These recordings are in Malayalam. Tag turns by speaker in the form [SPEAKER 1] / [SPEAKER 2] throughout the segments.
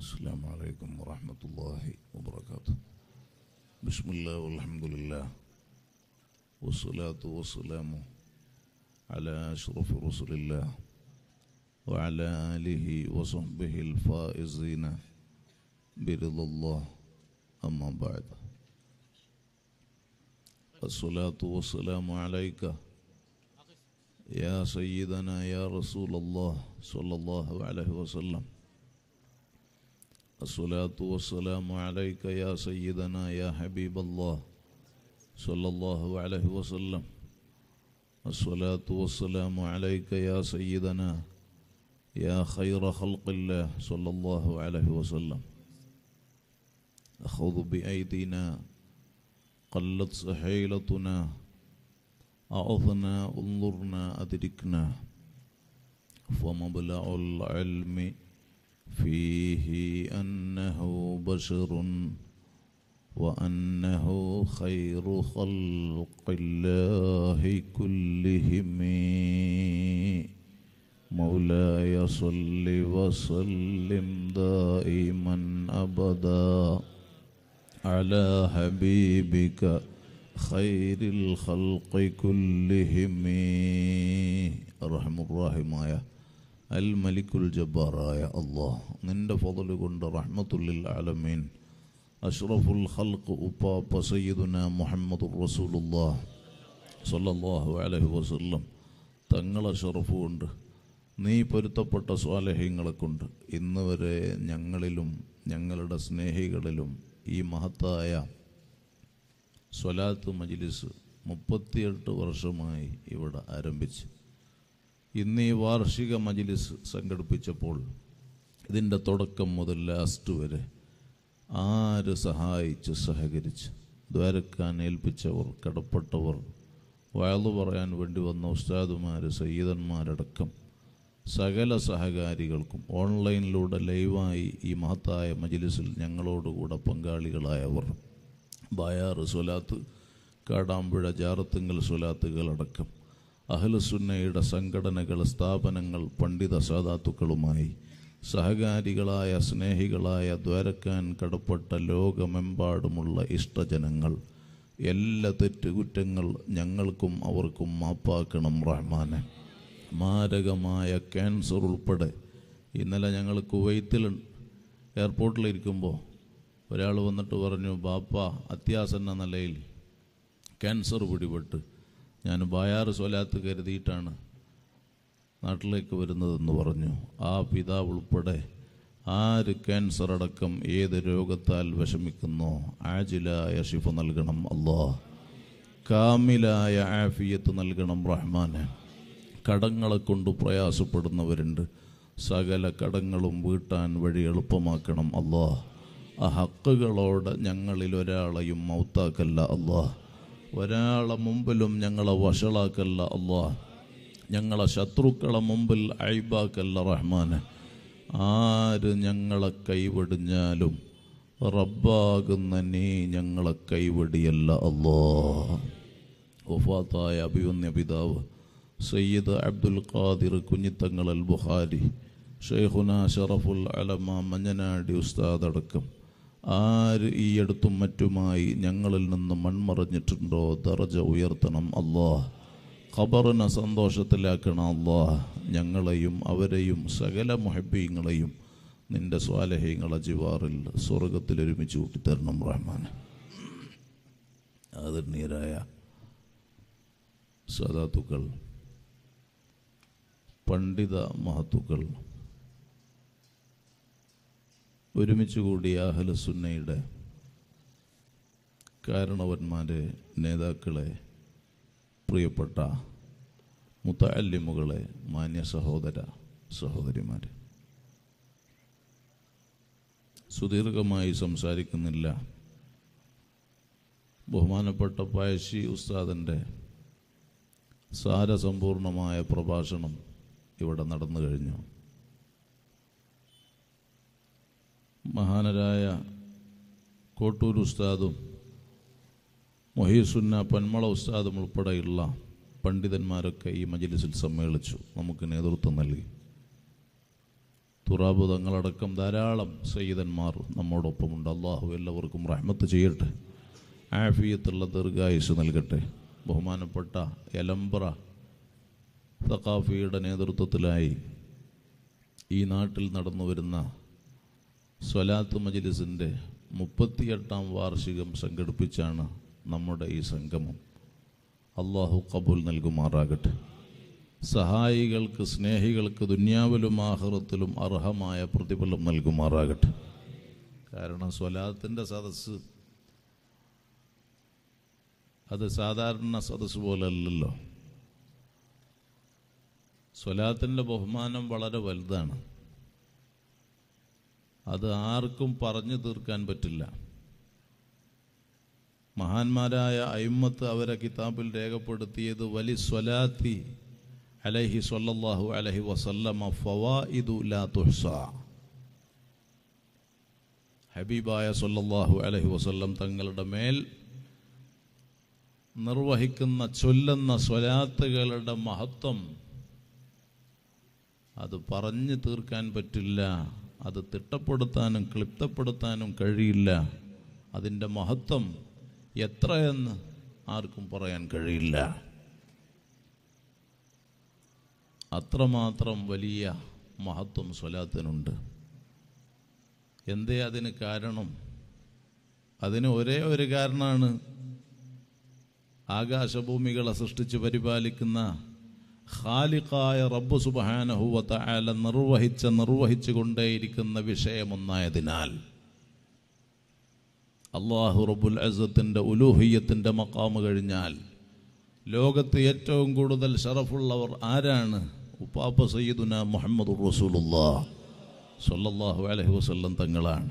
[SPEAKER 1] السلام عليكم ورحمة الله وبركاته. بسم الله والحمد لله والصلاة والسلام على أشرف رسل الله وعلى آله وصحبه الفائزين برضا الله. أما بعد، الصلاة والسلام عليك يا سيدنا يا رسول الله صلى الله عليه وسلم. الصلاة والسلام عليك يا سيدنا يا حبيب الله صلى الله عليه وسلم. الصلاة والسلام عليك يا سيدنا يا خير خلق الله صلى الله عليه وسلم. أخذ بأيدينا قلت سحيلتنا، أعظنا انظرنا أدركنا، فمبلغ العلم فيه أنه بشر وأنه خير خلق الله كلهم. مولاي صل وسلم دائما أبدا على حبيبك خير الخلق كلهم. الرحمن الرحيم അൽ മലിക്കുൽ ജബ്ബാറായ അല്ലാഹ്, നിന്റെ ഫضل കൊണ്ട് റഹ്മത്തുൽ ആലമീൻ അഷ്റഫുൽ ഖൽഖ് ഉപ്പാപ്പ സയ്യിദുനാ മുഹമ്മദുർ റസൂലുള്ളാഹ് സ്വല്ലല്ലാഹു അലൈഹി വസല്ലം തങ്ങളെ ഷറഫ് കൊണ്ട് നീ പൊരുത്തപ്പെട്ട സ്വാലിഹീങ്ങളെ കൊണ്ട് ഇന്ന് വരെ ഞങ്ങളിലും ഞങ്ങളുടെ സ്നേഹികളിലും ഈ മഹത്തായ സ്വലാത്ത് മജ്ലിസ് 38 വർഷമായി ഇവിടെ ആരംഭിച്ച് ഇന്ന് ഈ വാർഷിക മജ്ലിസ് സംഘടിപ്പിച്ചപ്പോൾ ഇതിൻ്റെ തുടക്കം മുതൽ ലാസ്റ്റ് വരെ ആര് സഹായിച്ച് സഹകരിച്ച് ദ്വാരക്കാൻ ഏൽപ്പിച്ചവർ, കടപ്പെട്ടവർ, വഅള് പറയാൻ വേണ്ടി വന്ന ഉസ്താദുമാർ, സയ്യിദന്മാരടക്കം സകല സഹകാരികൾക്കും ഓൺലൈനിലൂടെ ലൈവായി ഈ മഹത്തായ മജ്ലിസിൽ ഞങ്ങളോടുകൂടെ പങ്കാളികളായവർ, ബായാറ് സ്വലാത്ത്, കാടാമ്പുഴ ജാറത്തുങ്കൽ സ്വലാത്തുകളടക്കം അഹ്ലുസുന്നയുടെ സംഘടനകൾ, സ്ഥാപനങ്ങൾ, പണ്ഡിത സാദാത്തുക്കളുമായി സഹകാരികളായ സ്നേഹികളായ ദ്വാരക്കാൻ കടപ്പെട്ട ലോകമെമ്പാടുമുള്ള ഇഷ്ടജനങ്ങൾ, എല്ലാ തെറ്റുകുറ്റങ്ങൾ ഞങ്ങൾക്കും അവർക്കും മാപ്പാക്കണം റഹ്മാനെ. മാരകമായ ക്യാൻസർ ഉൾപ്പെടെ ഇന്നലെ ഞങ്ങൾ കുവൈത്തിൽ എയർപോർട്ടിലിരിക്കുമ്പോൾ ഒരാൾ വന്നിട്ട് പറഞ്ഞു, ബാപ്പ അത്യാസന്ന നിലയിൽ ക്യാൻസർ പിടിപെട്ട് ഞാൻ ബായാറ് സ്വലാത്ത് കരുതിയിട്ടാണ് നാട്ടിലേക്ക് വരുന്നതെന്ന് പറഞ്ഞു. ആ പിതാവ് ഉൾപ്പെടെ ആര് ക്യാൻസർ അടക്കം ഏത് രോഗത്താൽ വിഷമിക്കുന്നോ ആജിലായ ശിഫ നൽകണം അല്ലാഹ്, കാമിലായ ആഫിയത്ത് നൽകണം റഹ്മാനെ. കടങ്ങളെ കൊണ്ട് പ്രയാസപ്പെടുന്നവരുണ്ട്, സകല കടങ്ങളും വീട്ടാൻ വഴി എളുപ്പമാക്കണം അല്ലാഹ്. ആ ഹക്കുകളോട് ഞങ്ങളിൽ ഒരാളെയും മൗത്താക്കല്ല അല്ലാഹ്, ഒരാളെ മുമ്പിലും ഞങ്ങളെ വഷളാക്കല്ല അല്ലാഹ്, ഞങ്ങളെ ശത്രുക്കളെ മുമ്പിൽ ഐബാക്കല്ല റഹ്മാനെ. ആര് ഞങ്ങളെ കൈവെടിഞ്ഞാലും റബ്ബാകുന്ന നീ ഞങ്ങളെ കൈവെടിയല്ല അല്ലാഹ്. വഫാത്തായ അഭിവന്യ പിതാവ് സയ്യിദ് അബ്ദുൽ ഖാദിർ കുഞ്ഞിത്തങ്ങൾ അൽ ബുഖാരി, ഷെയ്ഖുനാ ഷറഫുൽ അലമ മഞ്ഞനാടി ഉസ്താദ് അടക്കം ആര് ഈ അടുത്തും മറ്റുമായി ഞങ്ങളിൽ നിന്ന് മൺമറഞ്ഞിട്ടുണ്ടോ ദറജ ഉയർത്തണം അല്ലാഹ്, ഖബറിനെ സന്തോഷത്തിലാക്കണം അല്ലാഹ്. ഞങ്ങളെയും അവരെയും സകല മുഹബ്ബീങ്ങളെയും നിന്റെ സ്വാലിഹീങ്ങളെ ജിവാറിൽ സ്വർഗത്തിൽ ഒരുമിച്ച് കൂട്ടിത്തരണം റഹ്മാൻ. ആദരണീയരായ സദാത്തുക്കൾ, പണ്ഡിത മഹത്തുക്കൾ, ഒരുമിച്ച് കൂടിയ അഹ്ലുസുന്നയുടെ കാരണവന്മാരെ, നേതാക്കളെ, പ്രിയപ്പെട്ട മുതഅല്ലിമുകളെ, മാന്യ സഹോദര സഹോദരിമാരെ, സുദീർഘമായി സംസാരിക്കുന്നില്ല. ബഹുമാനപ്പെട്ട പായശി ഉസ്താദിൻ്റെ സാരസമ്പൂർണമായ പ്രഭാഷണം ഇവിടെ നടന്നു കഴിഞ്ഞു. മഹാനരായ കോട്ടൂർ ഉസ്താദും മൊഹീസുന്ന പന്മള ഉസ്താദും ഉൾപ്പെടെയുള്ള പണ്ഡിതന്മാരൊക്കെ ഈ മജ്ലിസിൽ സമ്മേളിച്ചു, നമുക്ക് നേതൃത്വം നൽകി. തുറാബ് തങ്ങളടക്കം ധാരാളം സയ്യിദന്മാർ നമ്മോടൊപ്പമുണ്ട്. അള്ളാഹു എല്ലാവർക്കും റഹ്മത്ത് ചെയ്യട്ടെ, ആഫിയത്തുള്ള ദീർഘായുസ് നൽകട്ടെ. ബഹുമാനപ്പെട്ട എലമ്പ്ര സഖാഫിയുടെ നേതൃത്വത്തിലായി ഈ നാട്ടിൽ നടന്നു വരുന്ന സ്വലാത്ത് മജ്ലിസിൻ്റെ 38ാം വാർഷികം സംഘടിപ്പിച്ചാണ് നമ്മുടെ ഈ സംഗമം. അള്ളാഹു ഖബൂൽ നൽകുമാറാകട്ടെ. സഹായികൾക്ക്, സ്നേഹികൾക്ക് ദുനിയാവിലും ആഖിറത്തിലും അർഹമായ പ്രതിഫലം നൽകുമാറാകട്ടെ. കാരണം സ്വലാത്തിൻ്റെ സദസ്സ് അത് സാധാരണ സദസ്സ് പോലല്ലല്ലോ. സ്വലാത്തിൻ്റെ ബഹുമാനം വളരെ വലുതാണ്. അത് ആർക്കും പറഞ്ഞു തീർക്കാൻ പറ്റില്ല. മഹാന്മാരായ അയിമ്മത്ത് അവരെ കിതാബിൽ രേഖപ്പെടുത്തിയത് വലി സ്വലാത്തി അലൈഹി സ്വല്ലല്ലാഹു അലൈഹി വസല്ലമ ഫവായിദു ലാ തുഹ്സാ. ഹബീബായ സ്വല്ലല്ലാഹു അലൈഹി വസല്ലം തങ്ങളുടെ മേൽ നിർവഹിക്കുന്ന ചൊല്ലുന്ന സ്വലാത്തുകളുടെ മഹത്വം അത് പറഞ്ഞു തീർക്കാൻ പറ്റില്ല. അത് തിട്ടപ്പെടുത്താനും ക്ലിപ്തപ്പെടുത്താനും കഴിയില്ല. അതിൻ്റെ മഹത്വം എത്രയെന്ന് ആർക്കും പറയാൻ കഴിയില്ല. അത്രമാത്രം വലിയ മഹത്വം സ്വലാത്തിനുണ്ട്. എന്തേ അതിന് കാരണം? അതിന് ഒരേ ഒരു കാരണമാണ്, ആകാശഭൂമികളെ സൃഷ്ടിച്ച് പരിപാലിക്കുന്ന ഖാലിഖായ റബ്ബ് സുബ്ഹാനഹു വ തആല നിർവഹിച്ചു കൊണ്ടേയിരിക്കുന്ന വിഷയമൊന്നായതിനാൽ. അല്ലാഹു റബ്ബുൽ ഇസ്സത്തിൻ്റെ ഉലൂഹിയ്യത്തിൻ്റെ മഖാമ് കഴിഞ്ഞാൽ ലോകത്ത് ഏറ്റവും കൂടുതൽ ശറഫുള്ളവർ ആരാണ്? ഉപ്പാപ്പ സയ്യിദുനാ മുഹമ്മദുർ റസൂലുള്ളാഹി സ്വല്ലല്ലാഹു അലൈഹി വസല്ലം തങ്ങളാണ്.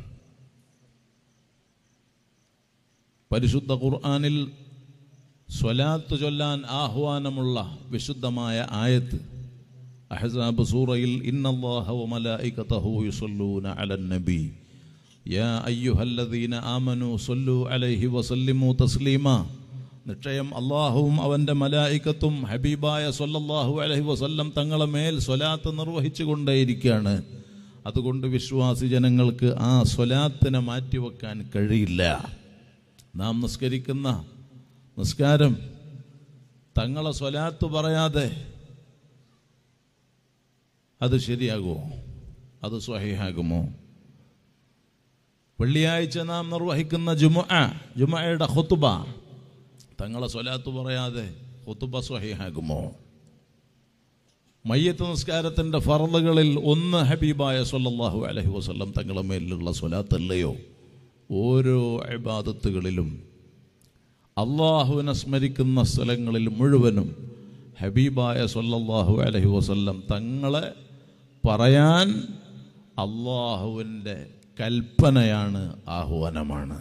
[SPEAKER 1] പരിശുദ്ധ ഖുർആനിൽ സ്വലാത്ത് ചൊല്ലാൻ ആഹ്വാനമുള്ള വിശുദ്ധമായ ആയത്ത് അഹ്സാബ് സൂറയിൽ ഇന്നല്ലാഹ വ മലായികതഹു യുസല്ലൂന അലൻ നബി യാ അയ്യുഹല്ലദീന ആമനൂ സല്ലു അലൈഹി വസല്ലിമു തസ്ലീമാ. നിശ്ചയം അള്ളാഹുവും അവൻ്റെ മലായികത്തും ഹബീബായ സ്വല്ലല്ലാഹു അലൈഹി വസല്ലം തങ്ങളെ മേൽ സ്വലാത്ത് നിർവഹിച്ചു കൊണ്ടേയിരിക്കുകയാണ്. അതുകൊണ്ട് വിശ്വാസി ജനങ്ങൾക്ക് ആ സ്വലാത്തിനെ മാറ്റിവെക്കാൻ കഴിയില്ല. നാം നിസ്കരിക്കുന്ന നിസ്കാരം തങ്ങളെ സ്വലാത്ത് പറയാതെ അത് ശരിയാകുമോ? അത് സ്വഹീഹാകുമോ? വെള്ളിയാഴ്ച നാം നിർവഹിക്കുന്ന ജുമുഅയുടെ ഖുത്ബ തങ്ങളെ സ്വലാത്ത് പറയാതെ ഖുത്ബ സ്വഹീഹാകുമോ? മയ്യത്ത് നിസ്കാരത്തിൻ്റെ ഫർളുകളിൽ ഒന്ന് ഹബീബായ സ്വല്ലല്ലാഹു അലൈഹി വസല്ലം തങ്ങളെ മേലുള്ള സ്വലാത്തല്ലയോ? ഓരോ ഇബാദത്തുകളിലും അള്ളാഹുവിനെ സ്മരിക്കുന്ന സ്ഥലങ്ങളിൽ മുഴുവനും ഹബീബായ സ്വല്ലല്ലാഹു അലൈഹി വസല്ലം തങ്ങളെ പറയാൻ അള്ളാഹുവിൻ്റെ കൽപ്പനയാണ്, ആഹ്വാനമാണ്.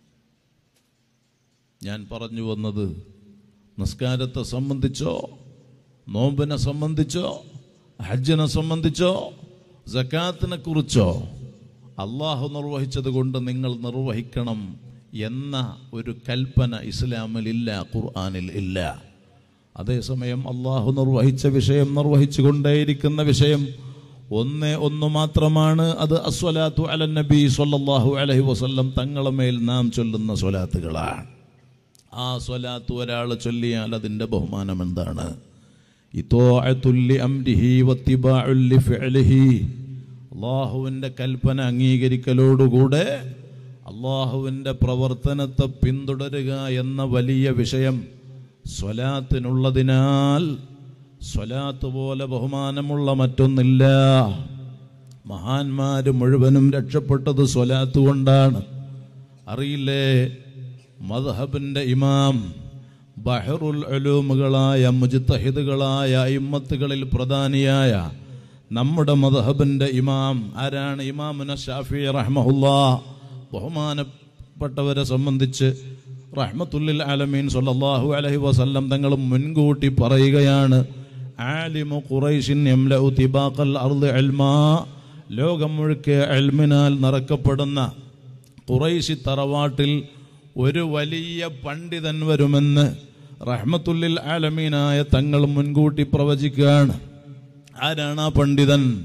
[SPEAKER 1] ഞാൻ പറഞ്ഞു വന്നത്, നിസ്കാരത്തെ സംബന്ധിച്ചോ, നോമ്പിനെ സംബന്ധിച്ചോ, ഹജ്ജിനെ സംബന്ധിച്ചോ, സക്കാത്തിനെ കുറിച്ചോ അള്ളാഹു നിർവഹിച്ചത് കൊണ്ട് നിങ്ങൾ നിർവഹിക്കണം എന്ന ഒരു കൽപ്പന ഇസ്ലാമിലില്ല, ഖുർആനിൽ ഇല്ല. അതേസമയം അള്ളാഹു നിർവഹിച്ച വിഷയം, നിർവഹിച്ചു കൊണ്ടേയിരിക്കുന്ന വിഷയം ഒന്ന് മാത്രമാണ്. അത് അസ്വലാത്തു അലൻ നബി സ്വല്ലല്ലാഹു അലൈഹി വസല്ലം തങ്ങളെ മേൽ നാം ചൊല്ലുന്ന സ്വലാത്തുകളാണ്. ആ സ്വലാത്ത് ഒരാൾ ചൊല്ലിയാൽ അതിൻ്റെ ബഹുമാനം എന്താണ്? ഇത്വാഅത്തുൽ ലിഅംരിഹി വത്തിബാഉൽ ലിഫിഅലിഹി. അള്ളാഹുവിൻ്റെ കൽപ്പന അംഗീകരിക്കലോടുകൂടെ അള്ളാഹുവിൻ്റെ പ്രവർത്തനത്തെ പിന്തുടരുക എന്ന വലിയ വിഷയം സ്വലാത്തിനുള്ളതിനാൽ സ്വലാത്ത് പോലെ ബഹുമാനമുള്ള മറ്റൊന്നില്ല. മഹാന്മാര് മുഴുവനും രക്ഷപ്പെട്ടത് സ്വലാത്ത് കൊണ്ടാണ്. അറിയില്ലേ, മദ്ഹബിൻ്റെ ഇമാം, ബഹറുൽ ഉലൂമുകളായ മുജ്തഹിദുകളായ ഇമ്മത്തുകളിൽ പ്രധാനിയായ നമ്മുടെ മദ്ഹബിൻ്റെ ഇമാം ആരാണ്? ഇമാമുന ശാഫിഈ റഹ്മഹുല്ലാഹ്. ബഹുമാനപ്പെട്ടവരെ സംബന്ധിച്ച് റഹ്മത്തുല്ലിൽ ആലമീൻ സ്വല്ലല്ലാഹു അലൈഹി വസല്ലം തങ്ങൾ മുൻകൂട്ടി പറയുകയാണ്, ആലിമു ഖുറൈശിൻ യംലഉ തിബാഖൽ അർളി ഇൽമാ. ലോകം മുഴുക്കെ ഇൽമിനാൽ നിറക്കപ്പെടുന്ന ഖുറൈശി തറവാട്ടിൽ ഒരു വലിയ പണ്ഡിതൻ വരുമെന്ന് റഹ്മത്തുല്ലിൽ ആലമീനായ തങ്ങൾ മുൻകൂട്ടി പ്രവചിക്കുകയാണ്. ആരാണ് ആ പണ്ഡിതൻ?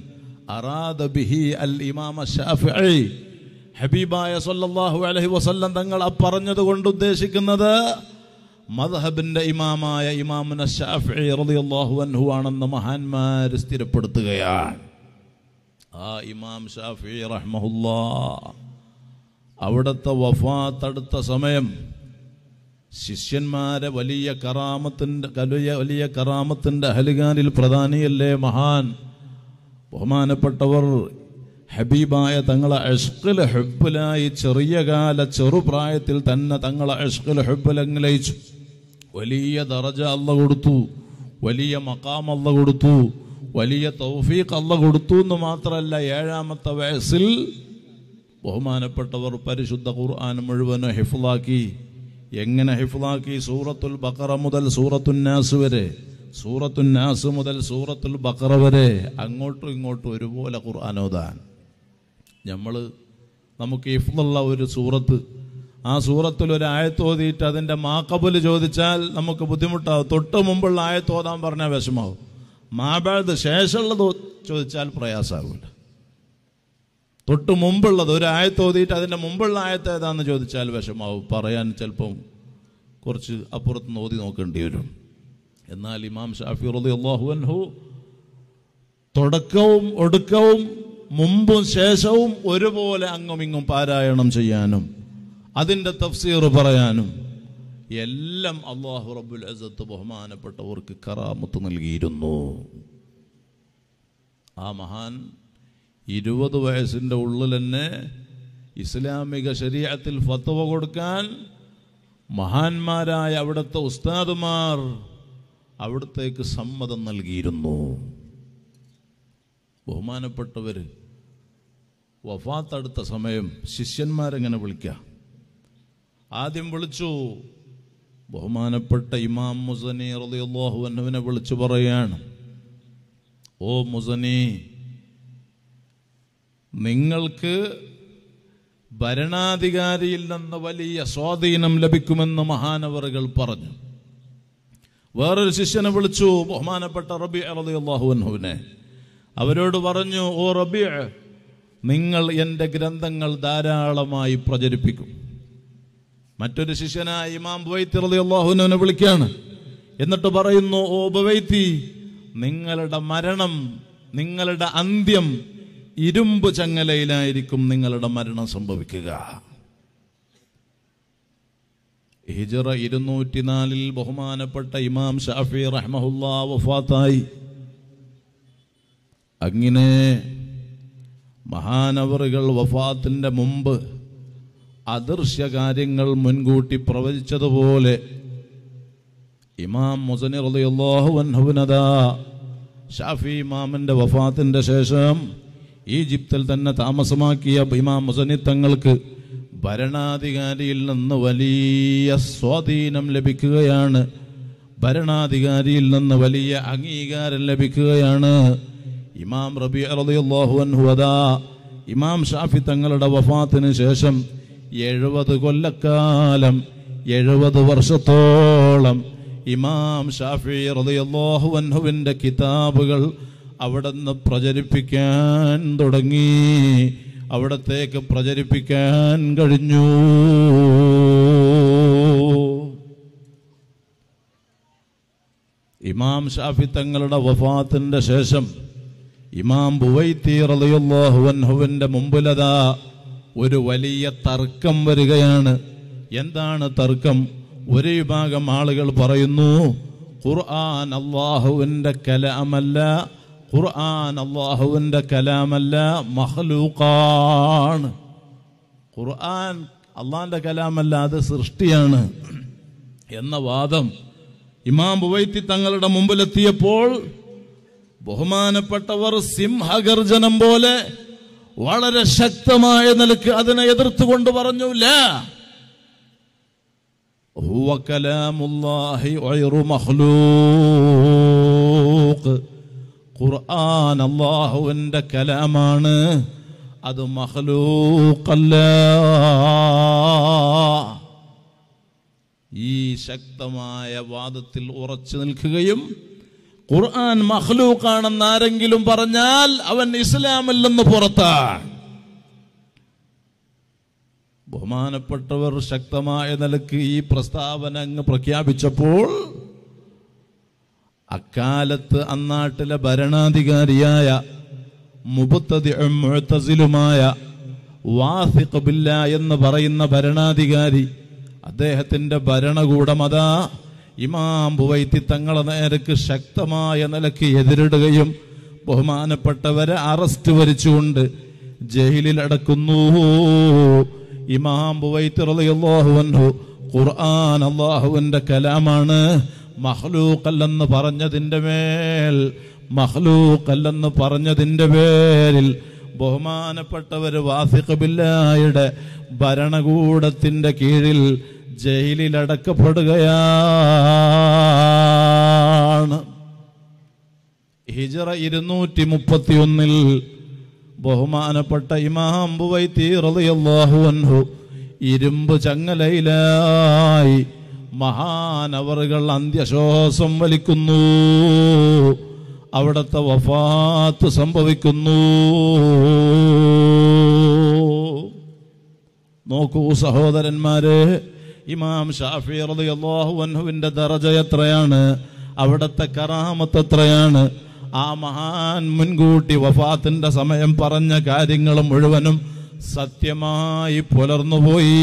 [SPEAKER 1] അറാദ ബിഹി അൽ ഇമാം ശാഫിഈ, ഹബീബായ സല്ലല്ലാഹു അലൈഹി വസല്ലം തങ്ങൾ പറഞ്ഞത് കൊണ്ട് ഉദ്ദേശിക്കുന്നത് മദ്ഹബിന്റെ ഇമാമായ ഇമാമുന ശാഫിഈ റളിയല്ലാഹു അൻഹു ആണെന്ന് മഹാന്മാർ സ്ഥിരപ്പെടുത്തുകയാണ്. ആ ഇമാം ശാഫിഈ റഹ്മഹുല്ലാഹ് അവിടുത്തെ വഫാത്ത് അടുത്ത സമയം ശിഷ്യന്മാരെ വലിയ കറാമത്തിന്റെ അഹലുകാരിൽ പ്രധാനിയല്ലേ മഹാൻ ബഹുമാനപ്പെട്ടവർ ഹബീബായ തങ്ങളെ ഇഷ്ഖിൽ ഹുബ്ബിലായി ചെറുപ്രായത്തിൽ തന്നെ തങ്ങളെ ഇഷ്ഖിൽ ഹുബ്ബിലങ്ങ് ലയിച്ചു. വലിയ ദറജ അല്ലാഹു കൊടുത്തു, വലിയ മഖാം അല്ലാഹു കൊടുത്തു, വലിയ തൗഫീഖ് അല്ലാഹു കൊടുത്തു എന്ന് മാത്രമല്ല, 7ാമത്തെ വയസ്സിൽ ബഹുമാനപ്പെട്ടവർ പരിശുദ്ധ ഖുർആൻ മുഴുവനും ഹിഫ്ളാക്കി. എങ്ങനെ ഹിഫ്ളാക്കി? സൂറത്തുൽ ബഖറ മുതൽ സൂറത്തുൻ നാസ് വരെ, സൂറത്തുൻ നാസ് മുതൽ സൂറത്തുൽ ബഖറ വരെ അങ്ങോട്ടും ഇങ്ങോട്ടും ഒരുപോലെ ഖുർആൻ ഓതാൻ. നമുക്ക് ഹിഫ്ളുള്ള ഒരു സൂറത്ത്, ആ സൂറത്തിൽ ഒരു ആയത്ത് ഓതിയിട്ട് അതിൻ്റെ മാഖബുൽ ചോദിച്ചാൽ നമുക്ക് ബുദ്ധിമുട്ടാവും. തൊട്ട് മുമ്പുള്ള ആയത്ത് ഓതാൻ പറഞ്ഞാൽ വിഷമാവും. മാബഅദ് ശേഷമുള്ളത് ചോദിച്ചാൽ പ്രയാസമാവില്ല. തൊട്ട് മുമ്പുള്ളത് ഒരു ആയത്ത് ഓതിയിട്ട് അതിൻ്റെ മുമ്പുള്ള ആയത്ത് ഏതാന്ന് ചോദിച്ചാൽ വിഷമാവും. പറയാൻ ചിലപ്പം കുറച്ച് അപ്പുറത്ത് ഓതി നോക്കേണ്ടി വരും. എന്നാൽ ഇമാം ശാഫിഈ റളിയല്ലാഹു അൻഹു തുടക്കവും ഒടുക്കവും മുമ്പും ശേഷവും ഒരുപോലെ അങ്ങും ഇങ്ങും പാരായണം ചെയ്യാനും അതിൻ്റെ തഫ്സീർ പറയാനും എല്ലാം അല്ലാഹു റബ്ബുൽ ഇസ്സത്ത് ബഹുമാനപ്പെട്ടവർക്ക് കറാമത്ത് നൽകിയിരുന്നു. ആ മഹാൻ 20 വയസ്സിൻ്റെ ഉള്ളിൽ തന്നെ ഇസ്ലാമിക ശരീഅത്തിൽ ഫത്വ കൊടുക്കാൻ മഹാന്മാരായ അവിടുത്തെ ഉസ്താദുമാർ അവിടത്തേക്ക് സമ്മതം നൽകിയിരുന്നു. ബഹുമാനപ്പെട്ടവർ വഫാത്തടുത്ത സമയം ശിഷ്യന്മാരെങ്ങനെ വിളിക്കുക? ആദ്യം വിളിച്ചു ബഹുമാനപ്പെട്ട ഇമാം മുസനി റളിയല്ലാഹു അൻഹുവിനെ വിളിച്ചു പറയാണ്, ഓ മുസനി, നിങ്ങൾക്ക് ഭരണാധികാരിയിൽ നിന്ന് വലിയ സ്വാധീനം ലഭിക്കുമെന്ന് മഹാനവറുകൾ പറഞ്ഞു. വേറൊരു ശിഷ്യനെ വിളിച്ചു ബഹുമാനപ്പെട്ട റബീഅ റളിയല്ലാഹു അൻഹുവിനെ. അവരോട് പറഞ്ഞു, ഓ റബീഅ, നിങ്ങൾ എൻ്റെ ഗ്രന്ഥങ്ങൾ ധാരാളമായി പ്രചരിപ്പിക്കും. മറ്റൊരു ശിഷ്യനായ ഇമാം ബുവൈത്തി റളിയല്ലാഹു അൻഹുവിനെ വിളിക്കുകയാണ്. എന്നിട്ട് പറയുന്നു, ഓ ബുവൈത്തി, നിങ്ങളുടെ മരണം, നിങ്ങളുടെ അന്ത്യം ഇരുമ്പ് ചങ്ങലയിലായിരിക്കും നിങ്ങളുടെ മരണം സംഭവിക്കുക. ഹിജ്റ 204 ബഹുമാനപ്പെട്ട ഇമാം ശാഫിഈ റഹ്മഹുല്ലാഹ് വഫാത്തായി. അങ്ങനെ മഹാനവറുകൾ വഫാത്തിന്റെ മുമ്പ് അദൃശ്യ കാര്യങ്ങൾ മുൻകൂട്ടി പ്രവചിച്ചതുപോലെ ഇമാം മുസനി റളിയല്ലാഹു അൻഹുവിനദാ ശാഫിഈ ഇമാമിന്റെ വഫാത്തിന്റെ ശേഷം ഈജിപ്തിൽ തന്നെ താമസമാക്കിയ ഇമാം മുസനി തങ്ങൾക്ക് ഭരണാധികാരിയിൽ നിന്ന് വലിയ സ്വാധീനം ലഭിക്കുകയാണ്. ഭരണാധികാരിയിൽ നിന്ന് വലിയ അംഗീകാരം ലഭിക്കുകയാണ്. ഇമാം റബീഅ റളിയല്ലാഹു അൻഹു അതാ ഇമാം ഷാഫി തങ്ങളുടെ വഫാത്തിന് ശേഷം 70 കൊല്ലക്കാലം 70 വർഷത്തോളം ഇമാം ഷാഫി റളിയല്ലാഹു അൻഹുവിന്റെ കിതാബുകൾ അവിടുന്ന് പ്രചരിപ്പിക്കാൻ തുടങ്ങി. അവിടത്തേക്ക് പ്രചരിപ്പിക്കാൻ കഴിഞ്ഞു. ഇമാം ഷാഫി തങ്ങളുടെ വഫാത്തിന്റെ ശേഷം ഇമാം ബുവൈത്തി റളിയല്ലാഹു അൻഹുവിന്റെ മുമ്പിലതാ ഒരു വലിയ തർക്കം വരികയാണ്. എന്താണ് തർക്കം? ഒരു വിഭാഗം ആളുകൾ പറയുന്നു, ഖുർആൻ അല്ലാഹുവിന്റെ കലാമല്ല, ഖുർആൻ അല്ലാഹുവിന്റെ കലാമല്ല, മഖ്ലൂഖാണ്. ഖുർആൻ അല്ലാഹുവിന്റെ കലാമല്ല, അത് സൃഷ്ടിയാണ് എന്ന വാദം ഇമാം ബുവൈത്തി തങ്ങളുടെ മുമ്പിലെത്തിയപ്പോൾ ബഹുമാനപ്പെട്ടവർ സിംഹഗർജനം പോലെ വളരെ ശക്തമായ നിലക്ക് അതിനെ എതിർത്തുകൊണ്ട് പറഞ്ഞു, ലാ ഹുവ കലാമുല്ലാഹി ഗൈറു മഖ്ലൂഖ്. ഖുർആൻ അല്ലാഹുവിന്റെ കലാമാണ്, അത് മഖ്ലൂഖല്ല. ഈ ശക്തമായ വാദത്തിൽ ഉറച്ചു നിൽക്കുകയും ഖുർആൻ മഖ്ലൂഖാണെന്ന് ആരെങ്കിലും പറഞ്ഞാൽ അവൻ ഇസ്ലാമിൽ നിന്ന് പുറത്താണ്. ബഹുമാനപ്പെട്ടവർ ശക്തമായ നിലക്ക് ഈ പ്രസ്താവന അങ്ങ് പ്രഖ്യാപിച്ചപ്പോൾ അക്കാലത്ത് അന്നാട്ടിലെ ഭരണാധികാരിയായ മുബ്തദിഉം മുഅ്തസിലുമായ വാസിഖ് ബില്ലാ എന്ന് പറയുന്ന ഭരണാധികാരി, അദ്ദേഹത്തിന്റെ ഭരണകൂടം അതാ ഇമാം ബുവൈത്തി തങ്ങളെ നേർക്ക് ശക്തമായ നിലക്ക് എതിരിടുകയും ബഹുമാനപ്പെട്ടവരെ അറസ്റ്റ് വരിച്ചുകൊണ്ട് ജയിലിൽ അടക്കുന്നു. ഇമാം ബുവൈത്തി റളിയല്ലാഹു അൻഹു ഖുർആൻ അല്ലാഹുവിന്റെ കലാമാണ്, മഖ്ലൂഖല്ലെന്ന് പറഞ്ഞതിന്റെ പേരിൽ ബഹുമാനപ്പെട്ടവര് വാസിഖ് ബില്ലായുടെ ഭരണകൂടത്തിന്റെ കീഴിൽ ജയിലിലടക്കപ്പെടുകയാണ്. ഹിജ്റ 231 ബഹുമാനപ്പെട്ട ഇമാം ബുവൈത്തി റളിയല്ലാഹു അൻഹു ഇരുമ്പ് ചങ്ങലയിലായി മഹാനവറുകൾ അന്ത്യശ്വാസം വലിക്കുന്നു. അവിടുത്തെ വഫാത്ത് സംഭവിക്കുന്നു. നോക്കൂ സഹോദരന്മാരെ, ഇമാം ഷാഫി റളിയല്ലാഹു അൻഹുവിന്റെ ദറജ എത്രയാണ്, അവിടുത്തെ കറാമത്ത് എത്രയാണ്. ആ മഹാൻ മുൻകൂട്ടി വഫാത്തിന്റെ സമയം പറഞ്ഞ കാര്യങ്ങൾ മുഴുവനും സത്യമായി പുലർന്നുപോയി.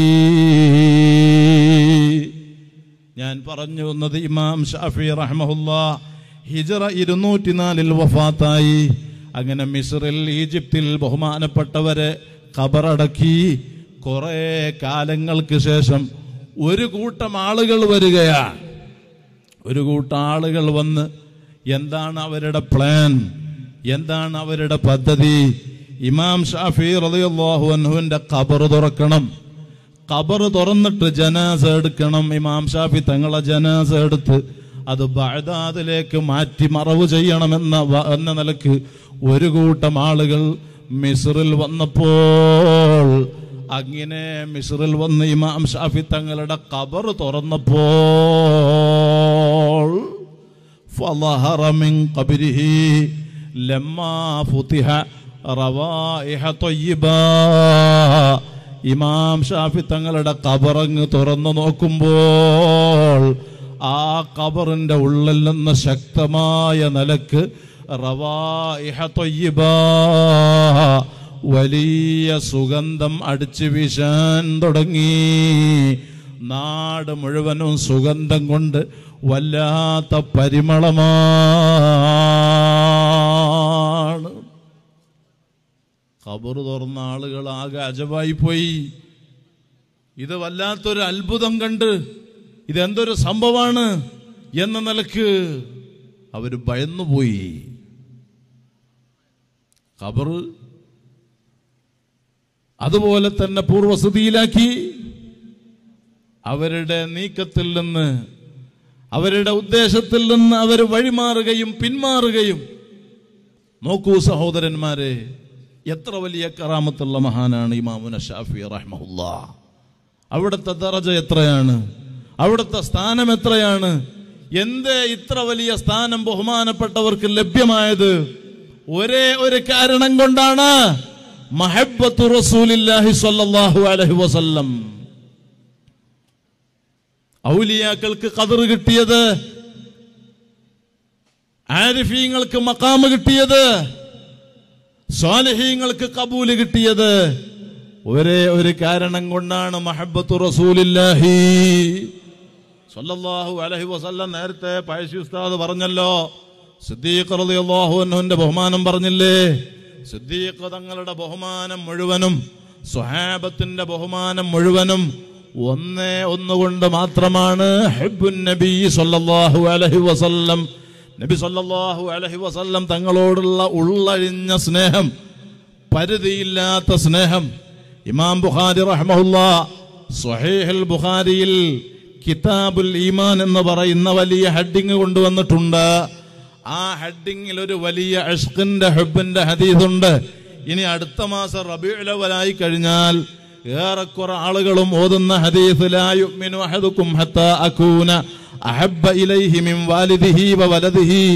[SPEAKER 1] ഞാൻ പറഞ്ഞു വന്നത്, ഇമാം ഷാഫി റഹ്മഹുല്ലാഹ് ഹിജ്റ 204 വഫാത്തായി. അങ്ങനെ മിസ്റിൽ, ഈജിപ്തിൽ ബഹുമാനപ്പെട്ടവരെ ഖബറടക്കി. കുറെ കാലങ്ങൾക്ക് ശേഷം ഒരു കൂട്ടം ആളുകൾ വരികയാണ്. ഒരു കൂട്ടം ആളുകൾ വന്ന് എന്താണ് അവരുടെ പ്ലാൻ, എന്താണ് അവരുടെ പദ്ധതി? ഇമാം ഷാഫി റളിയല്ലാഹു അൻഹുവിന്റെ ഖബർ തുറക്കണം, ഖബർ തുറന്നിട്ട് ജനാസ എടുക്കണം. ഇമാം ഷാഫി തങ്ങളെ ജനാസ എടുത്ത് അത് ബഗ്ദാദിലേക്ക് മാറ്റി മറവ് ചെയ്യണമെന്ന നിലക്ക് ഒരു കൂട്ടം ആളുകൾ മിസ്റിൽ വന്നപ്പോൾ, അങ്ങനെ മിസ്റിൽ വന്ന് ഇമാം ഷാഫി തങ്ങളുടെ ഖബർ തുറന്നപ്പോൾ ഫളഹറ മിൻ ഖബ്രിഹി ലമ്മാ ഫുതിഹ റവായിഹ ത്വയ്യിബാ. ഇമാം ഷാഫി തങ്ങളുടെ ഖബറങ്ങ് തുറന്നു നോക്കുമ്പോൾ ആ ഖബറിന്റെ ഉള്ളിൽ നിന്ന് ശക്തമായ നിലക്ക് റവായിഹ ത്വയ്യിബാ, വലിയ സുഗന്ധം അടിച്ചു വീശാൻ തുടങ്ങി. നാട് മുഴുവനും സുഗന്ധം കൊണ്ട് വല്ലാത്ത പരിമളമാണ്. ഖബർ തുറന്ന ആളുകൾ ആകെ അജബായി പോയി. ഇത് വല്ലാത്തൊരു അത്ഭുതം കണ്ട് ഇതെന്തൊരു സംഭവമാണ് എന്ന നിലക്ക് അവര് ഭയന്നുപോയി. ഖബർ അതുപോലെ തന്നെ പൂർവസ്ഥിതിയിലാക്കി. അവരുടെ നീക്കത്തിൽ നിന്ന്, അവരുടെ ഉദ്ദേശത്തിൽ നിന്ന് അവർ വഴിമാറുകയും പിന്മാറുകയും. നോക്കൂ സഹോദരന്മാരെ, എത്ര വലിയ കറാമത്തുള്ള മഹാനാണ് ഇമാമുന ഷാഫി റഹ്മഹുല്ലാഹ്. അവിടുത്തെ ദറജ എത്രയാണ്, അവിടുത്തെ സ്ഥാനം എത്രയാണ്. എന്തേ ഇത്ര വലിയ സ്ഥാനം ബഹുമാനപ്പെട്ടവർക്ക് ലഭ്യമായത്? ഒരേ ഒരു കാരണം കൊണ്ടാണ്, മഹബ്ബത്തു റസൂലില്ലാഹി സ്വല്ലല്ലാഹു അലൈഹി വസല്ലം. ഔലിയാക്കൾക്ക് ഖദർ കിട്ടിയത്, ആരിഫീങ്ങൾക്ക് മഖാമ് കിട്ടിയത്, സ്വാലിഹീങ്ങൾക്ക് ഖബൂല് കിട്ടിയത് ഒരേ ഒരു കാരണം കൊണ്ടാണ്, മഹബ്ബത്തു റസൂലില്ലാഹി സ്വല്ലല്ലാഹു അലൈഹി വസല്ലം. നേരത്തെ പഴശ്ശി ഉസ്താദ് പറഞ്ഞല്ലോ, സിദ്ദീഖ് റളിയല്ലാഹു അൻഹുവിന്റെ ബഹുമാനം പറഞ്ഞില്ലേ? സിദ്ദീഖ് തങ്ങളുടെ ബഹുമാനം മുഴുവനും, സ്വഹാബത്തിന്റെ ബഹുമാനം മുഴുവനും ഒന്നുകൊണ്ട് മാത്രമാണ്, ഹബ്ബുൻ നബി സ്വല്ലല്ലാഹു അലൈഹി വസല്ലം. നബി സ്വല്ലല്ലാഹു അലൈഹി വസല്ലം തങ്ങളോടുള്ള ഉള്ളഴിഞ്ഞ സ്നേഹം, പരിധിയില്ലാത്ത സ്നേഹം. ഇമാം ബുഖാരി റഹ്മഹുല്ലാഹ് സ്വഹീഹുൽ ബുഖാരിയിൽ കിതാബുൽ ഈമാൻ എന്ന് പറയുന്ന വലിയ ഹെഡിങ് കൊണ്ടുവന്നിട്ടുണ്ട്. ആ ഹെഡിങ്ങിൽ ഒരു വലിയ ഇഷ്ഖിന്റെ ഹുബ്ബിന്റെ ഹദീസുണ്ട്. ഇനി അടുത്ത മാസം റബീഉൽ അവ്വലായി കഴിഞ്ഞാൽ ഏറെക്കുറെ ആളുകളും ഓതുന്ന ഹദീസ്, ലാ യുഅ്മിനു അഹദുക്കും ഹത്താ അകൂന അഹബ്ബ ഇലൈഹി മിൻ വാലിദിഹി വ വലദിഹി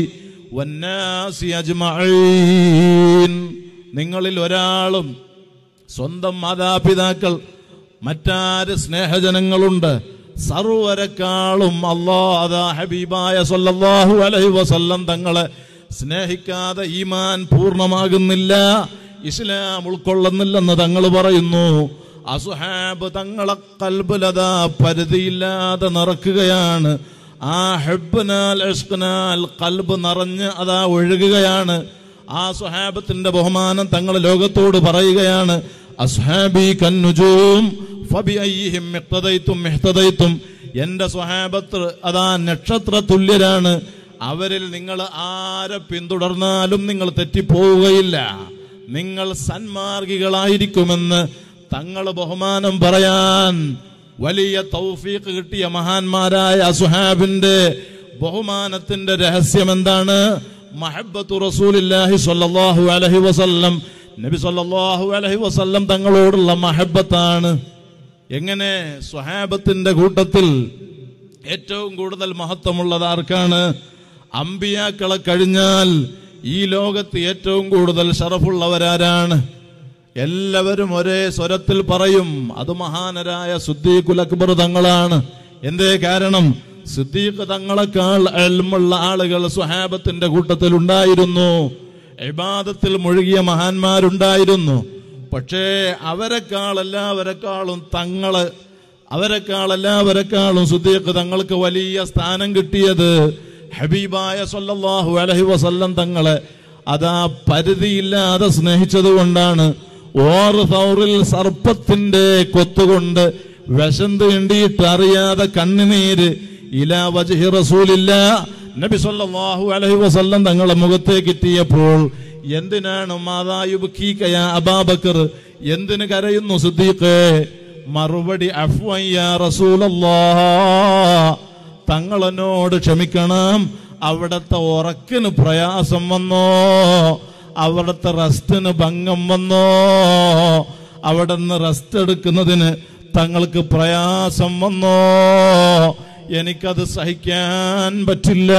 [SPEAKER 1] വന്നാസി അജ്മഈൻ. നിങ്ങളിൽ ഒരാളും സ്വന്തം മാതാപിതാക്കൾ, മറ്റാര് സ്നേഹജനങ്ങളുണ്ട്, സർവരെക്കാളും അല്ലാഹു ഹബീബായ സല്ലല്ലാഹു അലൈഹി വസല്ലം തങ്ങളെ സ്നേഹിക്കാതെ ഈമാൻ പൂർണ്ണമാകുന്നില്ല, ഇസ്ലാം ഉൾക്കൊള്ളുന്നില്ലെന്ന് തങ്ങൾ പറയുന്നു. അസ്ഹാബ് തങ്ങളെ ഖൽബിലതാ പരിധിയില്ലാതെ നിറക്കുകയാണ്. ആ ഹബ്ബനാൽ ഇഷ്ഖനാൽ ഖൽബ് നിറഞ്ഞ് അതാ ഒഴുകുകയാണ്. ആ സ്വഹാബത്തിന്റെ ബഹുമാനം തങ്ങൾ ലോകത്തോട് പറയുകയാണ്. അസ്ഹാബി കന്നുജൂം ഫബിഅയ്യിഹിം ഇഖ്തദൈതും ഇഹ്തദൈതും. എന്റെ സ്വഹാബത്ത് അതാ നക്ഷത്ര തുല്യരാണ്. അവരിൽ നിങ്ങൾ ആരെ പിന്തുടർന്നാലും നിങ്ങൾ തെറ്റിപ്പോവുകയില്ല, നിങ്ങൾ സന്മാർഗികളായിരിക്കുമെന്ന് തങ്ങൾ ബഹുമാനം പറയാൻ വലിയ തൗഫീഖ് കിട്ടിയ മഹാന്മാരായ അസ്ഹാബിന്റെ ബഹുമാനത്തിന്റെ രഹസ്യം എന്താണ്? മഹബ്ബത്തു റസൂലില്ലാഹി സ്വല്ലല്ലാഹു അലൈഹി വസല്ലം. നബി സ്വല്ലല്ലാഹു അലൈഹി വസല്ലം തങ്ങളോടുള്ള മഹബ്ബത്താണ്. എങ്ങനെ? സ്വഹാബത്തിന്റെ കൂട്ടത്തിൽ ഏറ്റവും കൂടുതൽ മഹത്വമുള്ളത് ആർക്കാണ്? അമ്പിയാക്കളെ കഴിഞ്ഞാൽ ഈ ലോകത്ത് ഏറ്റവും കൂടുതൽ ശറഫുള്ളവരാരാണ്? എല്ലാവരും ഒരേ സ്വരത്തിൽ പറയും, അത് മഹാനരായ സിദ്ദീഖുൽ അക്ബർ തങ്ങളാണ്. എന്തേ കാരണം? സിദ്ദീഖ് തങ്ങളെക്കാൾ ഇൽമുള്ള ആളുകൾ സ്വഹാബത്തിന്റെ കൂട്ടത്തിൽ ഉണ്ടായിരുന്നു, ഇബാദത്തിൽ മുഴുകിയ മഹാന്മാരുണ്ടായിരുന്നു. പക്ഷേ അവരെക്കാളെല്ലാവരെക്കാളും സിദ്ദീഖ് തങ്ങൾക്ക് വലിയ സ്ഥാനം കിട്ടിയത് ഹബീബായ സല്ലല്ലാഹു അലൈഹി വസല്ലം തങ്ങളെ അതാ പരിധിയില്ലാതെ സ്നേഹിച്ചത് കൊണ്ടാണ്. ഓറ് സൗറിൽ സർപ്പത്തിന്റെ കൊത്തുകൊണ്ട് വിഷം തീണ്ടിയിട്ട് അറിയാതെ കണ്ണുനീര് ഇലാ വജ്ഹി റസൂലില്ലാ നബി സല്ലല്ലാഹു അലൈഹി വസല്ലം തങ്ങളെ മുഖത്തേക്ക് എത്തിയപ്പോൾ എന്തിനാണ് മാദാ യുബ്കീക യാ അബൂബക്കർ, എന്തിന് കരയുന്നു സിദ്ദീഖേ? മറുപടി അഫ്വൻ യാ റസൂലല്ലാഹ്, തങ്ങളെന്നോട് ക്ഷമിക്കണം, അവിടത്തെ ഉറക്കിന് പ്രയാസം വന്നോ, അവിടത്തെ റെസ്റ്റിന് ഭംഗം വന്നോ, അവിടുന്ന് റെസ്റ്റ് എടുക്കുന്നതിന് തങ്ങൾക്ക് പ്രയാസം വന്നോ, എനിക്കത് സഹിക്കാൻ പറ്റില്ല.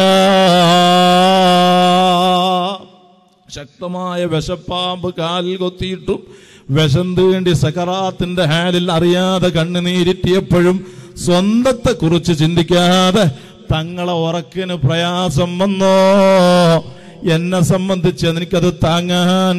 [SPEAKER 1] ശക്തമായ വിശപ്പാമ്പ് കാലിൽ കൊത്തിയിട്ടും വിഷം തീണ്ടി സകറാത്തിന്റെ ഹാലിൽ അറിയാതെ കണ്ണുനീരിറ്റിയപ്പോഴും സ്വന്തത്തെ കുറിച്ച് ചിന്തിക്കാതെ തങ്ങളെ ഉറക്കിന് പ്രയാസം വന്നോ, എന്നെ സംബന്ധിച്ച് എനിക്കത് താങ്ങാൻ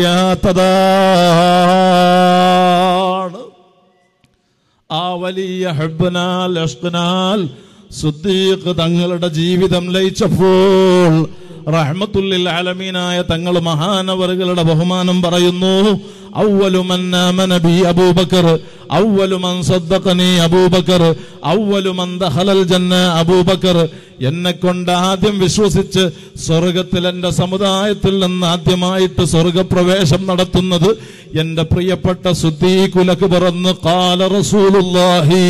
[SPEAKER 1] കഴിയാത്തതാണ്. ആ വലിയ ഹബ്ബനാൽ ഇഷ്ഖനാൽ സിദ്ദീഖ് തങ്ങളുടെ ജീവിതം ലയിച്ചപ്പോൾ റഹ്മത്തുൽ ലിൽ ആലമീനായ തങ്ങൾ മഹാനവറുകളുടെ ബഹുമാനം പറയുന്നു. അവ്വലു മൻ ആമന ബി അബൂബക്കർ, അവ്വലു മൻ സദ്ദഖനി അബൂബക്കർ, അവ്വലു മൻ ദഖലൽ ജന്ന അബൂബക്കർ. എന്നെ കൊണ്ട് ആദ്യം വിശ്വസിച്ച് സ്വർഗത്തിൽ എന്റെ സമുദായത്തിൽ നിന്ന് ആദ്യമായിട്ട് സ്വർഗപ്രവേശം നടത്തുന്നത് എന്റെ പ്രിയപ്പെട്ട സിദ്ദീഖുൽ അക്ബർ എന്ന് ഖാല റസൂലുള്ളാഹി.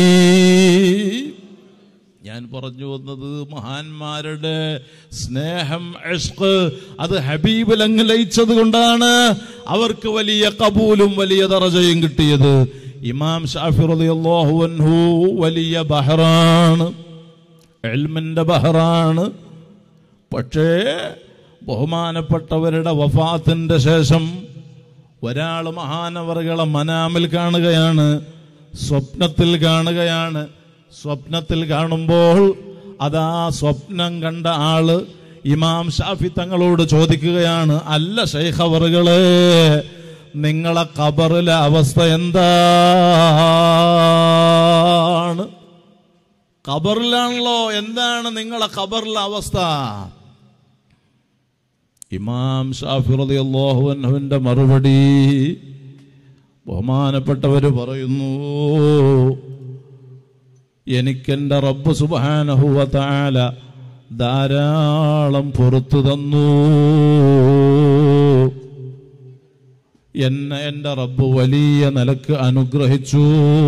[SPEAKER 1] ഞാൻ പറഞ്ഞു വന്നത് മഹാന്മാരുടെ സ്നേഹം, ഇഷ്ഖ്, അത് ഹബീബിൽ അങ്ങ് ലയിച്ചത് കൊണ്ടാണ് അവർക്ക് വലിയ കബൂലും വലിയ ദറജയും കിട്ടിയത്. ഇമാം ശാഫി റളിയല്ലാഹു അൻഹു വലിയ ബഹറാണ്, ഇൽമിന്റെ ബഹറാണ്. പക്ഷേ ബഹുമാനപ്പെട്ടവരുടെ വഫാത്തിന്റെ ശേഷം ഒരാൾ മഹാനവറുകളെ മനാമിൽ കാണുകയാണ്, സ്വപ്നത്തിൽ കാണുകയാണ്. സ്വപ്നത്തിൽ കാണുമ്പോൾ അതാ സ്വപ്നം കണ്ട ആള് ഇമാം ഷാഫി തങ്ങളോട് ചോദിക്കുകയാണ്, അല്ല ശൈഖ് അവറുകളെ, നിങ്ങളെ ഖബറിലെ അവസ്ഥ എന്താണ്? ഖബറിലാണല്ലോ, എന്താണ് നിങ്ങളെ ഖബറിലെ അവസ്ഥ? ഇമാം ഷാഫി റളിയല്ലാഹു അൻഹുവിന്റെ മറുപടി ബഹുമാനപ്പെട്ടവര് പറയുന്നു, എനിക്കെന്റെ റബ്ബ് സുബ്ഹാനഹു വ തആല ധാരാളം പുറത്തു തന്നു. എന്നെ എന്റെ റബ്ബ് വലിയ നിലക്ക് അനുഗ്രഹിച്ചു.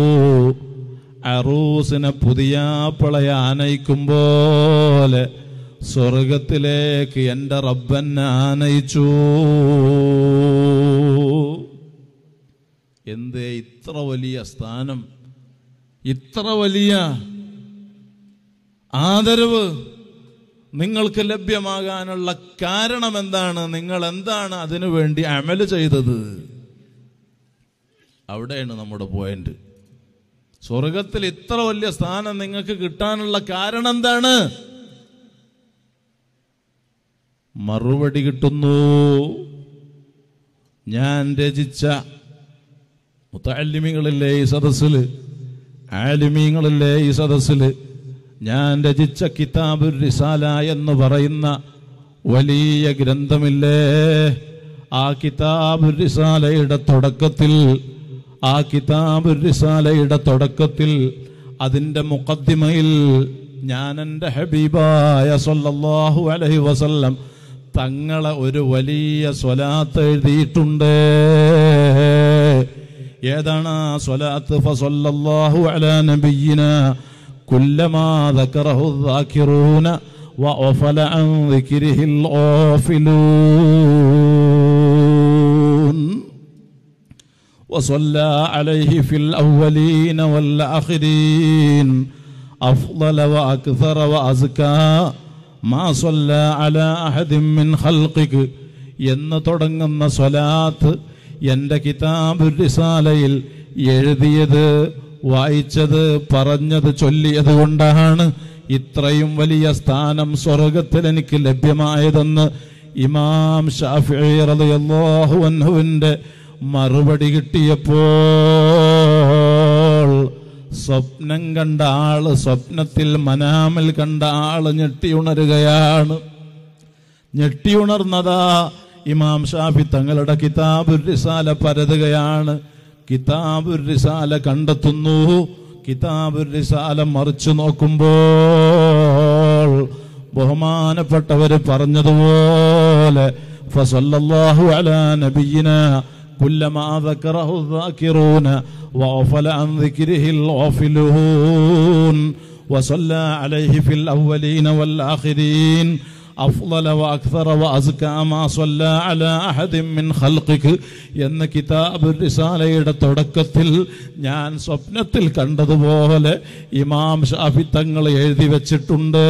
[SPEAKER 1] അറൂസിനെ പുതിയാപ്പിളയെ ആനയിക്കും പോലെ സ്വർഗത്തിലേക്ക് എന്റെ റബ്ബെന്നെ ആനയിച്ചു. എന്തേ ഇത്ര വലിയ സ്ഥാനം, ഇത്ര വലിയ ആദരവ് നിങ്ങൾക്ക് ലഭ്യമാകാനുള്ള കാരണം എന്താണ്? നിങ്ങൾ എന്താണ് അതിനു വേണ്ടി അമല് ചെയ്തത്? അവിടെയാണ് നമ്മുടെ പോയിന്റ്. സ്വർഗത്തിൽ ഇത്ര വലിയ സ്ഥാനം നിങ്ങൾക്ക് കിട്ടാനുള്ള കാരണം എന്താണ്? മറുപടി കിട്ടുന്നു. ഞാൻ രചിച്ച മുതഅല്ലിമീങ്ങളില്ലേ ഈ സദസ്സിൽ, ആലിമീങ്ങളില്ലേ ഈ സദസ്സിൽ, ഞാൻ രചിച്ച കിതാബുർ റിസാല എന്ന് പറയുന്ന വലിയ ഗ്രന്ഥമില്ലേ, ആ കിതാബുർ റിസാലയുടെ തുടക്കത്തിൽ അതിൻ്റെ മുഖദ്ദിമയിൽ ഞാൻ എൻ്റെ ഹബീബായ സല്ലല്ലാഹു അലൈഹി വസല്ലം തങ്ങളെ ഒരു വലിയ സ്വലാത്ത് എഴുതിയിട്ടുണ്ട്. ഏതാണ് ആ സ്വലാത്ത്? ഫസല്ലല്ലാഹു അലാ നബിയിനാ കുല്ലമാ ദക്കറഹു ദാകിറൂന വഅഫല അൻ ദിക്രിഹിൽ ഗാഫിലൂൻ വസല്ല അലൈഹി ഫിൽ അവ്വലീന വൽ ആഖിരീൻ അഫ്ളല വഅക്സറ വഅസ്കാ മാ സല്ല അലാ അഹദിൻ മിൻ ഖൽഖിക എന്ന് തുടങ്ങുന്ന സ്വലാത്ത് എൻ്റെ കിതാബുർ റിസാലയിൽ എഴുതിയത്, വായിച്ചത്, പറഞ്ഞത്, ചൊല്ലിയത് കൊണ്ടാണ് ഇത്രയും വലിയ സ്ഥാനം സ്വർഗത്തിൽ എനിക്ക് ലഭ്യമായതെന്ന് ഇമാം ശാഫിഈ റളിയല്ലാഹു അൻഹുവിൻ്റെ മറുപടി കിട്ടിയപ്പോൾ സ്വപ്നം കണ്ട ആള്, സ്വപ്നത്തിൽ മനാമിൽ കണ്ട ആള് ഞെട്ടിയുണരുകയാണ്. ഞെട്ടിയുണർന്നതാ ഇമാം ഷാഫി തങ്ങളുടെ കിതാബുർ റിസാല പരതുകയാണ്. കിതാബുർ റിസാല കണ്ടെത്തുന്നു. കിതാബുർ റിസാല മറിച്ചു നോക്കുമ്പോൾ ബഹുമാനപ്പെട്ടവര് പറഞ്ഞതുപോലെ ഫസല്ലല്ലാഹു അലാ നബിയിനാ കുല്ലമാ ദക്കറഹു ദാകിറൂന വഅഫല അൻ ദിക്രിഹിൽ ഗാഫിലൂൻ വസല്ല അലൈഹി ഫിൽ അവ്വലീന വൽ ആഖിരീൻ അഫ്ളല വഅക്സറ വഅസ്കാ മാ സല്ല അലാ അഹദിൻ മിൻ ഖൽഖിക എന്ന കിതാബുർ റിസാലയുടെ തുടക്കത്തിൽ ഞാൻ സ്വപ്നത്തിൽ കണ്ടതുപോലെ ഇമാം ഷാഫി തങ്ങൾ എഴുതി വെച്ചിട്ടുണ്ട്.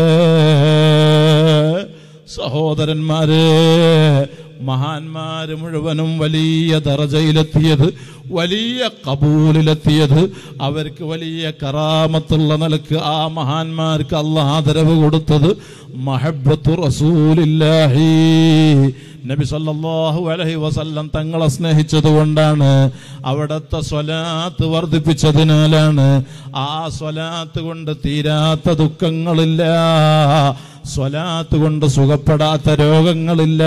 [SPEAKER 1] സഹോദരന്മാരെ, മഹാന്മാര് മുഴുവനും വലിയ ദറജയിലെത്തിയത്, വലിയ കബൂലിലെത്തിയത്, അവർക്ക് വലിയ കറാമത്തുള്ള നിലക്ക് ആ മഹാന്മാർക്ക് അല്ലാഹ് ആദരവ് കൊടുത്തത് മഹബ്ബത്തു റസൂലില്ലാഹി, നബി സല്ലല്ലാഹു അലൈഹി വസല്ലം തങ്ങളെ സ്നേഹിച്ചതുകൊണ്ടാണ്. അവിടുത്തെ സ്വലാത്ത് വർദ്ധിപ്പിച്ചതിനാലാണ്. ആ സ്വലാത്ത് കൊണ്ട് തീരാത്ത ദുഃഖങ്ങളില്ല, സ്വലാത്ത് കൊണ്ട് സുഖപ്പെടാത്ത രോഗങ്ങളില്ല,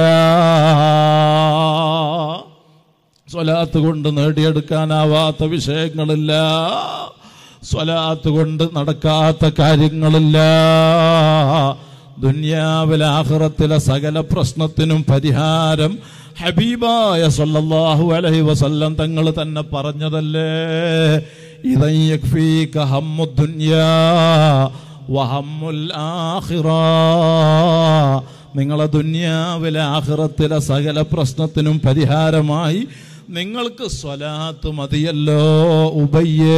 [SPEAKER 1] സ്വലാത്ത് കൊണ്ട് നേടിയെടുക്കാനാവാത്ത വിഷയങ്ങളില്ല, സ്വലാത്ത് കൊണ്ട് നടക്കാത്ത കാര്യങ്ങളില്ല. ദുനിയാവിലെ ആഖിറത്തിലെ സകല പ്രശ്നത്തിനും പരിഹാരം ഹബീബായ സല്ലല്ലാഹു അലൈഹി വസല്ലം തങ്ങൾ തന്നെ പറഞ്ഞതല്ലേ, ഇദൻ യക്ഫീക ഹമ്മുദ് ദുനിയാ വഹമ്മുൽ ആഖിറ. നിങ്ങളെ ദുനിയാവിലെ ആഖിറത്തിലെ സകല പ്രശ്നത്തിനും പരിഹാരമായി നിങ്ങൾക്ക് സ്വലാത്ത് മതിയല്ലോ. ഉബയ്യ്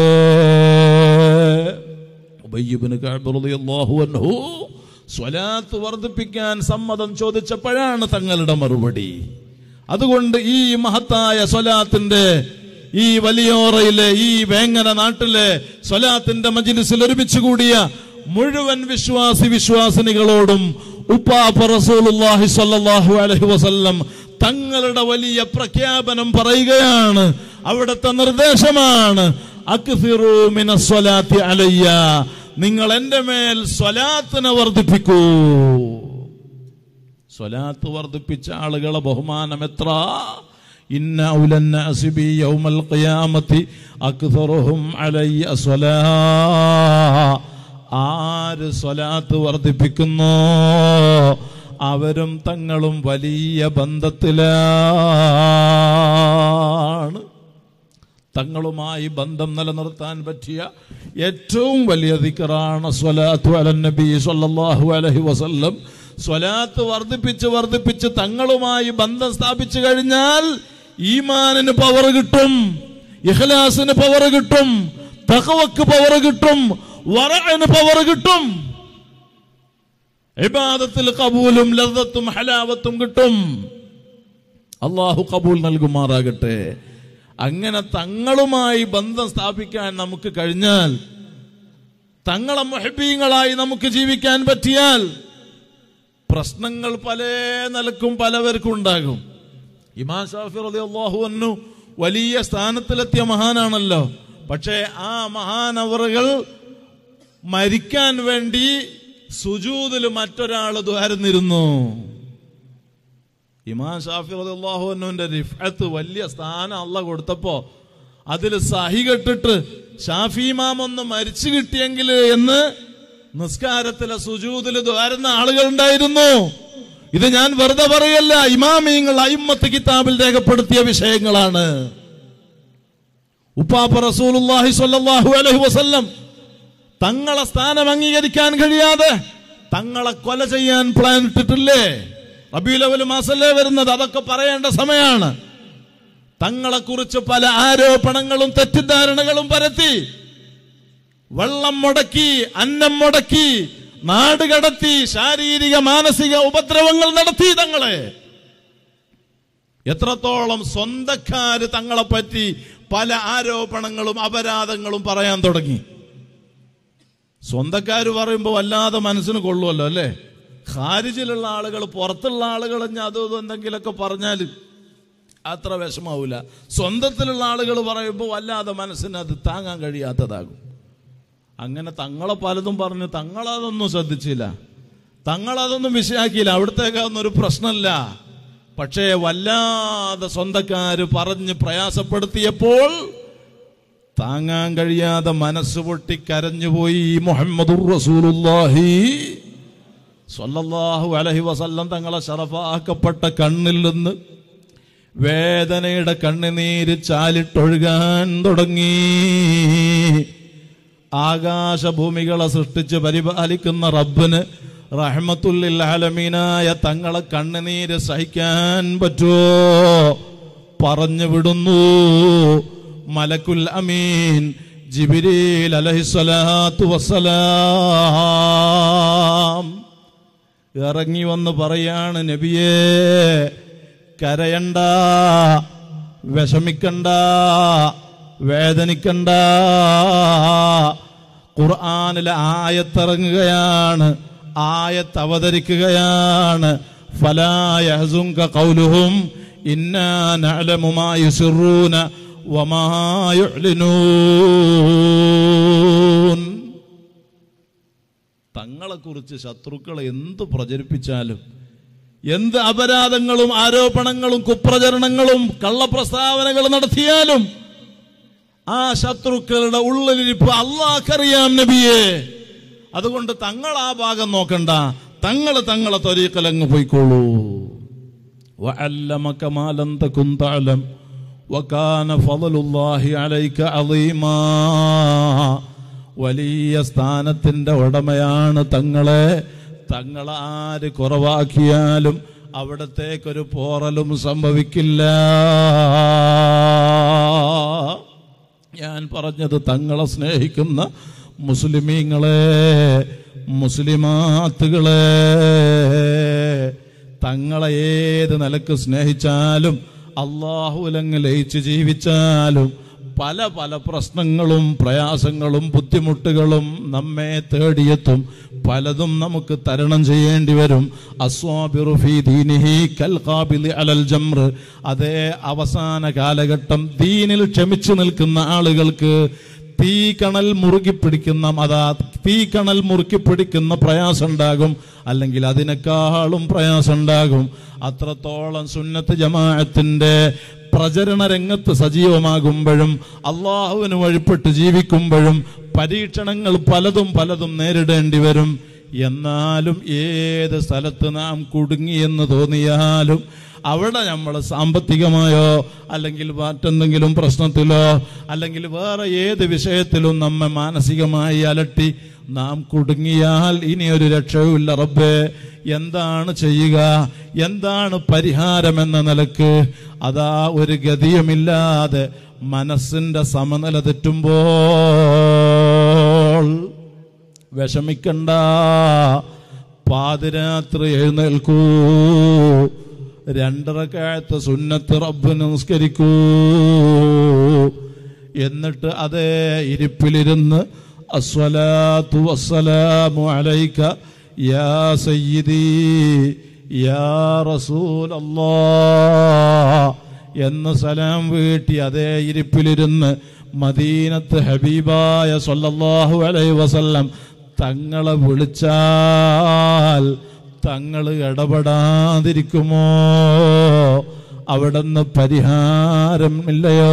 [SPEAKER 1] ഇബ്നു കഅബ് റളിയല്ലാഹു അൻഹു സ്വലാത്ത് വർദ്ധിപ്പിക്കാൻ സമ്മതം ചോദിച്ചപ്പോഴാണ് തങ്ങളുടെ മറുപടി. അതുകൊണ്ട് ഈ മഹത്തായ സ്വലാത്തിന്റെ, ഈ വലിയോറയിലെ, ഈ വേങ്ങര നാട്ടിലെ സ്വലാത്തിന്റെ മജ്ലിസിൽ ഒരുമിച്ച് കൂടിയ മുഴുവൻ വിശ്വാസിനികളോടും ഉപ്പാപ്പ റസൂലുള്ളാഹി സ്വല്ലല്ലാഹു അലൈഹി വസല്ലം തങ്ങളുടെ വലിയ പ്രഖ്യാപനം പറയുകയാണ്. അവിടുത്തെ നിർദ്ദേശമാണ്, അക്സിറൂ മിനസ് സ്വലാത്തി അലയ്യ, നിങ്ങൾ എന്റെ മേൽ സ്വലാത്തിനെ വർദ്ധിപ്പിക്കൂ. സ്വലാത്ത് വർദ്ധിപ്പിച്ച ആളുകളെ ബഹുമാനം എത്ര! ഇന്ന ഔലന്നാസി ബി യൗമൽ ഖിയാമത്തി അക്സറുഹും അലയ്യ സ്വലാ. ആര് സ്വലാത്ത് വർദ്ധിപ്പിക്കുന്നോ അവരും തങ്ങളും വലിയ ബന്ധത്തിലാണ്. തങ്ങളുമായി ബന്ധം നിലനിർത്താൻ പറ്റിയ ഏറ്റവും വലിയ ദിക്റാണ് സ്വലാത്തു അലൻ നബി സ്വല്ലല്ലാഹു അലൈഹി വസല്ലം. സ്വലാത്ത് വർദ്ധിപ്പിച്ച് തങ്ങളുമായി ബന്ധം സ്ഥാപിച്ചു കഴിഞ്ഞാൽ ഈമാനിന് പവർ കിട്ടും, ഇഖ്ലാസിന് പവർ കിട്ടും, തഖ്വക്ക് പവർ കിട്ടും, വറഅന് പവർ കിട്ടും. ഇബാദത്തിൽ ഖബൂലും ലദ്ദത്തും ഹലാവത്തും കിട്ടും. അല്ലാഹു ഖബൂൽ നൽകുമാറാകട്ടെ. അങ്ങനെ തങ്ങളുമായി ബന്ധം സ്ഥാപിക്കാൻ നമുക്ക് കഴിഞ്ഞാൽ, തങ്ങളെ മുഹബ്ബീങ്ങളായി നമുക്ക് ജീവിക്കാൻ പറ്റിയാൽ, പ്രശ്നങ്ങൾ പല നിലക്കും പലവർക്കും ഉണ്ടാകും. ഇമാം ശാഫി റളിയല്ലാഹു അൻഹു വലിയ സ്ഥാനത്തിലെത്തിയ മഹാനാണല്ലോ. പക്ഷേ ആ മഹാനവറുകൾ മരിക്കാൻ വേണ്ടി സുജൂദിൽ മറ്റൊരാൾ ദ്വാരുന്നിരുന്നു. ഇമാം ഷാഫി റളിയല്ലാഹു അൻഹുവിന്റെ റിഫഅത്ത് വലിയ സ്ഥാനം അല്ലാഹ് കൊടുത്തപ്പോ അതിൽ സഹി കെട്ടിട്ട് ഷാഫി ഇമാം ഒന്ന് മരിച്ചു കിട്ടിയെങ്കിൽ എന്ന് നിസ്കാരത്തിലെ സുജൂദിൽ ദ്വാരുന്ന ആളുകൾ ഉണ്ടായിരുന്നു. ഇത് ഞാൻ വെറുതെ പറയല്ല, ഇമാമിയങ്ങൾ അയിമ്മത്ത് കിതാബിൽ രേഖപ്പെടുത്തിയ വിഷയങ്ങളാണ്. ഉപ്പാപ്പ റസൂലുള്ളാഹി സ്വല്ലല്ലാഹു അലൈഹി വസല്ലം തങ്ങളെ സ്ഥാനം അംഗീകരിക്കാൻ കഴിയാതെ തങ്ങളെ കൊല ചെയ്യാൻ പ്ലാൻ ഇട്ടിട്ടില്ലേ? റബീഉൽ അവ്വൽ മാസല്ലേ വരുന്നത്, അതൊക്കെ പറയേണ്ട സമയമാണ്. തങ്ങളെ കുറിച്ച് പല ആരോപണങ്ങളും തെറ്റിദ്ധാരണകളും പരത്തി, വെള്ളം മുടക്കി, അന്നം മുടക്കി, നാട് കടത്തി, ശാരീരിക മാനസിക ഉപദ്രവങ്ങൾ നടത്തി. തങ്ങളെ എത്രത്തോളം സ്വന്തക്കാര് തങ്ങളെ പറ്റി പല ആരോപണങ്ങളും അപരാധങ്ങളും പറയാൻ തുടങ്ങി. സ്വന്തക്കാര് പറയുമ്പോൾ വല്ലാതെ മനസ്സിന് കൊള്ളുമല്ലോ അല്ലേ? ഖാരിജിലുള്ള ആളുകൾ, പുറത്തുള്ള ആളുകൾ അതും എന്തെങ്കിലുമൊക്കെ പറഞ്ഞാൽ അത്ര വിഷമാവൂല. സ്വന്തത്തിലുള്ള ആളുകൾ പറയുമ്പോൾ വല്ലാതെ മനസ്സിന് അത് താങ്ങാൻ കഴിയാത്തതാകും. അങ്ങനെ തങ്ങളെ പലതും പറഞ്ഞ് തങ്ങളതൊന്നും ശ്രദ്ധിച്ചില്ല, തങ്ങളതൊന്നും വിഷയാക്കിയില്ല. അവിടത്തേക്കൊന്നും ഒരു പ്രശ്നമില്ല. പക്ഷേ വല്ലാതെ സ്വന്തക്കാര് പറഞ്ഞ് പ്രയാസപ്പെടുത്തിയപ്പോൾ താങ്ങാൻ കഴിയാതെ മനസ്സ് പൊട്ടി കരഞ്ഞുപോയി. മുഹമ്മദുർ റസൂലുള്ളാഹി സ്വല്ലല്ലാഹു അലൈഹി വസല്ലം തങ്ങളെ ശറഫാക്കപ്പെട്ട കണ്ണിൽ നിന്ന് വേദനയുടെ കണ്ണുനീര് ചാലിട്ടൊഴുകാൻ തുടങ്ങി. ആകാശഭൂമികളെ സൃഷ്ടിച്ച് പരിപാലിക്കുന്ന റബ്ബിന് റഹ്മത്തുല്ലിൽ ആലമീനായ തങ്ങളെ കണ്ണുനീര് സഹിക്കാൻ പറ്റുമോ? പറഞ്ഞു വിടുന്നു മലക്കുൽ അമീൻ ജിബ്രീൽ അലൈഹിസ്സലാത്തു വസ്സലാം. ഇറങ്ങി വന്ന് പറയാണ്, നബിയേ കരയണ്ട, വിഷമിക്കണ്ട, വേദനിക്കണ്ട. ഖുർആനിലെ ആയത്തിറങ്ങുകയാണ്, ആയത്ത് അവതരിക്കുകയാണ്. ഫലാ യഹ്സുൻക ഖൗലുഹും ഇന്നാ നഅലമു മാ യുസിറൂന വമാ യുഅ്ലിനൂൻ. തങ്ങളെക്കുറിച്ച് ശത്രുക്കൾ എന്ത് പ്രചരിപ്പിച്ചാലും, എന്ത് അപരാധങ്ങളും ആരോപണങ്ങളും കുപ്രചരണങ്ങളും കള്ളപ്രസ്താവനകൾ നടത്തിയാലും ആ ശത്രുക്കളുടെ ഉള്ളിലിരിപ്പ് അല്ലാഹ്ക്കറിയാം നബിയെ. അതുകൊണ്ട് തങ്ങൾ ആ ഭാഗം നോക്കണ്ട, തങ്ങളെ ത്വരീഖിലങ്ങ് പോയിക്കോളൂ. വഅല്ലമക മാ ലം തകുൻ തഅലം വകാന ഫളലുല്ലാഹി അലൈക അളീമാ. വലിയ സ്ഥാനത്തിന്റെ ഉടമയാണ് തങ്ങളെ ആര് കുറവാക്കിയാലും അവിടത്തേക്കൊരു പോറലും സംഭവിക്കില്ല. ഞാൻ പറഞ്ഞത് തങ്ങളെ സ്നേഹിക്കുന്ന മുസ്ലിമീങ്ങളെ, മുസ്ലിമാത്തുകളെ, തങ്ങളെ ഏത് നിലക്ക് സ്നേഹിച്ചാലും അല്ലാഹുവിലങ്ങ് ലയിച്ച് ജീവിച്ചാലും പല പല പ്രശ്നങ്ങളും പ്രയാസങ്ങളും ബുദ്ധിമുട്ടുകളും നമ്മെ തേടിയെത്തും. പലതും നമുക്ക് തരണം ചെയ്യേണ്ടി വരും. അസ്വാബിറു ഫീ ദീനിഹി കൽ ഖാബിലി അലൽ ജംർ. അതേ അവസാന കാലഘട്ടം ദീനിൽ ക്ഷമിച്ചു നിൽക്കുന്ന ആളുകൾക്ക് തീക്കണൽ മുറുക്കി പിടിക്കുന്ന പ്രയാസം ഉണ്ടാകും, അല്ലെങ്കിൽ അതിനേക്കാളും പ്രയാസം ഉണ്ടാകും. അത്രത്തോളം സുന്നത്ത് ജമാഅത്തിന്റെ പ്രചരണ രംഗത്ത് സജീവമാകുമ്പോഴും അള്ളാഹുവിന് വഴിപ്പെട്ട് ജീവിക്കുമ്പോഴും പരീക്ഷണങ്ങൾ പലതും നേരിടേണ്ടി വരും. എന്നാലും ഏത് സ്ഥലത്ത് നാം കുടുങ്ങിയെന്ന് തോന്നിയാലും അവിടെ നമ്മൾ സാമ്പത്തികമായോ അല്ലെങ്കിൽ മറ്റെന്തെങ്കിലും പ്രശ്നത്തിലോ അല്ലെങ്കിൽ വേറെ ഏത് വിഷയത്തിലും നമ്മെ മാനസികമായി അലട്ടി നാം കുടുങ്ങിയാൽ ഇനിയൊരു രക്ഷയുമില്ല. റബ്ബേ, എന്താണ് ചെയ്യുക, എന്താണ് പരിഹാരമെന്ന നിലക്ക് അതാ ഒരു ഗതിയുമില്ലാതെ മനസ്സിന്റെ സമനില തെറ്റുമ്പോൾ വിഷമിക്കണ്ട, പാതിരാത്രി എഴുന്നേൽക്കൂ, 2 റക്അത്ത് സുന്നത്ത് റബ്ബിന് നിസ്കരിക്കൂ. എന്നിട്ട് അതേ ഇരിപ്പിലിരുന്ന് അസ്സലാത്തു വസ്സലാമു അലൈക യാ സയ്യിദി യാ റസൂലല്ലാഹ് എന്ന് സലാം വീട്ടി അതേ ഇരിപ്പിലിരുന്ന് മദീനത്ത് ഹബീബായ സല്ലല്ലാഹു അലൈഹി വസല്ലം തങ്ങളെ വിളിച്ചാൽ തങ്ങൾ ഇടപെടാതിരിക്കുമോ? അവിടുന്ന് പരിഹാരം ഇല്ലയോ?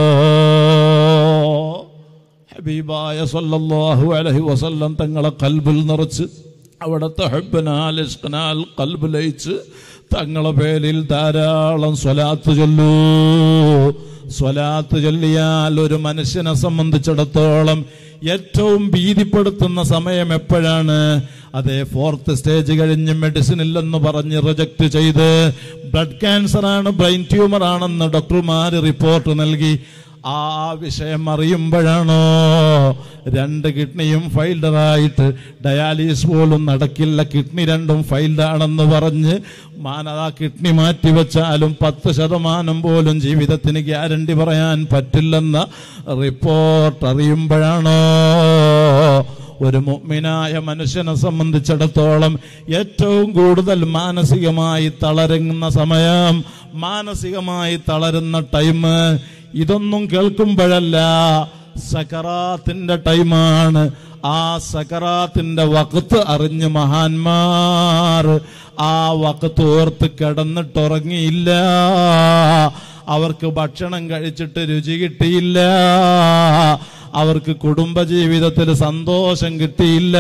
[SPEAKER 1] ഹബീബായ സല്ലല്ലാഹു അലൈഹി വസല്ലം തങ്ങളെ ഖൽബിൽ നിറച്ച് അവിടുത്തെ ഹബ്ബനാൽ ഇഷ്ഖനാൽ ഖൽബ് ലയിച്ച് തങ്ങളെ പേരിൽ ധാരാളം സ്വലാത്ത് ചൊല്ലൂ. സ്വലാത്ത് ചൊല്ലിയാൽ ഒരു മനുഷ്യനെ സംബന്ധിച്ചിടത്തോളം ഏറ്റവും ഭീതിപ്പെടുത്തുന്ന സമയം എപ്പോഴാണ്? അതേ 4th സ്റ്റേജ് കഴിഞ്ഞ് മെഡിസിൻ ഇല്ലെന്ന് പറഞ്ഞ് റിജക്ട് ചെയ്ത് ബ്ലഡ് ക്യാൻസർ ആണ്, ബ്രെയിൻ ട്യൂമർ ആണെന്ന് ഡോക്ടർമാർ റിപ്പോർട്ട് നൽകി ആ വിഷയം അറിയുമ്പോഴാണോ 2 കിഡ്നിയും ഫൈൽഡറായിട്ട് ഡയാലിസിസ് പോലും നടക്കില്ല, കിഡ്നി 2ഉം ഫൈൽഡാണെന്ന് പറഞ്ഞ് ആ കിഡ്നി മാറ്റിവെച്ചാലും 10% പോലും ജീവിതത്തിന് ഗ്യാരണ്ടി പറയാൻ പറ്റില്ലെന്ന റിപ്പോർട്ട് അറിയുമ്പോഴാണോ ഒരു മുഅ്മിനായ മനുഷ്യനെ സംബന്ധിച്ചിടത്തോളം ഏറ്റവും കൂടുതൽ മാനസികമായി തളരുന്ന സമയം, മാനസികമായി തളരുന്ന ടൈം ഇതൊന്നും കേൾക്കുമ്പോഴല്ല, സകറാത്തിന്റെ ടൈമാണ്. ആ സകറാത്തിന്റെ വഖത്ത് അറിഞ്ഞ് മഹാന്മാർ ആ വഖത്ത് ഓർത്ത് കിടന്നിട്ടുറങ്ങിയില്ല. അവർക്ക് ഭക്ഷണം കഴിച്ചിട്ട് രുചി കിട്ടിയില്ല, അവർക്ക് കുടുംബജീവിതത്തിൽ സന്തോഷം കിട്ടിയില്ല.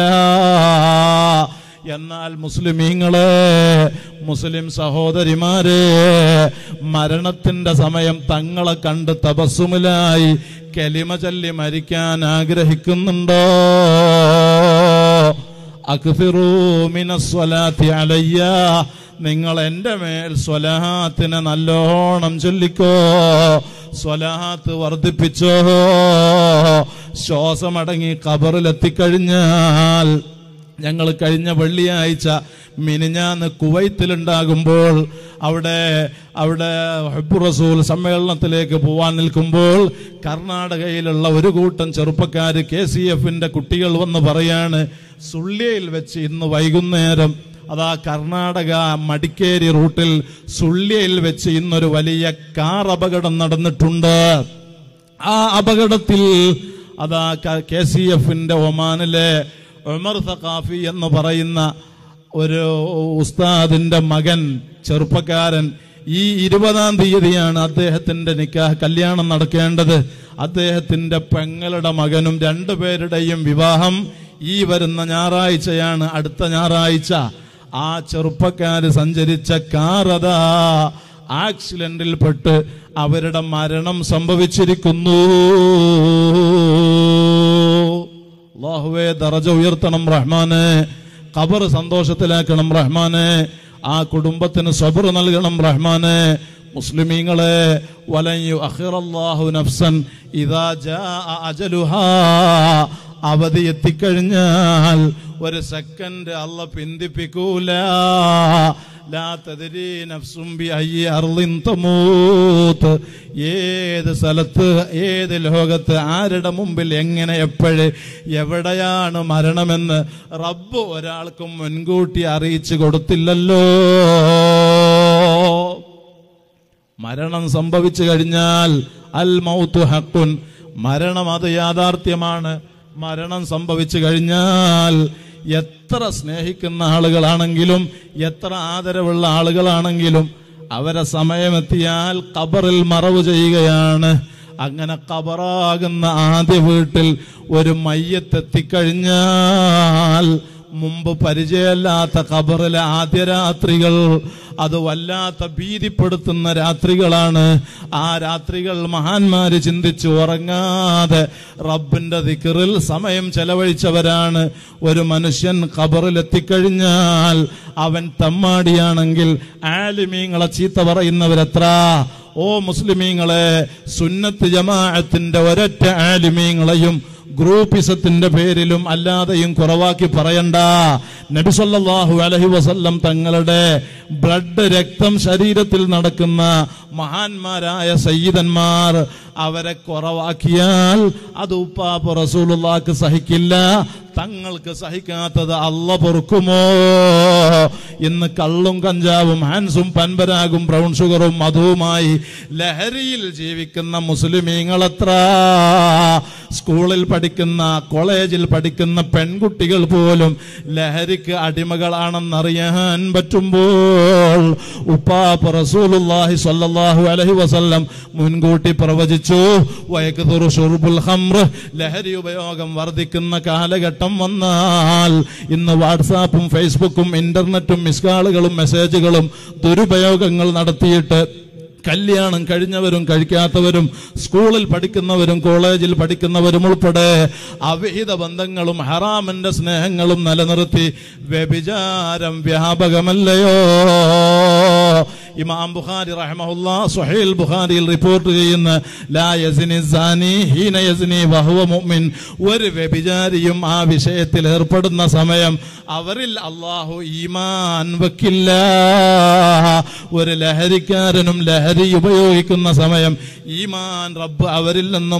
[SPEAKER 1] എന്നാൽ മുസ്ലിമീങ്ങളെ, മുസ്ലിം സഹോദരിമാരെ, മരണത്തിന്റെ സമയം തങ്ങളെ കണ്ട് തബസ്സുമിലായി കലിമ ചൊല്ലി മരിക്കാൻ ആഗ്രഹിക്കുന്നുണ്ടോ? അക്സിറൂ മിനസ്സലാത്തി അലയ്യ, നിങ്ങൾ എൻ്റെ മേൽ സ്വലാത്തിനെ നല്ലോണം ചൊല്ലിക്കോ, സ്വലാത്ത് വർദ്ധിപ്പിച്ചോ. ശ്വാസമടങ്ങി ഖബറിലെത്തിക്കഴിഞ്ഞാൽ, ഞങ്ങൾ കഴിഞ്ഞ വെള്ളിയാഴ്ച മിനിഞ്ഞാന്ന് കുവൈത്തിലുണ്ടാകുമ്പോൾ അവിടെ ഹബ്ബു റസൂൽ സമ്മേളനത്തിലേക്ക് പോവാൻ നിൽക്കുമ്പോൾ കർണാടകയിലുള്ള ഒരു കൂട്ടം ചെറുപ്പക്കാർ KCF-ന്റെ കുട്ടികൾ വന്ന് പറയാണ്, സുള്ളിയയിൽ വെച്ച് ഇന്ന് വൈകുന്നേരം അതാ കർണാടക മടിക്കേരി റൂട്ടിൽ സുള്ളിയയിൽ വെച്ച് ഇന്നൊരു വലിയ കാർ അപകടം നടന്നിട്ടുണ്ട്. ആ അപകടത്തിൽ അതാ KCF-ന്റെ ഒമാനിലെ ഉമർ സഖാഫി എന്ന് പറയുന്ന ഒരു ഉസ്താദിന്റെ മകൻ, ചെറുപ്പക്കാരൻ, ഈ 20-ാം തീയതിയാണ് അദ്ദേഹത്തിന്റെ കല്യാണം നടക്കേണ്ടത്. അദ്ദേഹത്തിന്റെ പെങ്ങളുടെ മകനും 2 പേരുടെയും വിവാഹം ഈ വരുന്ന ഞായറാഴ്ചയാണ്, അടുത്ത ഞായറാഴ്ച. ആ ചെറുപ്പക്കാര് സഞ്ചരിച്ച കാറതാ ആക്സിഡന്റിൽപ്പെട്ട് അവരുടെ മരണം സംഭവിച്ചിരിക്കുന്നു. അല്ലാഹുവേ, ദറജ ഉയർത്തണം റഹ്മാനെ, ഖബർ സന്തോഷത്തിലാക്കണം റഹ്മാനെ, ആ കുടുംബത്തിന് സബ്ർ നൽകണം റഹ്മാനെ. മുസ്ലിമീങ്ങളെ, വലൻ യുഅഖിറല്ലാഹു നഫ്സൻ ഇദാ ജാഅ അജലുഹാ, അവധി എത്തിക്കഴിഞ്ഞാൽ ഒരു സെക്കൻഡ് അല്ല പിന്തിപ്പിക്കൂല. ലാ തദ്രി നഫ്സും ബിഅയ്യി അർളിൻ തമൂത്ത്, ഏത് സ്ഥലത്ത് ഏത് ലോകത്ത് ആരുടെ മുമ്പിൽ എങ്ങനെ എപ്പോഴ് എവിടെയാണ് മരണമെന്ന് റബ്ബ് ഒരാൾക്കും മുൻകൂട്ടി അറിയിച്ചു കൊടുത്തില്ലല്ലോ. മരണം സംഭവിച്ചു കഴിഞ്ഞാൽ അൽ മൗതു ഹഖുൻ, മരണം അത് യാഥാർത്ഥ്യമാണ്. മരണം സംഭവിച്ചു കഴിഞ്ഞാൽ എത്ര സ്നേഹിക്കുന്ന ആളുകളാണെങ്കിലും എത്ര ആദരവുള്ള ആളുകളാണെങ്കിലും അവരെ സമയമെത്തിയാൽ ഖബറിൽ മറവ് ചെയ്യുകയാണ്. അങ്ങനെ ഖബറാകുന്ന ആദ്യ വീട്ടിൽ ഒരു മയ്യത്തെത്തിക്കഴിഞ്ഞാൽ മുമ്പ് പരിചയമില്ലാത്ത ഖബറിലെ ആദ്യ രാത്രികൾ അത് വല്ലാത്ത ഭീതിപ്പെടുത്തുന്ന രാത്രികളാണ്. ആ രാത്രികൾ മഹാന്മാര് ചിന്തിച്ചു ഉറങ്ങാതെ റബ്ബിന്റെ ദിക്റിൽ സമയം ചെലവഴിച്ചവരാണ്. ഒരു മനുഷ്യൻ ഖബറിലെത്തിക്കഴിഞ്ഞാൽ അവൻ തമ്മാടിയാണെങ്കിൽ ആലിമീങ്ങളെ ചീത്ത പറയുന്നവരെത്ര? ഓ മുസ്ലിമീങ്ങളെ, സുന്നത്ത് ജമാഅത്തിന്റെ ഒരൊറ്റ ആലിമീങ്ങളെയും ഗ്രൂപ്പിസത്തിന്റെ പേരിലും അല്ലാതെയും കുറവാക്കി പറയണ്ട.
[SPEAKER 2] നബി സല്ലല്ലാഹു അലൈഹി വസല്ലം തങ്ങളുടെ ബ്ലഡ് രക്തം ശരീരത്തിൽ നടക്കുന്ന മഹാന്മാരായ സയ്യിദന്മാർ അവരെ കുറവാക്കിയാൽ അത് ഉപ്പാപ്പ റസൂലുള്ളാഹിക്ക് സഹിക്കില്ല. തങ്ങൾക്ക് സഹിക്കാത്തത് അല്ല പൊറുക്കുമോ? ഇന്ന് കള്ളും കഞ്ചാവും ഹാൻസും പൻപരാഗും ബ്രൗൺ ഷുഗറും മധുവുമായി ലഹരിയിൽ ജീവിക്കുന്ന മുസ്ലിമീങ്ങളെത്ര? സ്കൂളിൽ പഠിക്കുന്ന കോളേജിൽ പഠിക്കുന്ന പെൺകുട്ടികൾ പോലും ലഹരിക്ക് അടിമകളാണെന്നറിയാൻ പറ്റുമ്പോൾ ഉപ്പാപ്പ റസൂലുള്ളാഹി സ്വല്ലല്ലാഹു അലൈഹി വസല്ലം മുൻകൂട്ടി പ്രവചിച്ചു, വയക്തുറു ശുർബുൽ ഖംർ, ലഹരി ഉപയോഗം വർദ്ധിക്കുന്ന കാലഘട്ടം വന്നാൽ ഇന്ന് വാട്സാപ്പും ഫേസ്ബുക്കും ഇന്റർനെറ്റും മിസ്കാളുകളും മെസ്സേജുകളും ദുരുപയോഗങ്ങൾ നടത്തിയിട്ട് കല്യാണം കഴിഞ്ഞവരും കഴിക്കാത്തവരും സ്കൂളിൽ പഠിക്കുന്നവരും കോളേജിൽ പഠിക്കുന്നവരും ഉൾപ്പെടെ അവിഹിത ബന്ധങ്ങളും ഹറാമിന്റെ സ്നേഹങ്ങളും നിലനിർത്തി വ്യഭിചാരം വ്യാപകമല്ലയോ? ഇമാം ബുഖാരി റഹ്മഹുല്ലാഹ് സ്വഹീഹ് ബുഖാരിയിൽ റിപ്പോർട്ട് ചെയ്യുന്ന ലാ യസ്നി സാനി ഹീന യസ്നി വഹുവ മുഅ്മിൻ, ഒരു വ്യഭിചാരിയും ആ വിഷയത്തിൽ ഏർപ്പെടുന്ന സമയം അവരിൽ അല്ലാഹു ഈമാൻ വെക്കില്ല. ഒരു ലഹരിക്കാരനും ലഹരി ഉപയോഗിക്കുന്ന സമയം ഈമാൻ റബ്ബ് അവരിൽ നിന്ന്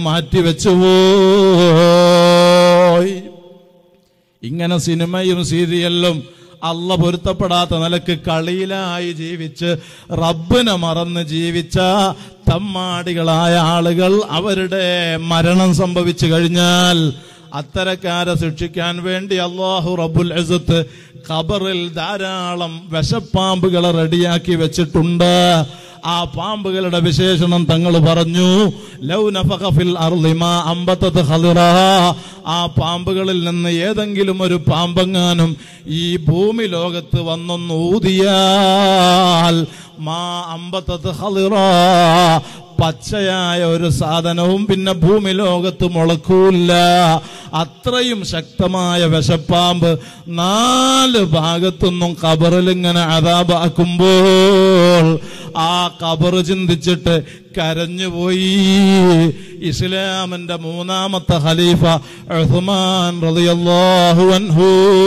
[SPEAKER 2] മാറ്റിവെച്ചുപോയി. ഇങ്ങനെ സിനിമയും സീരിയലും അല്ല പൊരുത്തപ്പെടാത്ത നിലക്ക് കളിയിലായി ജീവിച്ച് റബ്ബിനെ മറന്ന് ജീവിച്ച തമ്മാടികളായ ആളുകൾ അവരുടെ മരണം സംഭവിച്ചു കഴിഞ്ഞാൽ അത്തരക്കാരെ ശിക്ഷിക്കാൻ വേണ്ടി അല്ലാഹു റബ്ബുൽ ഇസ്സത്ത് ഖബറിൽ ധാരാളം വിഷപ്പാമ്പുകളെ റെഡിയാക്കി വെച്ചിട്ടുണ്ട്. ആ പാമ്പുകളുടെ വിശേഷണം തങ്ങൾ പറഞ്ഞു, ലൗ നഫഖ ഫിൽ അർളി മാ അംബതത് ഖളിറാ, ആ പാമ്പുകളിൽ നിന്ന് ഏതെങ്കിലും ഒരു പാമ്പെങ്ങാനും ഈ ഭൂമി ലോകത്ത് വന്നൊന്ന് ഊതിയാൽ മാ അംബതത് ഖളിറാ, പച്ചയായ ഒരു സാധനവും പിന്നെ ഭൂമി ലോകത്ത് മുളക്കൂല്ല. അത്രയും ശക്തമായ വിഷപ്പാമ്പ് 4 ഭാഗത്തുനിന്നും ഖബറിലിങ്ങനെ അദാബാക്കുമ്പോൾ ആ ഖബർ ചിന്തിച്ചിട്ട് കരഞ്ഞുപോയി. ഇസ്ലാമിന്റെ 3ാമത്തെ ഖലീഫ ഉസ്മാൻ റളിയല്ലാഹു അൻഹു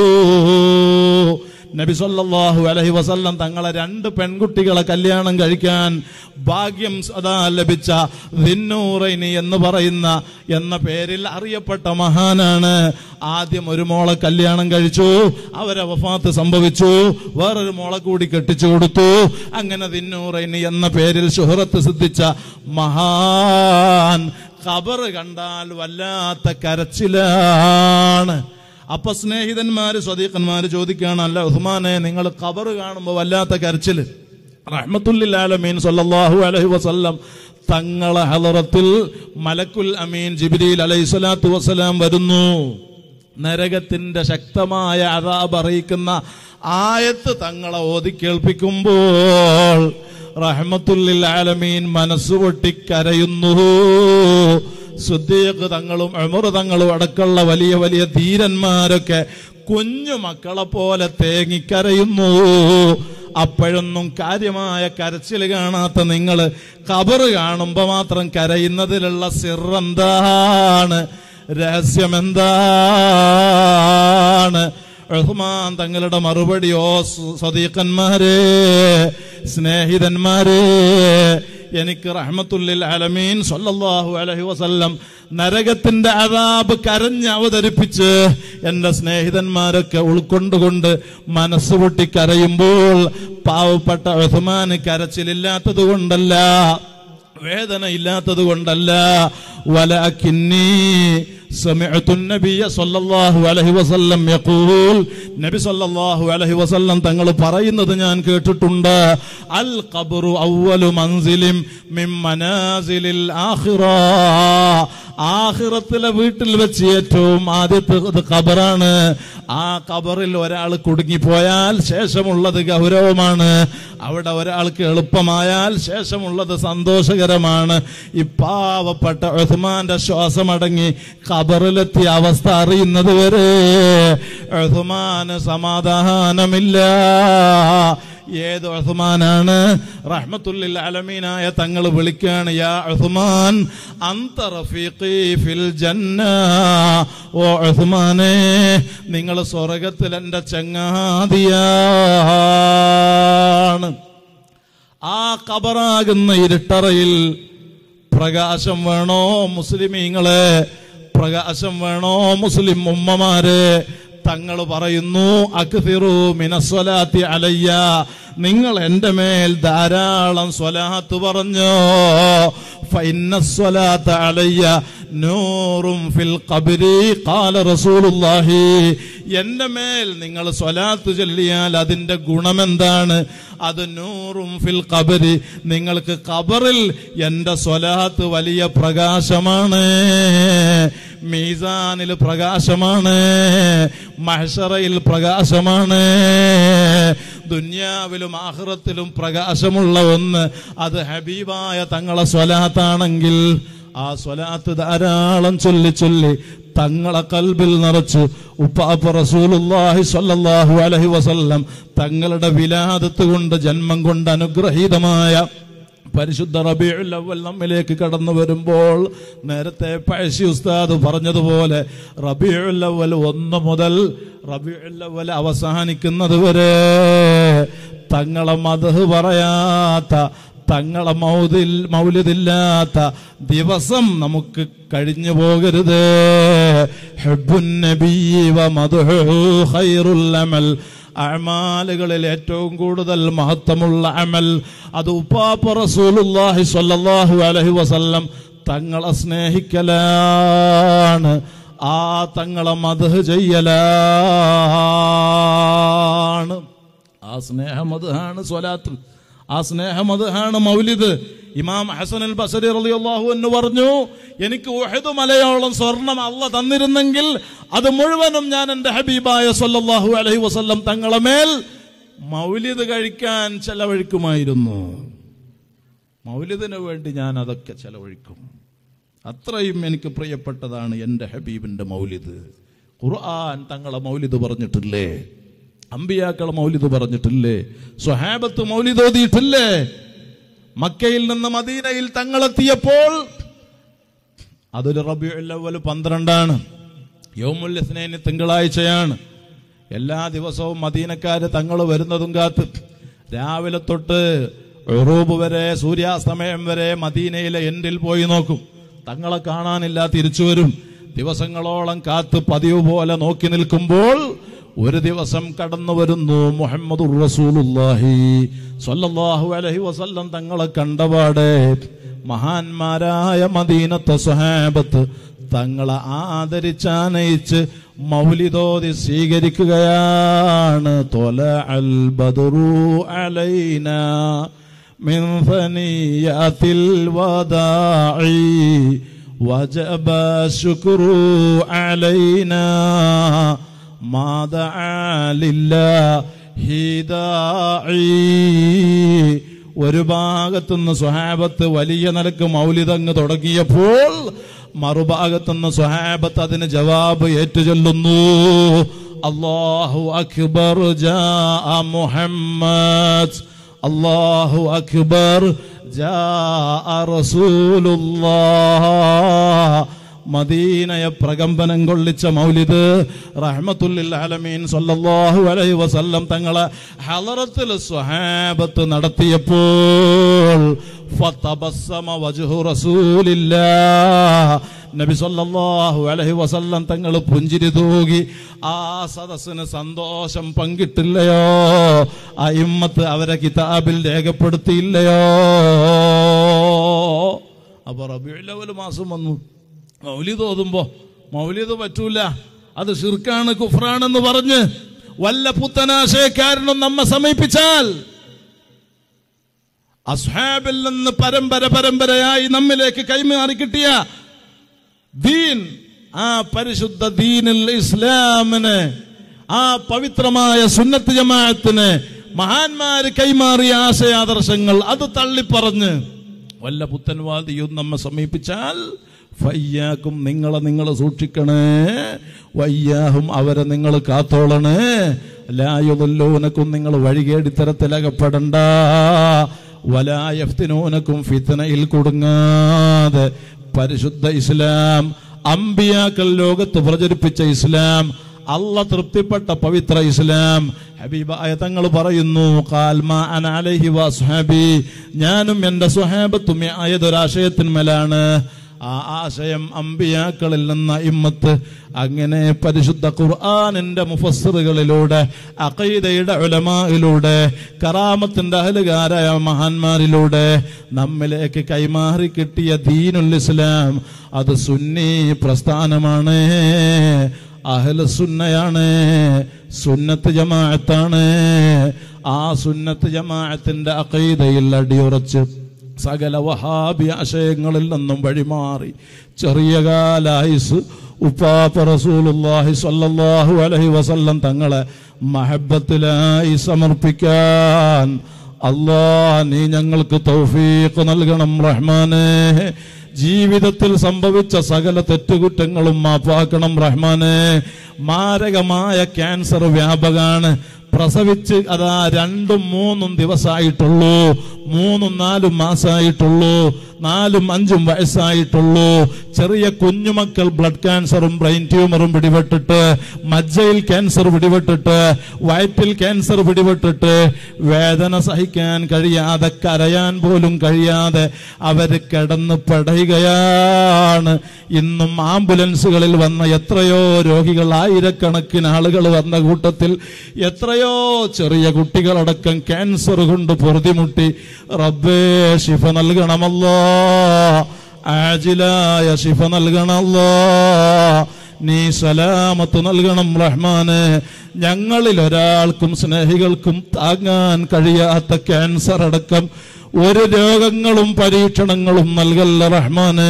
[SPEAKER 2] നബി സല്ലല്ലാഹു അലൈഹി വസല്ലം തങ്ങളെ 2 പെൺകുട്ടികളെ കല്യാണം കഴിക്കാൻ ഭാഗ്യം സദാ ലഭിച്ച ദിന്നൂറൈനി എന്ന് പറയുന്ന എന്ന പേരിൽ അറിയപ്പെട്ട മഹാനാണ്. ആദ്യം ഒരു മോളെ കല്യാണം കഴിച്ചു, അവരെ വഫാത്ത് സംഭവിച്ചു, വേറൊരു മോളെ കൂടി കെട്ടിച്ചു കൊടുത്തു. അങ്ങനെ ദിന്നൂറൈനി എന്ന പേരിൽ ശുഹറത്ത് സിദ്ധിച്ച മഹാൻ ഖബർ കണ്ടാൽ വല്ലാത്ത കരച്ചിലാണ്. അപ്പൊ സ്നേഹിതന്മാര് സ്വദീഖന്മാര് ചോദിക്കുകയാണ്, അല്ല ഉസ്മാനെ, നിങ്ങൾ ഖബർ കാണുമ്പോൾ വല്ലാത്ത കരച്ചില്? റഹ്മത്തുല്ലിൽ ആലമീൻ സല്ലല്ലാഹു അലൈഹി വസല്ലം തങ്ങളെ ഹളറത്തിൽ മലക്കുൽ അമീൻ ജിബ്രീൽ അലൈഹിസ്സലാത്തു വസ്സലാം വരുന്നു. നരകത്തിന്റെ ശക്തമായ അദാബ് അറിയിക്കുന്ന ആയത്ത് തങ്ങളെ ഓതി കേൾപ്പിക്കുമ്പോൾ റഹ്മത്തുല്ലിൽ ആലമീൻ മനസ്സ് പൊട്ടിക്കരയുന്നു. സിദ്ദീഖ് തങ്ങളും ഉമർ തങ്ങളും അടക്കമുള്ള വലിയ വലിയ ധീരന്മാരൊക്കെ കുഞ്ഞു മക്കളെ പോലെ തേങ്ങിക്കരയുന്നു. അപ്പോഴൊന്നും കാര്യമായ കരച്ചിൽ കാണാത്ത നിങ്ങൾ ഖബർ കാണുമ്പോ മാത്രം കരയുന്നതിലുള്ള സിറെന്താണ്? രഹസ്യമെന്താണ്? ഉസ്മാൻ തങ്ങളുടെ മറുപടി, ഓ സദീഖന്മാരെ, സ്നേഹിതന്മാരെ, എനിക്ക് റഹ്മത്തുല്ലിൽ ആലമീൻ സല്ലല്ലാഹു അലൈഹി വസല്ലം നരകത്തിന്റെ അദാബ് കരഞ്ഞ് അവതരിപ്പിച്ച് എന്റെ സ്നേഹിതന്മാരൊക്കെ ഉൾക്കൊണ്ടുകൊണ്ട് മനസ്സ് പൊട്ടി കരയുമ്പോൾ പാവപ്പെട്ട ഉസ്മാന് കരച്ചിലില്ലാത്തത് കൊണ്ടല്ല, വേദന ഇല്ലാത്തത് കൊണ്ടല്ല, വലകിന്നി സമിഅതു നബിയ സല്ലല്ലാഹു അലൈഹി വസല്ലം യഖൂൽ, നബി സല്ലല്ലാഹു അലൈഹി വസല്ലം തങ്ങൾ പറയുന്നത് ഞാൻ കേട്ടിട്ടുണ്ട്, അൽ ഖബ്റു അവ്വലു മൻസിലിൻ മിൻ മനാസിലിൽ ആഖിറ, ആഖിറത്തിലെ വീട്ടിൽ വെച്ച് ഏറ്റവും ആദ്യത്തെ ഖബറാണ്. ആ ഖബറിൽ ഒരാൾ കുടുങ്ങിപ്പോയാൽ ശേഷമുള്ളത് ഗൗരവമാണ്, അവിടെ ഒരാൾക്ക് എളുപ്പമായാൽ ശേഷമുള്ളത് സന്തോഷകരമാണ്. ഈ പാവപ്പെട്ട ഉസ്മാന്റെ ശ്വാസമടങ്ങി ഖബറിലെത്തിയ അവസ്ഥ അറിയുന്നത് വരെ ഉസ്മാന് സമാധാനമില്ല. ഏത് ഉസ്മാനാണ്? റഹ്മത്തുല്ലിൽ ആലമീനായ തങ്ങൾ വിളിക്കാണ്, യാ ഉസ്മാൻ അന്ത റഫീഖി ഫിൽ ജന്ന. ഓ ഉസ്മാനെ, നിങ്ങൾ സ്വർഗ്ഗത്തിൽ എൻ്റെ ചങ്ങാതിയാണ്. ആ ഖബറാകുന്ന ഇരുട്ടറയിൽ പ്രകാശം വേണോ മുസ്ലിമീങ്ങളെ? പ്രകാശം വേണോ മുസ്ലിം ഉമ്മമാരെ? തങ്ങൾ പറയുന്നു, അക്സിറു മിനസ്സലാത്തി അലയ്യ, നിങ്ങൾ എൻ്റെ മേൽ ധാരാളം സ്വലാത്ത് പറഞ്ഞോ. ഫഇന്നസ്സലാത്ത അലയ്യ നൂറും ഫിൽ ഖബ്രി ഖാല റസൂലുള്ളാഹി. എൻ്റെ മേൽ നിങ്ങൾ സ്വലാത്ത് ചൊല്ലിയാൽ അതിൻ്റെ ഗുണമെന്താണ്? അത് നൂറും ഫിൽ ഖബ്രി, നിങ്ങൾക്ക് ഖബറിൽ എൻ്റെ സ്വലാത്ത് വലിയ പ്രകാശമാണ്, മീസാനിൽ പ്രകാശമാണ്, മഹ്ശറയിൽ പ്രകാശമാണ്, ദുനിയാവിലും ആഖിറത്തിലും പ്രകാശമുള്ള ഒന്ന് അത് ഹബീബായ തങ്ങളെ സ്വലാത്താണെങ്കിൽ ആ സ്വലാത്ത് ധാരാളം ചൊല്ലി ചൊല്ലി തങ്ങളെ കൽബിൽ നിറച്ച് ഉപ്പാപ്പ റസൂലുള്ളാഹി സ്വല്ലല്ലാഹു അലൈഹി വസല്ലം തങ്ങളുടെ വിലാദത്ത് കൊണ്ട് ജന്മം കൊണ്ട് അനുഗ്രഹീതമായ പരിശുദ്ധ റബീഉൽ അവ്വൽ നമ്മിലേക്ക് കടന്നു വരുമ്പോൾ നേരത്തെ പഴശ്ശി ഉസ്താദ് പറഞ്ഞതുപോലെ റബീഉൽ അവ്വൽ 1 മുതൽ റബീഉൽ അവ്വൽ അവസാനിക്കുന്നത് വരെ തങ്ങളെ മദ്ഹ് പറയാത്ത, തങ്ങളെ മൗലിദില്ലാത്ത ദിവസം നമുക്ക് കഴിഞ്ഞു പോകരുത്. ഹുബ്ബുൻ നബിയ്യി വ മദ്ഹുഹു ഖൈറുൽ അമൽ, അഅമാലുകളിൽ ഏറ്റവും കൂടുതൽ മഹത്വമുള്ള അമൽ അത് ഉപ്പാപ്പ റസൂലുള്ളാഹി സ്വല്ലല്ലാഹു അലൈഹി വസല്ലം തങ്ങളെ സ്നേഹിക്കലാണ്, ആ തങ്ങളെ മദ്ഹ് ചെയ്യലാണ്. ആ സ്നേഹമദ്ഹാണ് സ്വലാത്ത്, ആ സ്നേഹമദ്ഹാണ് മൗലിദ്. ഇമാം ഹസൻ അൽ ബസരി റളിയല്ലാഹു അൻഹു പറഞ്ഞു, എനിക്ക് ഉഹദ് മലയോളം സ്വർണം അല്ലാഹ് തന്നിരുന്നെങ്കിൽ അത് മുഴുവനും ഞാൻ എൻ്റെ ഹബീബായ സ്വല്ലല്ലാഹു അലൈഹി വസല്ലം തങ്ങളെ മേൽ മൗലിദ് കഴിക്കാൻ ചെലവഴിക്കുമായിരുന്നു. മൗലിദിന് വേണ്ടി ഞാൻ അതൊക്കെ ചെലവഴിക്കും. അത്രയും എനിക്ക് പ്രിയപ്പെട്ടതാണ് എൻ്റെ ഹബീബിൻ്റെ മൗലിദ്. ഖുർആൻ തങ്ങളെ മൗലിദ് പറഞ്ഞിട്ടില്ലേ? അമ്പിയാക്കളെ മൗലിദ് പറഞ്ഞിട്ടില്ലേ? സ്വഹാബത്ത് മൗലിദ് ഓതിയിട്ടില്ലേ? മക്കയിൽ നിന്ന് മദീനയിൽ തങ്ങളെത്തിയപ്പോൾ അതൊരു റബീഉൽ അവ്വൽ 12 യൗമുൽ ഇസ്നൈൻ തിങ്കളാഴ്ചയാണ്. എല്ലാ ദിവസവും മദീനക്കാര് തങ്ങൾ വരുന്നതും കാത്ത് രാവിലെ തൊട്ട് ഉറൂബ് വരെ, സൂര്യാസ്തമയം വരെ മദീനയിലെ എൻഡിൽ പോയി നോക്കും. തങ്ങളെ കാണാനില്ല, തിരിച്ചു വരും. ദിവസങ്ങളോളം കാത്ത് പതിവ് പോലെ നോക്കി നിൽക്കുമ്പോൾ ഒരു ദിവസം കടന്നു വരുന്നു മുഹമ്മദുർ റസൂലുള്ളാഹി സ്വല്ലല്ലാഹു അലൈഹി വസല്ലം തങ്ങളെ കണ്ടപാടെ മഹാന്മാരായ മദീനത്തെ സ്വഹാബത്ത് തങ്ങളെ ആദരിച്ചാനയിച്ച് മൗലിദോതി സ്വീകരിക്കുകയാണ്. ത്വലഅൽ ബദ്റു അലൈനാ മിൻ ഫനിയാത്തിൽ വദാഇ വജബ ശുക്രു അലൈനാ ഒരു ഭാഗത്തുനിന്ന് സ്വഹാബത്ത് വലിയ നിലക്ക് മൗലിദങ്ങ് തുടങ്ങിയപ്പോൾ മറുഭാഗത്തുനിന്ന് സ്വഹാബത്ത് അതിന് ജവാബ് ഏറ്റുചൊല്ലുന്നു. അല്ലാഹു അക്ബർ ജാഅ മുഹമ്മദ്, അല്ലാഹു അക്ബർ ജാഅ റസൂലുള്ളാഹ്. മദീനയെ പ്രകമ്പനം കൊള്ളിച്ച മൗലിദ് റഹ്മത്തുല്ലിൽ ആലമീൻ സ്വല്ലല്ലാഹു അലൈഹി വസല്ലം തങ്ങളെ ഹളറത്തിൽ സ്വഹാബത്ത് നടത്തിയപ്പോൾ ഫതബസ്സമ വജ്ഹു റസൂലില്ലാഹ്, നബി സ്വല്ലല്ലാഹു അലൈഹി വസല്ലം തങ്ങൾ പുഞ്ചിരി തൂകി ആ സദസ്സിന് സന്തോഷം പങ്കിട്ടില്ലയോ? അയിമ്മത്ത് അവരെ കിതാബിൽ രേഖപ്പെടുത്തിയില്ലയോ? അപ്പൊ റബീഉൽ അവ്വൽ മാസം വന്നു. മൗലിദ് ഓതുമ്പോ മൗലിദ് പറ്റൂല, അത് ശിർക്കാണ്, കുഫ്രാണെന്ന് പറഞ്ഞ് വല്ല പുത്തനാശയക്കാരനും നമ്മെ സമീപിച്ചാൽ അസ്ഹാബിൽ നിന്ന് പരമ്പരയായി നമ്മിലേക്ക് കൈമാറി കിട്ടിയ ദീൻ, ആ പരിശുദ്ധ ദീനിൽ ഇസ്ലാമിന്, ആ പവിത്രമായ സുന്നത്ത് ജമാഅത്തിന് മഹാന്മാര് കൈമാറിയ ആശയാദർശങ്ങൾ അത് തള്ളിപ്പറഞ്ഞ് വല്ല പുത്തൻവാദിയും നമ്മെ സമീപിച്ചാൽ ഫയ്യാക്കും നിങ്ങൾ സൂക്ഷിക്കണേ, വയ്യാഹും അവരെ നിങ്ങൾ കാത്തോളണേ, ലാ യുദല്ലൂനക്കും നിങ്ങൾ വഴികേടിത്തരത്തിലകപ്പെടണ്ട, വലാ യഫ്തിനൂനക്കും ഫിത്നയിൽ കുടുങ്ങാതെ പരിശുദ്ധ ഇസ്ലാം, അമ്പിയാക്കൾ ലോകത്ത് പ്രചരിപ്പിച്ച ഇസ്ലാം, അല്ലാഹ് തൃപ്തിപ്പെട്ട പവിത്ര ഇസ്ലാം, ഹബീബായ തങ്ങൾ പറയുന്നു, ഖാൽ മാ അന അലൈഹി വസ്ഹബി, ഞാനും എന്റെ സ്വഹാബത്തും ഏതൊരാശയത്തിന്മേലാണ്, ആ ആശയം അമ്പിയാക്കളിൽ നിന്ന് ഇമ്മത്ത്. അങ്ങനെ പരിശുദ്ധ ഖുർആനിന്റെ മുഫസ്സിറുകളിലൂടെ, അഖീദയുടെ ഉലമായിലൂടെ, കറാമത്തിന്റെ അഹ്ലുകാരായ മഹാന്മാരിലൂടെ നമ്മിലേക്ക് കൈമാറി കിട്ടിയ ദീനുൽ ഇസ്ലാം അത് സുന്നി പ്രസ്ഥാനമാണ്, അഹ്ലു സുന്നയാണ്, സുന്നത്ത് ജമാഅത്താണ്. ആ സുന്നത്ത് ജമാഅത്തിന്റെ അഖീദയിൽ അടിയുറച്ച് സകല വഹാബി ആശയങ്ങളിൽ നിന്നും വഴിമാറി ചെറിയ കാലായുസ് ഉപ്പാപ്പ റസൂലുള്ളാഹി സ്വല്ലല്ലാഹു അലൈഹി വസല്ലം തങ്ങളെ മഹബ്ബത്തിലായി സമർപ്പിക്കാൻ അല്ലാഹ് നീ ഞങ്ങൾക്ക് തൗഫീഖ് നൽകണം റഹ്മാനേ. ജീവിതത്തിൽ സംഭവിച്ച സകല തെറ്റുകുറ്റങ്ങളും മാപ്പാക്കണം റഹ്മാനേ. മാരകമായ ക്യാൻസർ വ്യാപകാണ്. പ്രസവിച്ച് അതാ 2-3 ദിവസമായിട്ടുള്ളൂ, 3-4 മാസമായിട്ടുള്ളൂ, 4-5 വയസ്സായിട്ടുള്ളൂ. ചെറിയ കുഞ്ഞുമക്കൾ ബ്ലഡ് ക്യാൻസറും ബ്രെയിൻ ട്യൂമറും പിടിപെട്ടിട്ട്, മജ്ജയിൽ ക്യാൻസർ പിടിപെട്ടിട്ട്, വയറ്റിൽ ക്യാൻസർ പിടിപെട്ടിട്ട് വേദന സഹിക്കാൻ കഴിയാതെ, കരയാൻ പോലും കഴിയാതെ അവര് കിടന്ന് പടയുകയാണ്. ഇന്നും ആംബുലൻസുകളിൽ വന്ന എത്രയോ രോഗികൾ, ആയിരക്കണക്കിന് ആളുകൾ വന്ന കൂട്ടത്തിൽ എത്രയോ ചെറിയ കുട്ടികളടക്കം ക്യാൻസർ കൊണ്ട് പൊറുതിമുട്ടി. റബ്ബേ ശിഫ നൽകണമല്ലോ, ആജിലായ ശിഫ നൽകണമല്ലോ, നീ സലാമത്ത് നൽകണം റഹ്മാനെ. ഞങ്ങളിൽ ഒരാൾക്കും സ്നേഹികൾക്കും താങ്ങാൻ കഴിയാത്ത ക്യാൻസർ അടക്കം ഒരു രോഗങ്ങളും പരീക്ഷണങ്ങളും നൽകല്ല റഹ്മാനെ.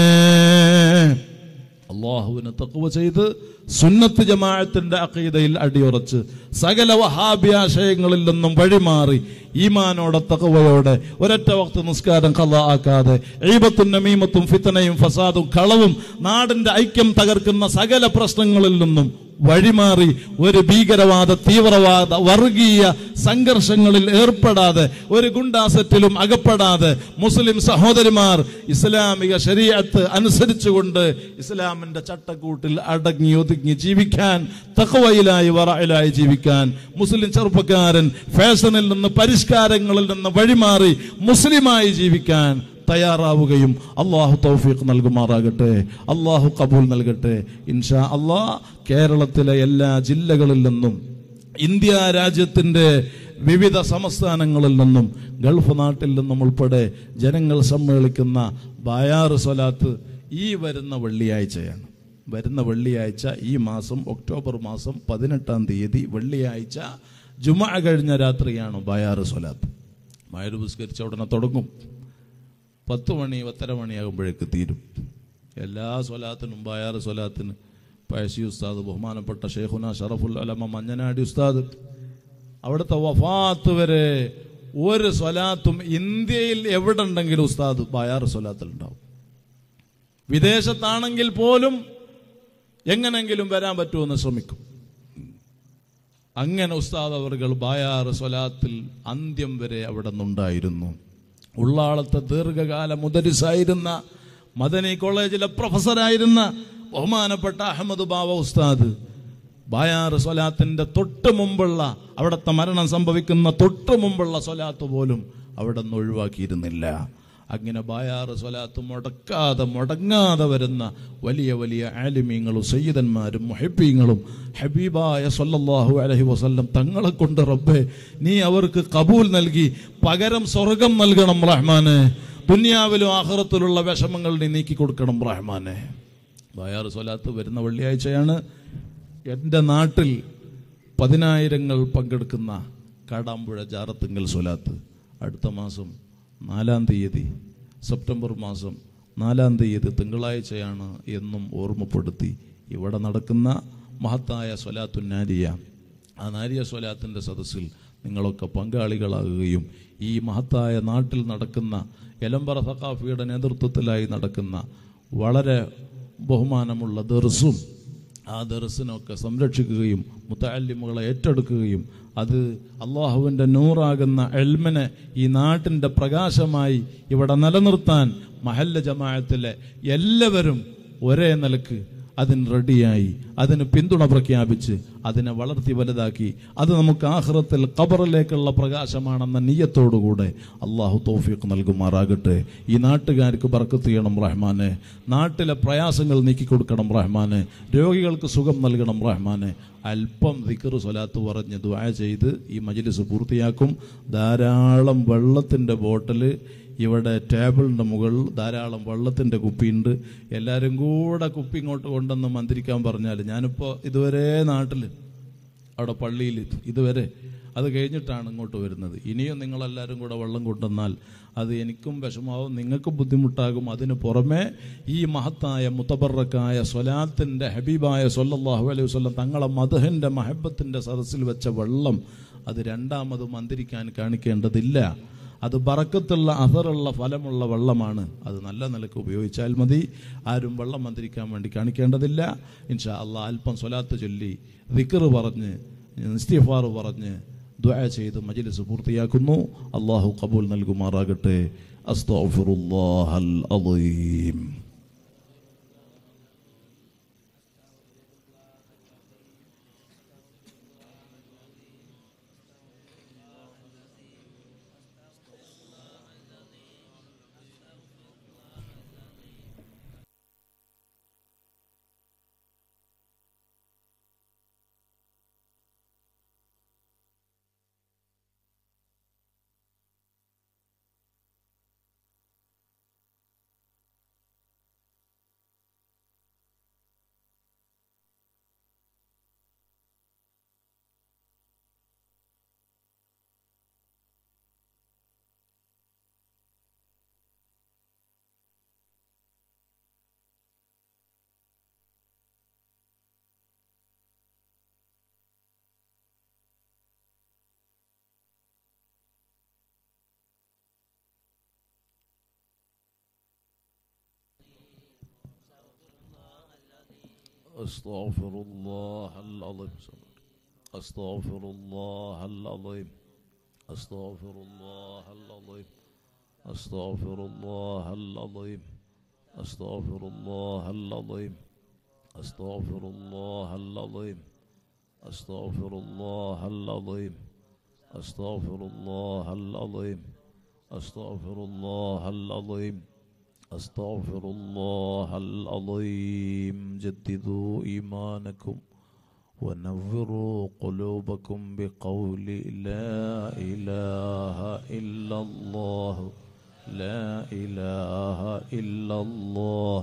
[SPEAKER 2] അല്ലാഹുവിനെ തഖ്വ ചെയ്ത് സുന്നത്ത് ജമാഅത്തിന്റെ അഖീദയിൽ അടിയുറച്ച് സകല വഹാബി ആശയങ്ങളിൽ നിന്നും വഴിമാറി ഈമാനോടെ തഖ്വയോടെ ഒരൊറ്റ വക്ത് നിസ്കാരം ഖളാ ആക്കാതെ, ഈബത്തും നമീമത്തും ഫിത്നയും ഫസാദും കളവും നാടിന്റെ ഐക്യം തകർക്കുന്ന സകല പ്രശ്നങ്ങളിൽ നിന്നും വഴിമാറി ഒരു ഭീകരവാദ, തീവ്രവാദ, വർഗീയ സംഘർഷങ്ങളിൽ ഏർപ്പെടാതെ, ഒരു ഗുണ്ടാസെറ്റിലും അകപ്പെടാതെ മുസ്ലിം സഹോദരിമാർ ഇസ്ലാമിക ശരീഅത്ത് അനുസരിച്ചുകൊണ്ട് ഇസ്ലാമിന്റെ ചട്ടക്കൂട്ടിൽ അടങ്ങി ഒതുങ്ങി ജീവിക്കാൻ, തഖ്വയിലായി വറഇലായി ജീവിക്കാൻ, മുസ്ലിം ചെറുപ്പക്കാരൻ ഫാഷനിൽ നിന്ന് പരിഷ്കാരങ്ങളിൽ നിന്ന് വഴിമാറി മുസ്ലിമായി ജീവിക്കാൻ തയ്യാറാവുകയും അള്ളാഹു തൗഫീഖ് നൽകുമാറാകട്ടെ, അള്ളാഹു കബൂൽ നൽകട്ടെ. ഇൻഷാ അള്ളാഹ് കേരളത്തിലെ എല്ലാ ജില്ലകളിൽ നിന്നും, ഇന്ത്യ രാജ്യത്തിന്റെ വിവിധ സംസ്ഥാനങ്ങളിൽ നിന്നും, ഗൾഫ് നാട്ടിൽ നിന്നും ഉൾപ്പെടെ ജനങ്ങൾ സമ്മേളിക്കുന്ന ബയാറ് സ്വലാത്ത് ഈ വരുന്ന വെള്ളിയാഴ്ചയാണ്. വരുന്ന വെള്ളിയാഴ്ച, ഈ മാസം ഒക്ടോബർ മാസം 18-ാം തീയതി വെള്ളിയാഴ്ച ജുമുഅ കഴിഞ്ഞ രാത്രിയാണ് ബയാറ് സ്വലാത്ത്. മഗ്‌രിബ് നിസ്കരിച്ച ഉടനെ തുടങ്ങും, 10 മണി 10:30 മണിയാകുമ്പോഴേക്ക് തീരും. എല്ലാ സ്വലാത്തിനും, ബയാറ് സ്വലാത്തിന് പഴശ്ശി ഉസ്താദ്, ബഹുമാനപ്പെട്ട ഷെയ്ഖുന ഷറഫുൽ ഉലമ മഞ്ഞനാടി ഉസ്താദ്, അവിടുത്തെ വഫാത്ത് വരെ ഒരു സ്വലാത്തും ഇന്ത്യയിൽ എവിടെ ഉണ്ടെങ്കിലും ഉസ്താദ് ബയാറ് സ്വലാത്തിൽ ഉണ്ടാവും. വിദേശത്താണെങ്കിൽ പോലും എങ്ങനെങ്കിലും വരാൻ പറ്റുമെന്ന് ശ്രമിക്കും. അങ്ങനെ ഉസ്താദ് അവർകൾ ബയാറ് സ്വലാത്തിൽ അന്ത്യം വരെ അവിടെ നിന്നുണ്ടായിരുന്നു. ഉള്ളാളത്തെ ദീർഘകാല മുദരിസായിരുന്ന, മദനി കോളേജിലെ പ്രൊഫസറായിരുന്ന ബഹുമാനപ്പെട്ട അഹമ്മദ് ബാവ ഉസ്താദ് ബയാറ് സ്വലാത്തിന്റെ തൊട്ട് മുമ്പുള്ള, അവിടുത്തെ മരണം സംഭവിക്കുന്ന തൊട്ട് മുമ്പുള്ള സ്വലാത്ത് പോലും അവിടെ നിന്ന് ഒഴിവാക്കിയിരുന്നില്ല. അങ്ങനെ ബയാറ് സ്വലാത്ത് മുടങ്ങാതെ വരുന്ന വലിയ വലിയ ആലിമീങ്ങളും സയ്യിദന്മാരും മുഹിബ്ബീങ്ങളും ഹബീബായ സല്ലല്ലാഹു അലൈഹി വസല്ലം തങ്ങളെ കൊണ്ട് റബ്ബേ നീ അവർക്ക് കബൂൽ നൽകി പകരം സ്വർഗം നൽകണം റഹ്മാനെ. ദുനിയാവിലും ആഖിറത്തിലുള്ള വിഷമങ്ങൾ നീ നീക്കി കൊടുക്കണം റഹ്മാനെ. ബയാറ് സ്വലാത്ത് വരുന്ന വെള്ളിയാഴ്ചയാണ്. എൻ്റെ നാട്ടിൽ 10,000 പങ്കെടുക്കുന്ന കാടാമ്പുഴ ജാറത്തുങ്കൽ സ്വലാത്ത് അടുത്ത മാസം 4-ാം തീയതി, സെപ്റ്റംബർ മാസം 4-ാം തീയതി തിങ്കളാഴ്ചയാണ് എന്നും ഓർമ്മപ്പെടുത്തി ഇവിടെ നടക്കുന്ന മഹത്തായ സ്വലാത്തുൻ നാരിയ, ആ നാരിയ സ്വലാത്തിൻ്റെ സദസ്സിൽ നിങ്ങളൊക്കെ പങ്കാളികളാകുകയും ഈ മഹത്തായ നാട്ടിൽ നടക്കുന്ന എലമ്പറ സഖാഫിയുടെ നേതൃത്വത്തിലായി നടക്കുന്ന വളരെ ബഹുമാനമുള്ള ദർസും ആ ദർസിനൊക്കെ സംരക്ഷിക്കുകയും മുതഅല്ലിമുകളെ ഏറ്റെടുക്കുകയും അത് അള്ളാഹുവിൻ്റെ നൂറാകുന്ന എൽമിനെ ഈ നാട്ടിൻ്റെ പ്രകാശമായി ഇവിടെ നിലനിർത്താൻ മഹല്ല ജമാഅത്തിലെ എല്ലാവരും ഒരേ നിലക്ക് അതിന് റെഡിയായി അതിന് പിന്തുണ പ്രഖ്യാപിച്ച് അതിനെ വളർത്തി വലുതാക്കി അത് നമുക്ക് ആഖിറത്തിൽ ഖബറിലേക്കുള്ള പ്രകാശമാണെന്ന നിയ്യത്തോടുകൂടെ അള്ളാഹു തൗഫീഖ് നൽകുമാറാകട്ടെ. ഈ നാട്ടുകാർക്ക് ബർക്കത്ത് ചെയ്യണം റഹ്മാനെ, നാട്ടിലെ പ്രയാസങ്ങൾ നീക്കിക്കൊടുക്കണം റഹ്മാനെ, രോഗികൾക്ക് സുഖം നൽകണം റഹ്മാനെ. അല്പം ദിക്ർ സ്വലാത്ത് പറഞ്ഞ് ദുആ ചെയ്ത് ഈ മജ്ലിസ് പൂർത്തിയാക്കും. ധാരാളം വെള്ളത്തിൻ്റെ ബോട്ടിൽ ഇവിടെ ടേബിളിൻ്റെ മുകളിൽ ധാരാളം വെള്ളത്തിൻ്റെ കുപ്പിയുണ്ട്. എല്ലാവരും കൂടെ കുപ്പി ഇങ്ങോട്ട് കൊണ്ടുവന്ന് മന്ത്രിക്കാൻ പറഞ്ഞാൽ ഞാനിപ്പോൾ ഇതുവരെ നാട്ടിൽ അവിടെ പള്ളിയിൽ ഇതുവരെ അത് കഴിഞ്ഞിട്ടാണ് ഇങ്ങോട്ട് വരുന്നത്. ഇനിയും നിങ്ങളെല്ലാവരും കൂടെ വെള്ളം കൊണ്ടുവന്നാൽ അത് എനിക്കും വിഷമാവും, നിങ്ങൾക്കും ബുദ്ധിമുട്ടാകും. അതിന് പുറമെ ഈ മഹത്തായ മുതബറക്കായ സ്വലാത്തിൻ്റെ ഹബീബായ സ്വല്ലല്ലാഹു അലൈഹി വസല്ലം തങ്ങളെ മദ്ഹിൻ്റെ മഹബത്തിൻ്റെ സദസ്സിൽ വെച്ച വെള്ളം അത് രണ്ടാമത് മന്ത്രിക്കാൻ കാണിക്കേണ്ടതില്ല. അത് ബറക്കത്തുള്ള അഥറുള്ള ഫലമുള്ള വെള്ളമാണ്. അത് നല്ല നിലക്ക് ഉപയോഗിച്ചാൽ മതി. ആരും വെള്ളം മന്ത്രിക്കാൻ വേണ്ടി കാണിക്കേണ്ടതില്ല. ഇൻഷാ അല്ലാഹ് അല്പം സ്വലാത്ത് ചൊല്ലി ദിക്ർ പറഞ്ഞ് ഇസ്തിഗ്ഫാർ പറഞ്ഞ് ദുആ ചെയ്ത് മജ്ലിസ് പൂർത്തിയാക്കുന്നു. അല്ലാഹു ഖബൂൽ നൽകുമാറാകട്ടെ. അസ്തഗ്ഫിറുല്ലാഹൽ അദീം. അസ്തഗ്ഫിറുല്ലാഹൽ അദീം. അസ്തഗ്ഫിറുല്ലാഹൽ അദീം. അസ്തഗ്ഫിറുല്ലാഹൽ അദീം. അസ്തഗ്ഫിറുല്ലാഹൽ അദീം. അസ്തഗ്ഫിറുല്ലാഹൽ അദീം. അസ്തഗ്ഫിറുല്ലാഹൽ അദീം. അസ്തഗ്ഫിറുല്ലാഹൽ അദീം. അസ്തഗ്ഫിറുല്ലാഹൽ അദീം. അസ്തഗ്ഫിറുല്ലാഹൽ അദീം. أستغفر الله العظيم. جددوا إيمانكم ونوروا قلوبكم بقول لا إله إلا الله. لا إله إلا الله.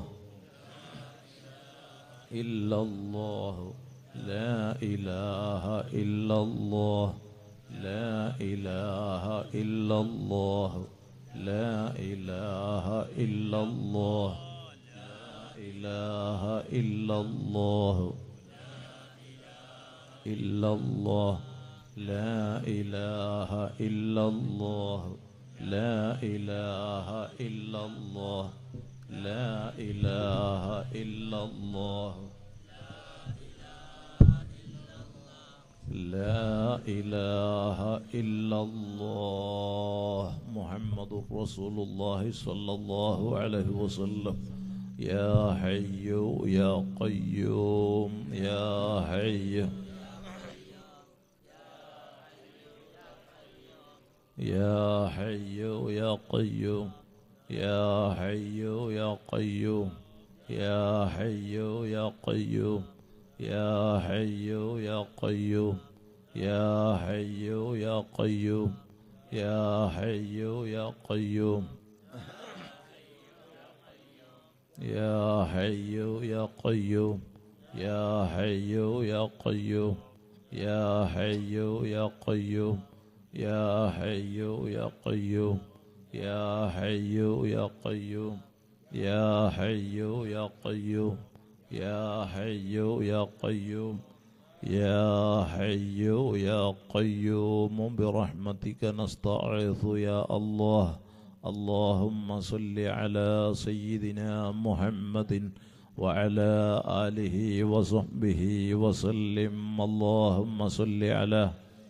[SPEAKER 2] إلا الله. لا إله إلا الله. لا إله إلا الله. لا إله إلا الله. لا إله إلا الله. إلا الله. لا إله إلا الله. لا إله إلا الله. لا إله إلا الله. لا إله إلا الله. محمد رسول الله صلى الله عليه وسلم. يا حي يا قيوم. يا حي يا حي يا قيوم. يا حي يا قيوم. يا حي يا قيوم. يا حي يا قيوم. يا حي يا قيوم. يا حي يا قيوم. يا حي يا قيوم. يا حي يا قيوم. يا حي يا قيوم. يا حي يا قيوم. يا حي يا قيوم. يا حي يا قيوم. يا حي يا قيوم. يا حي يا قيوم برحمتك نستعيذ يا الله. اللهم صل على سيدنا محمد
[SPEAKER 1] وعلى آله وصحبه وسلم. اللهم صل على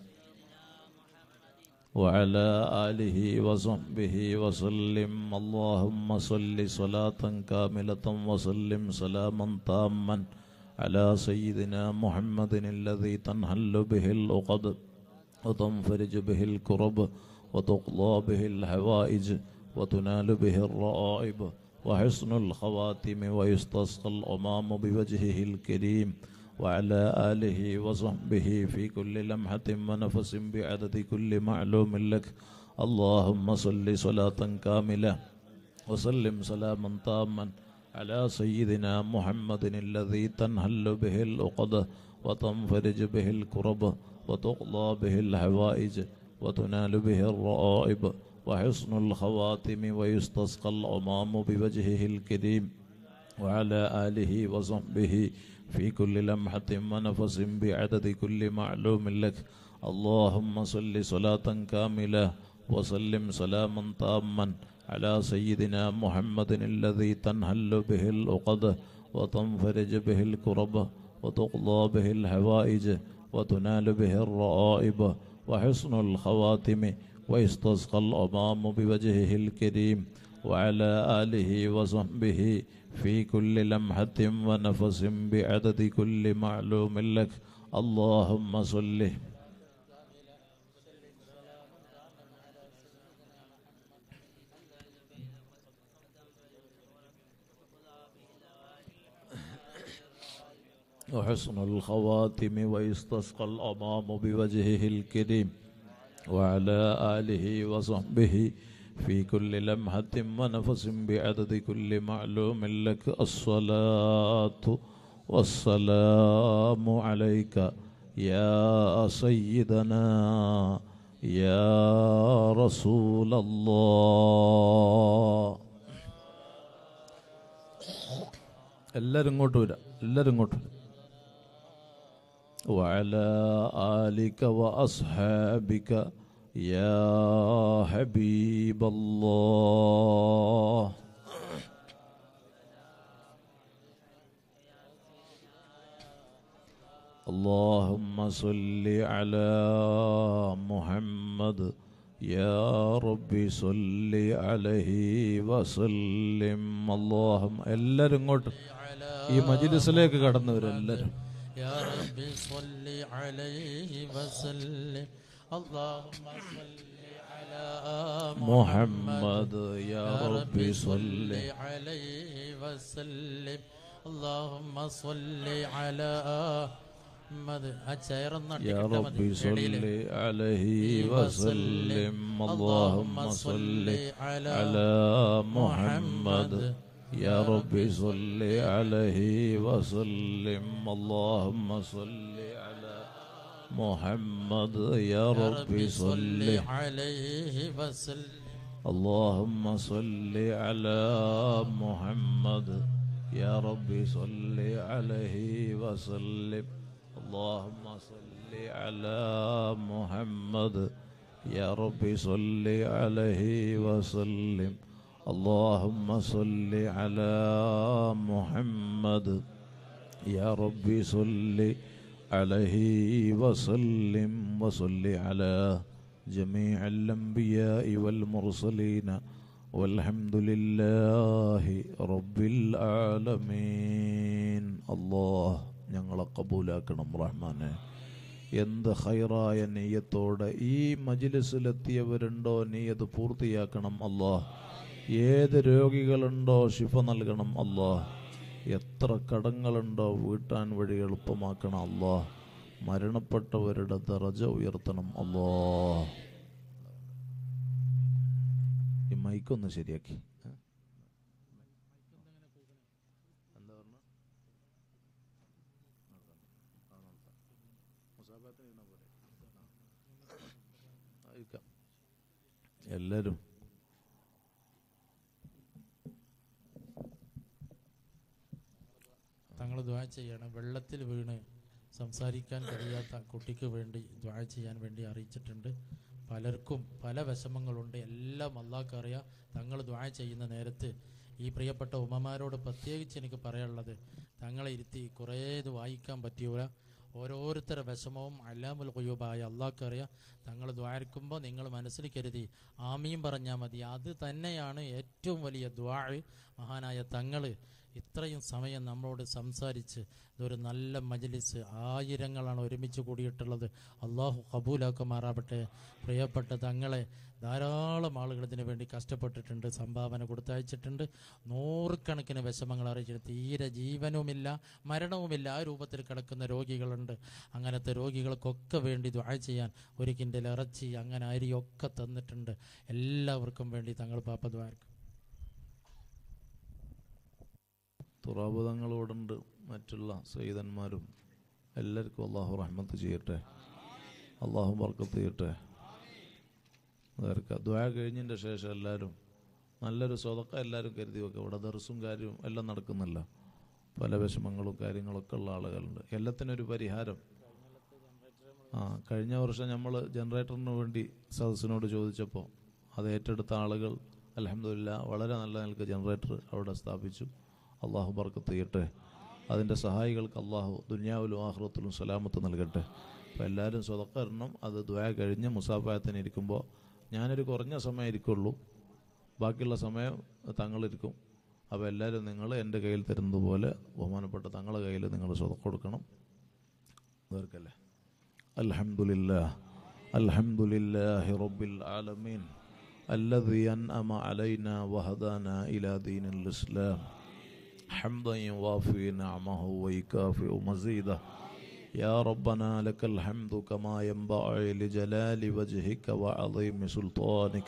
[SPEAKER 1] وعلى آله وصحبه وسلم. اللهم صل صلاة كاملة وسلم سلاما تاما على سيدنا محمد الذي تنحل به العقد وتنفرج به الكرب وتقضى به الحوائج وتنال به الرائب وحسن الخواتم ويستسقى الأمام بوجهه الكريم وعلى آله وصحبه في كل لمحة ونفس بعدد كل معلوم لك. اللهم صل صلاة كاملة وسلم سلاما تاما على سيدنا محمد الذي تنحل به العقد وتنفرج به الكرب وتقضى به الحوائج وتنال به الرائب وحسن الخواتم ويستسقى الأمام بوجهه الكريم وعلى آله وصحبه في كل لمحة ونفس بعدد كل معلوم لك. اللهم صل صلاة كاملة وسلم سلاما تاما على سيدنا محمد الذي تنحل به العقد وتنفرج به الكرب وتقضى به الحوائج وتنال به الرائب وحسن الخواتم ويستسقى الأمام بوجهه الكريم وعلى آله وصحبه في كل لمحة ونفس بعدد كل معلوم لك. اللهم صل وحسن الخواتم ويستسقى الأمام بوجهه الكريم وعلى آله وصحبه في كل لمحة ونفس بعدد كل معلوم لك. الصلاة والسلام عليك يا سيدنا يا رسول الله. എല്ലാവരും ഇങ്ങോട്ട് വരാം, എല്ലാവരും ഇങ്ങോട്ട് വരാം. وعلى آلك وأصحابك يا حبيب الله. اللهم صل على محمد يا رب صل عليه وسلم. اللهم എല്ലാവരും ഇങ്ങോട്ട് ഈ മജ്‌ലിസിലേക്ക് കടന്നവരെല്ലാവരും
[SPEAKER 3] يا رب صل عليه وسلم. اللهم صل على محمد
[SPEAKER 1] يا رب صل
[SPEAKER 3] عليه وسلم. اللهم صل على محمد.
[SPEAKER 1] يا رب صل عليه وسلم. اللهم صل على محمد يا رب صل عليه وسلم. اللهم صل على محمد يا رب صل
[SPEAKER 3] عليه وسلم.
[SPEAKER 1] اللهم صل على محمد يا رب صل عليه وسلم. اللهم صل على محمد يا رب صل عليه وسلم. اللهم صل على محمد يا رب صل عليه وسلم. وصل على جميع الأنبياء والمرسلين والحمد لله رب العالمين. الله ഞങ്ങളെ കബൂലാക്കണം റഹ്മാനെ. എന്ത് ഖൈറായ നിയ്യത്തോടെ ഈ മജ്‌ലിസിലെത്തിയവരുണ്ടോ നീയത് പൂർത്തിയാക്കണം അല്ലാഹ്. ഏത് രോഗികളുണ്ടോ ശിഫ നൽകണം അല്ലാഹ്. എത്ര കടങ്ങളുണ്ടോ വീട്ടാൻ വഴി എളുപ്പമാക്കണം അല്ലാഹ്. മരണപ്പെട്ടവരുടെ ദറജ ഉയർത്തണം അല്ലാഹ്. ഈ മൈക്കൊന്ന് ശരിയാക്കി. എല്ലാവരും
[SPEAKER 3] തങ്ങൾ ദുആ ചെയ്യണം. വെള്ളത്തിൽ വീണ് സംസാരിക്കാൻ കഴിയാത്ത കുട്ടിക്ക് വേണ്ടി ദുആ ചെയ്യാൻ വേണ്ടി അറിയിച്ചിട്ടുണ്ട്. പലർക്കും പല വിഷമങ്ങളുണ്ട്. എല്ലാം അല്ലാഹ്ക്ക് അറിയാം. തങ്ങൾ ദുആ ചെയ്യുന്ന നേരത്ത് ഈ പ്രിയപ്പെട്ട ഉമ്മമാരോട് പ്രത്യേകിച്ച് എനിക്ക് പറയാനുള്ളത്, തങ്ങളെ ഇരുത്തി കുറേ ഇത് വായിക്കാൻ പറ്റിയൂല. ഓരോരുത്തരുടെ വിഷമവും അല്ലാമുൽ ഖുയൂബായ അള്ളാഹ്ക്കറിയാം. തങ്ങൾ ദ്വാരക്കുമ്പോൾ നിങ്ങൾ മനസ്സിൽ കരുതി ആമീൻ പറഞ്ഞാൽ മതി. അത് തന്നെയാണ് ഏറ്റവും വലിയ ദ്വാ. മഹാനായ തങ്ങൾ ഇത്രയും സമയം നമ്മളോട് സംസാരിച്ച് ഇതൊരു നല്ല മജ്ലിസ്, ആയിരങ്ങളാണ് ഒരുമിച്ച് കൂടിയിട്ടുള്ളത്. അള്ളാഹു ഖബൂലാക്കുമാറാവട്ടെ. പ്രിയപ്പെട്ട തങ്ങളെ ധാരാളം ആളുകൾ ഇതിനു വേണ്ടി കഷ്ടപ്പെട്ടിട്ടുണ്ട്, സംഭാവന കൊടുത്തയച്ചിട്ടുണ്ട്. നൂറുകണക്കിന് വിഷമങ്ങൾ അറിയിച്ചിട്ട് തീരെ ജീവനുമില്ല മരണവുമില്ല ആ രൂപത്തിൽ കിടക്കുന്ന രോഗികളുണ്ട്. അങ്ങനത്തെ രോഗികൾക്കൊക്കെ വേണ്ടി ദുആ ചെയ്യാൻ ഒരു കിൻഡൽ ഇറച്ചി അങ്ങനെ അരിയൊക്കെ തന്നിട്ടുണ്ട്. എല്ലാവർക്കും വേണ്ടി തങ്ങൾ പാപ്പ ദ്വാരക്കും.
[SPEAKER 1] തുറാബുതങ്ങളോടുണ്ട് മറ്റുള്ള സയ്യിദന്മാരും എല്ലാവർക്കും അള്ളാഹു റഹ്മത്ത് ചെയ്യട്ടെ, അള്ളാഹു ബർക്കത്ത് ചെയ്യട്ടെ. ദുആ കഴിഞ്ഞതിൻ്റെ ശേഷം എല്ലാവരും നല്ലൊരു സ്വതക്ക എല്ലാവരും കരുതി വെക്കുക. ഇവിടെ ദർസും കാര്യവും എല്ലാം നടക്കുന്നില്ല, പല വിഷമങ്ങളും കാര്യങ്ങളൊക്കെ ഉള്ള ആളുകളുണ്ട്. എല്ലാത്തിനൊരു പരിഹാരം. കഴിഞ്ഞ വർഷം നമ്മൾ ജനറേറ്ററിന് വേണ്ടി സദസ്സിനോട് ചോദിച്ചപ്പോൾ അത് ഏറ്റെടുത്ത ആളുകൾ അൽഹംദുലില്ലാഹ് വളരെ നല്ല നിലക്ക് ജനറേറ്റർ അവിടെ സ്ഥാപിച്ചു. അള്ളാഹു ബർക്കത്ത് ചെയ്യട്ടെ. അതിൻ്റെ സഹായികൾക്ക് അള്ളാഹു ദുനിയാവിലും ആഖിറത്തിലും സലാമത്ത് നൽകട്ടെ. അപ്പോൾ എല്ലാവരും സ്വതക്ക ഇടണം. അത് ദുആ കഴിഞ്ഞ് മുസാഫഹത്തിന് ഇരിക്കുമ്പോൾ ഞാനൊരു കുറഞ്ഞ സമയം ഇരിക്കുള്ളൂ, ബാക്കിയുള്ള സമയം തങ്ങളിരിക്കും. അപ്പോൾ എല്ലാവരും നിങ്ങൾ എൻ്റെ കയ്യിൽ തരുന്നത് പോലെ ബഹുമാനപ്പെട്ട തങ്ങളുടെ കയ്യിൽ നിങ്ങൾ സ്വതക്ക കൊടുക്കണം. തീർക്കല്ലേ. അൽഹംദുലില്ലാഹ് അൽഹംദുലില്ലാഹി റബ്ബിൽ ആലമീൻ الذي أنعم علينا وهدانا إلى دين الإسلام حمدا يوافي نعمه ويكافئ مزيده يا ربنا لك الحمد كما ينبغي لجلال وجهك وعظيم سلطانك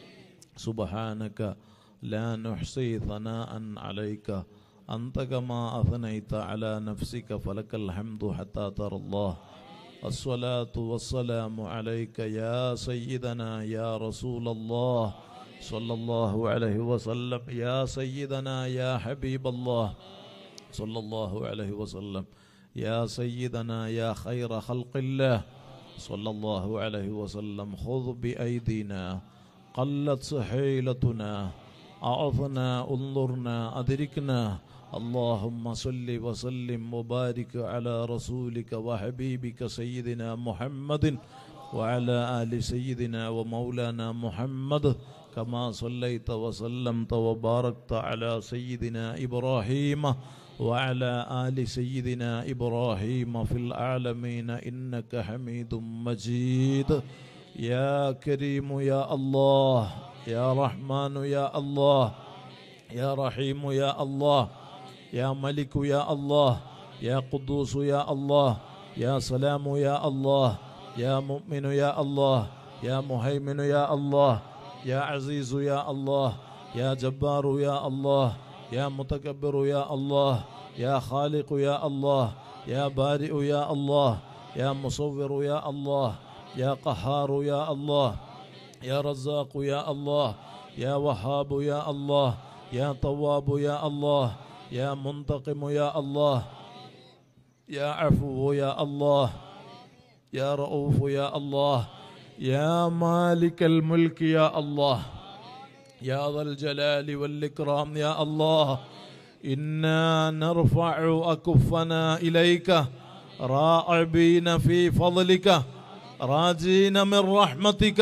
[SPEAKER 1] سبحانك لا نحصي ثناء عليك أنت كما أثنيت على نفسك فلك الحمد حتى ترى الله الصلاة والسلام عليك يا سيدنا يا رسول الله صلى الله عليه وسلم يا سيدنا يا حبيب الله صلى الله عليه وسلم يا سيدنا يا خير خلق الله صلى الله عليه وسلم خذ بأيدينا قلت سحيلتنا أعظنا انظرنا أدركنا اللهم صل وسلم وبارك على رسولك وحبيبك سيدنا محمد وعلى آل سيدنا ومولانا محمد كما صليت وسلمت وباركت على سيدنا إبراهيم وعلى آل سيدنا إبراهيم في العالمين إنك حميد مجيد يا كريم يا الله يا رحمن يا الله يا رحيم يا الله يا ملك يا الله يا قدوس يا الله يا سلام يا الله يا مؤمن يا الله يا مهيمن يا الله يا عزيز يا الله يا جبار يا الله يا متكبر يا الله يا خالق يا الله يا بارئ يا الله يا مصور يا الله يا قهار يا الله يا رزاق يا الله يا وهاب يا الله يا تواب يا الله يا منتقم يا الله يا عفو يا الله يا رؤوف يا الله يا مالك الملك يا الله يا ذا الجلال والإكرام يا الله إنا نرفع أكفنا إليك راغبين في فضلك راجين من رحمتك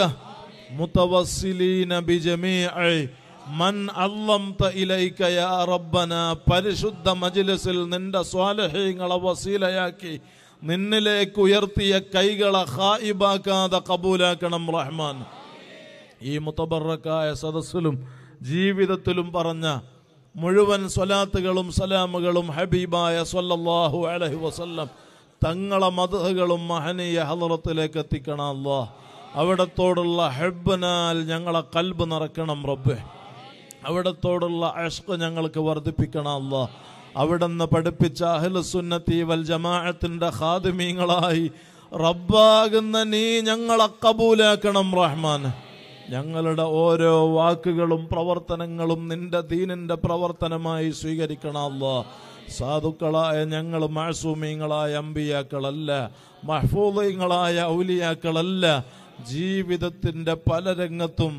[SPEAKER 1] متوسلين بجميع മൻ അള്ളംത ഇലൈക യാ റബ്ബന. പരിശുദ്ധ മജ്ലിസിൽ നിന്റെ സ്വാലിഹീങ്ങളെ വസീലയാക്കി നിന്നിലേക്ക് ഉയർത്തിയ കൈകളെ ഖായിബാക്കാതെ കബൂലാക്കണം റഹ്മാൻ. ഈ മുതബറക്കായ സദസ്സിലും ജീവിതത്തിലും പറഞ്ഞ മുഴുവൻ സ്വലാത്തുകളും സലാമുകളും ഹബീബായ സ്വല്ലല്ലാഹു അലൈഹി വസല്ലം തങ്ങളെ മദ്ഹുകളും മഹനീയ ഹളറത്തിലേക്ക് എത്തിക്കണം അല്ലാഹ്. അവിടത്തോടുള്ള ഹബ്ബനാൽ ഞങ്ങളെ ഖൽബ് നിറക്കണം റബ്ബേ. അവിടത്തോടുള്ള ഇഷ്ഖ് ഞങ്ങൾക്ക് വർദ്ധിപ്പിക്കണം അല്ലാഹ്. അവിടുന്ന് പഠിപ്പിച്ച അഹ്ലുസുന്നത്തി വൽ ജമാഅത്തിന്റെ ഖാദിമീങ്ങളായി റബ്ബാകുന്ന നീ ഞങ്ങളെ കബൂലാക്കണം റഹ്മാൻ. ഞങ്ങളുടെ ഓരോ വാക്കുകളും പ്രവർത്തനങ്ങളും നിന്റെ ദീനിന്റെ പ്രവർത്തനമായി സ്വീകരിക്കണം അല്ലാഹ്. സാധുക്കളായ ഞങ്ങൾ മഅസൂമീങ്ങളായ അമ്പിയാക്കളല്ല, മഹ്ഫൂദീങ്ങളായ ഔലിയാക്കളല്ല. ജീവിതത്തിന്റെ പല രംഗത്തും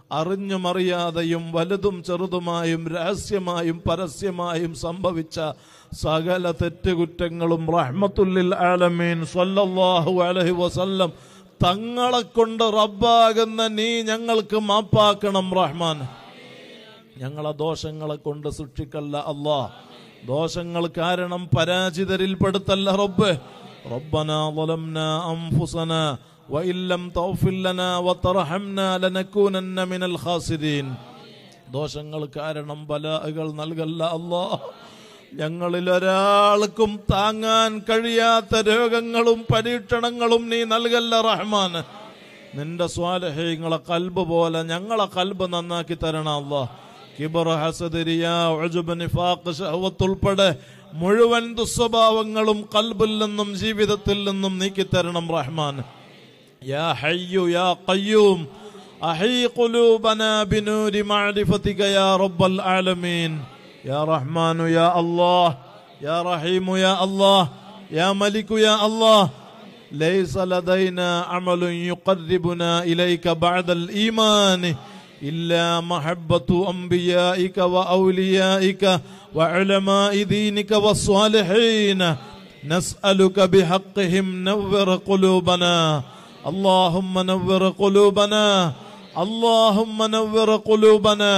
[SPEAKER 2] അറിഞ്ഞും അറിയാതെയും വലുതും ചെറുതുമായും രഹസ്യമായും പരസ്യമായും സംഭവിച്ച സകല തെറ്റുകുറ്റങ്ങളും റഹ്മത്തുല്ലിൽ ആലമീൻ സ്വല്ലല്ലാഹു അലൈഹി വസല്ലം തങ്ങളെ കൊണ്ട് റബ്ബാകുന്ന നീ ഞങ്ങൾക്ക് മാപ്പാക്കണം റഹ്മാൻ. ഞങ്ങളെ ദോഷങ്ങളെ കൊണ്ട് സൂക്ഷിക്കല്ല അല്ലാ. ദോഷങ്ങൾ കാരണം പരാജിതരിൽപ്പെടുത്തല്ല റബ്ബ്. റബ്ബനാ ളലംനാ അൻഫുസനാ വഇല്ലം തഗ്ഫിർ ലനാ വതർഹംനാ ലനകൂനന്ന മിനൽ ഖാസിരീൻ. ദോഷങ്ങൾ കാരണം ബലാഅകൾ നൽകല്ല അല്ലാ. ഞങ്ങളിൽ ഒരാൾക്കും താങ്ങാൻ കഴിയാത്ത രോഗങ്ങളും പരീക്ഷണങ്ങളും നീ നൽകല്ല റഹ്മാൻ. നിന്റെ സ്വാലിഹീങ്ങളെ കൽബ് പോലെ ഞങ്ങളെ കൽബ് നന്നാക്കി തരണം അല്ലാ. കിബ്ർ, ഹസദ്, റിയാ, ഉജ്ബ്, നിഫാഖ്, ശഹവത്ത് ഉൾപ്പെടെ മുഴുവൻ ദുസ്വഭാവങ്ങളും കൽബിൽ നിന്നും ജീവിതത്തിൽ നിന്നും നീക്കി തരണം റഹ്മാൻ. യാ ഹയ്യു യാ ഖയ്യൂം അഹീ ഖുലൂബനാ ബിനൂരി മഅരിഫതിക യാ റബ്ബൽ ആലമീൻ. യാ റഹ്മാനു യാ അല്ലാഹ്, യാ റഹീമു യാ അല്ലാഹ്, യാ മലികു യാ അല്ലാഹ്. ലൈസ ലദൈനാ അമലുൻ യുഖർരിബുനാ ഇലൈക ബഅദൽ ഈമാനി ഇല്ലാ മഹബ്ബത്തു അംബിയാഇക വഔലിയാഇക വഉലമാഇ ദീനിക വസ്സാലിഹീന. നസ്അലുക ബിഹഖ്ഹിം നവ്വിർ ഖുലൂബനാ. اللهم نور قلوبنا، اللهم نور قلوبنا